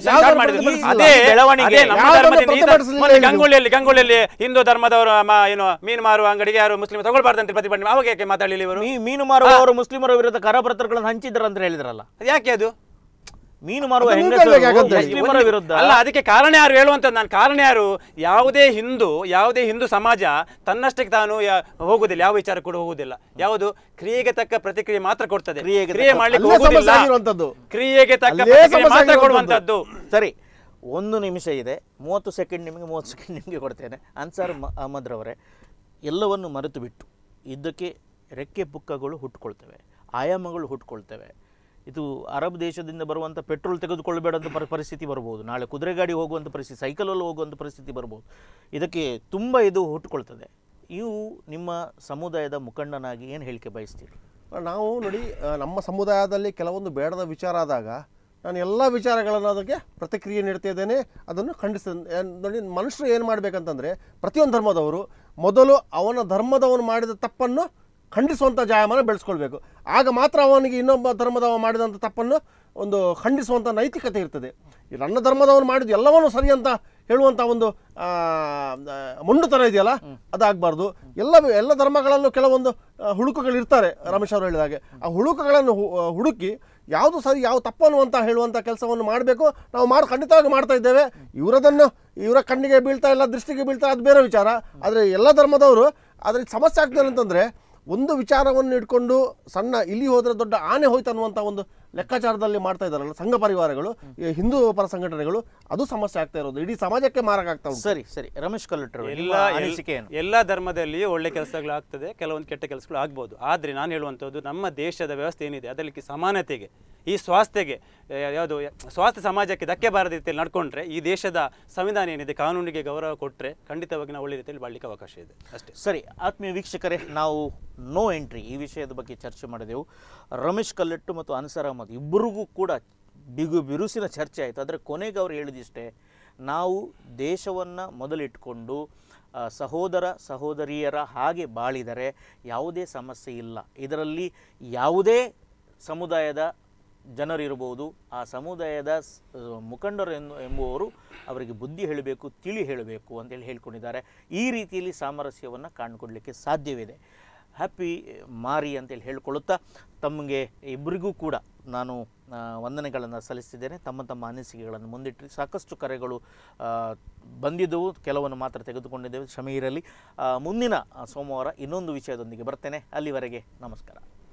ಗಂಗೊಳ್ಳಿಯಲ್ಲಿ ಹಿಂದೂ ಧರ್ಮದವರು ಏನು ಮೀನು ಮಾರುವ ಅಂಗಡಿಗೆ ಯಾರು ಮುಸ್ಲಿಂ ತಗೊಳ್ಬಾರ್ದಂತ ಪ್ರತಿಭಟನೆ, ಅವಾಗ ಯಾಕೆ ಮಾತಾಡಲಿಲ್ಲ ಇವರು? ಮೀನು ಮಾರುವವರು ಮುಸ್ಲಿಮರ ವಿರುದ್ಧ ಕರಪತ್ರಗಳನ್ನು ಹಂಚಿದ್ರ ಅಂತ ಹೇಳಿದ್ರಲ್ಲ, ಯಾಕೆ ಅದು ಮೀನು ಮಾರುವ ವಿರುದ್ಧ ಅಲ್ಲ? ಅದಕ್ಕೆ ಕಾರಣ ಯಾರು ಹೇಳುವಂತ ನಾನು? ಕಾರಣ ಯಾರು? ಯಾವುದೇ ಹಿಂದೂ ಸಮಾಜ ತನ್ನಷ್ಟಕ್ಕೆ ತಾನು ಹೋಗುದಿಲ್ಲ, ಯಾವ ವಿಚಾರ ಕೂಡ ಹೋಗುದಿಲ್ಲ. ಯಾವುದು ಕ್ರಿಯೆಗೆ ತಕ್ಕ ಪ್ರತಿಕ್ರಿಯೆ ಮಾತ್ರ ಕೊಡ್ತದೆ, ಕ್ರಿಯೆ ಮಾಡ್ಲಿಕ್ಕೆ ಹೋಗುದಿಲ್ಲ. ಕ್ರಿಯೆಗೆ ತಕ್ಕ ಪ್ರತಿಕ್ರಿಯೆ ಮಾತ್ರ ಕೊಡುವಂತದ್ದು. ಸರಿ, 1 ನಿಮಿಷ ಇದೆ, 30 ಸೆಕೆಂಡ್ ನಿಮಗೆ, 30 ಸೆಕೆಂಡ್ ನಿಮಗೆ ಕೊಡ್ತೇನೆ. ಅನ್ಸಾರ್ ಅಹಮದ್ ರವರೇ, ಎಲ್ಲವನ್ನು ಮರೆತು ಬಿಟ್ಟು ಇದಕ್ಕೆ ರೆಕ್ಕೆ ಪುಕ್ಕಗಳು ಹುಟ್ಟುಕೊಳ್ತವೆ, ಆಯಾಮಗಳು ಹುಟ್ಟುಕೊಳ್ತವೆ. ಇದು ಅರಬ್ ದೇಶದಿಂದ ಬರುವಂಥ ಪೆಟ್ರೋಲ್ ತೆಗೆದುಕೊಳ್ಳಬೇಡಂತ ಪರಿಸ್ಥಿತಿ ಬರ್ಬೋದು, ನಾಳೆ ಕುದುರೆ ಗಾಡಿ ಹೋಗುವಂಥ ಪರಿಸ್ಥಿತಿ, ಸೈಕಲಲ್ಲಿ ಹೋಗುವಂಥ ಪರಿಸ್ಥಿತಿ ಬರ್ಬೋದು. ಇದಕ್ಕೆ ತುಂಬ ಇದು ಹುಟ್ಟುಕೊಳ್ತದೆ. ಇವು ನಿಮ್ಮ ಸಮುದಾಯದ ಮುಖಂಡನಾಗಿ ಏನು ಹೇಳಿಕೆ ಬಯಸ್ತೀರಿ? ನಾವು ನೋಡಿ, ನಮ್ಮ ಸಮುದಾಯದಲ್ಲಿ ಕೆಲವೊಂದು ಬೇಡದ ವಿಚಾರ ಆದಾಗ ನಾನು ಎಲ್ಲ ವಿಚಾರಗಳನ್ನು ಅದಕ್ಕೆ ಪ್ರತಿಕ್ರಿಯೆ ನೀಡ್ತಾ ಇದ್ದೇನೆ, ಅದನ್ನು ಖಂಡಿಸ್ತೇನೆ. ನೋಡಿ, ಮನುಷ್ಯರು ಏನು ಮಾಡಬೇಕಂತಂದರೆ, ಪ್ರತಿಯೊಂದು ಧರ್ಮದವರು ಮೊದಲು ಅವನ ಧರ್ಮದವನು ಮಾಡಿದ ತಪ್ಪನ್ನು ಖಂಡಿಸುವಂಥ ಜಾಯಮಾನ ಬೆಳೆಸ್ಕೊಳ್ಬೇಕು. ಆಗ ಮಾತ್ರ ಅವನಿಗೆ ಇನ್ನೊಬ್ಬ ಧರ್ಮದವ ಮಾಡಿದಂಥ ತಪ್ಪನ್ನು ಒಂದು ಖಂಡಿಸುವಂಥ ನೈತಿಕತೆ ಇರ್ತದೆ. ನನ್ನ ಧರ್ಮದವನು ಮಾಡಿದ್ದು ಎಲ್ಲವನ್ನೂ ಸರಿ ಅಂತ ಹೇಳುವಂಥ ಒಂದು ಮೊಂಡುತನ ಇದೆಯಲ್ಲ, ಅದಾಗಬಾರ್ದು. ಎಲ್ಲ ಧರ್ಮಗಳಲ್ಲೂ ಕೆಲವೊಂದು ಹುಡುಕುಗಳಿರ್ತಾರೆ. ರಮೇಶ್ ಅವರು ಹೇಳಿದ ಹಾಗೆ ಆ ಹುಡುಕುಗಳನ್ನು ಹುಡುಕಿ ಯಾವುದು ಸರಿ ಯಾವ ತಪ್ಪನ್ನು ಅಂತ ಹೇಳುವಂಥ ಕೆಲಸವನ್ನು ಮಾಡಬೇಕು. ನಾವು ಖಂಡಿತವಾಗಿ ಮಾಡ್ತಾ ಇದ್ದೇವೆ. ಇವರ ಕಣ್ಣಿಗೆ ಬೀಳ್ತಾ ಇಲ್ಲ, ದೃಷ್ಟಿಗೆ ಬೀಳ್ತಾ, ಅದು ಬೇರೆ ವಿಚಾರ. ಆದರೆ ಎಲ್ಲ ಧರ್ಮದವರು ಆದರೆ ಸಮಸ್ಯೆ ಆಗ್ತದೆ ಅಂತಂದರೆ, ಒಂದು ವಿಚಾರವನ್ನು ಇಟ್ಕೊಂಡು ಸಣ್ಣ ಇಲ್ಲಿ ಹೋದರೆ ದೊಡ್ಡ ಆನೆ ಹೋಯ್ತು ಅನ್ನುವಂಥ ಒಂದು ಲೆಕ್ಕಾಚಾರದಲ್ಲಿ ಮಾಡ್ತಾ ಇದ್ದಾರಲ್ಲ ಸಂಘ ಪರಿವಾರಗಳು, ಹಿಂದೂ ಪರ ಸಂಘಟನೆಗಳು, ಅದು ಸಮಸ್ಯೆ ಆಗ್ತಾ ಇರೋದು, ಇಡೀ ಸಮಾಜಕ್ಕೆ ಮಾರಕ ಆಗ್ತಾ ಉಂಟು. ಸರಿ ರಮೇಶ್ ಕಲ್ಲಟ್ರು, ಎಲ್ಲ ಧರ್ಮದಲ್ಲಿಯೂ ಒಳ್ಳೆ ಕೆಲಸಗಳಾಗ್ತದೆ, ಕೆಲವೊಂದು ಕೆಟ್ಟ ಕೆಲಸಗಳು ಆಗ್ಬೋದು. ಆದರೆ ನಾನು ಹೇಳುವಂಥದ್ದು, ನಮ್ಮ ದೇಶದ ವ್ಯವಸ್ಥೆ ಏನಿದೆ ಅದರಲ್ಲಿ ಸಮಾನತೆಗೆ, ಈ ಸ್ವಾಸ್ಥ್ಯಗೆ ಯಾವುದು ಸ್ವಾಸ್ಥ್ಯ ಸಮಾಜಕ್ಕೆ ಧಕ್ಕೆ ಬಾರದ ರೀತಿಯಲ್ಲಿ ನಡ್ಕೊಂಡ್ರೆ, ಈ ದೇಶದ ಸಂವಿಧಾನ ಏನಿದೆ ಕಾನೂನಿಗೆ ಗೌರವ ಕೊಟ್ಟರೆ ಖಂಡಿತವಾಗಿ ನಾವು ಒಳ್ಳೆ ರೀತಿಯಲ್ಲಿ ಬಾಳಲಿಕ್ಕೆ ಅವಕಾಶ ಇದೆ ಅಷ್ಟೇ. ಸರಿ, ಆತ್ಮೀಯ ವೀಕ್ಷಕರೇ, ನಾವು ನೋ ಎಂಟ್ರಿ ಈ ವಿಷಯದ ಬಗ್ಗೆ ಚರ್ಚೆ ಮಾಡಿದೆವು. ರಮೇಶ್ ಕಲ್ಲಟ್ಟು ಮತ್ತು ಅನ್ಸರ್ ಅಹಮದ್ ಇಬ್ಬರಿಗೂ ಕೂಡ ಬಿರುಸಿನ ಚರ್ಚೆ ಆಯಿತು. ಆದರೆ ಕೊನೆಗೆ ಅವರು ಹೇಳಿದಿಷ್ಟೇ, ನಾವು ದೇಶವನ್ನು ಮೊದಲಿಟ್ಕೊಂಡು ಸಹೋದರ ಸಹೋದರಿಯರ ಹಾಗೆ ಬಾಳಿದರೆ ಯಾವುದೇ ಸಮಸ್ಯೆ ಇಲ್ಲ. ಇದರಲ್ಲಿ ಯಾವುದೇ ಸಮುದಾಯದ ಜನರಿರ್ಬೋದು, ಆ ಸಮುದಾಯದ ಮುಖಂಡರು ಎಂಬುವರು ಅವರಿಗೆ ಬುದ್ಧಿ ಹೇಳಬೇಕು, ತಿಳಿ ಹೇಳಬೇಕು ಅಂತೇಳಿ ಹೇಳ್ಕೊಂಡಿದ್ದಾರೆ. ಈ ರೀತಿಯಲ್ಲಿ ಸಾಮರಸ್ಯವನ್ನು ಕಾಣ್ಕೊಡ್ಲಿಕ್ಕೆ ಸಾಧ್ಯವಿದೆ. ಹ್ಯಾಪಿ ಮಾರಿ ಅಂತೇಳಿ ಹೇಳ್ಕೊಳ್ಳುತ್ತಾ ತಮಗೆ ಇಬ್ಬರಿಗೂ ಕೂಡ ನಾನು ವಂದನೆಗಳನ್ನು ಸಲ್ಲಿಸಿದ್ದೇನೆ. ತಮ್ಮ ತಮ್ಮ ಅನಿಸಿಕೆಗಳನ್ನು ಮುಂದಿಟ್ಟರೆ ಸಾಕಷ್ಟು ಕರೆಗಳು ಬಂದಿದ್ದವು, ಕೆಲವನ್ನು ಮಾತ್ರ ತೆಗೆದುಕೊಂಡಿದ್ದೇವೆ, ಕ್ಷಮೆ ಇರಲಿ. ಮುಂದಿನ ಸೋಮವಾರ ಇನ್ನೊಂದು ವಿಷಯದೊಂದಿಗೆ ಬರ್ತೇನೆ. ಅಲ್ಲಿವರೆಗೆ ನಮಸ್ಕಾರ.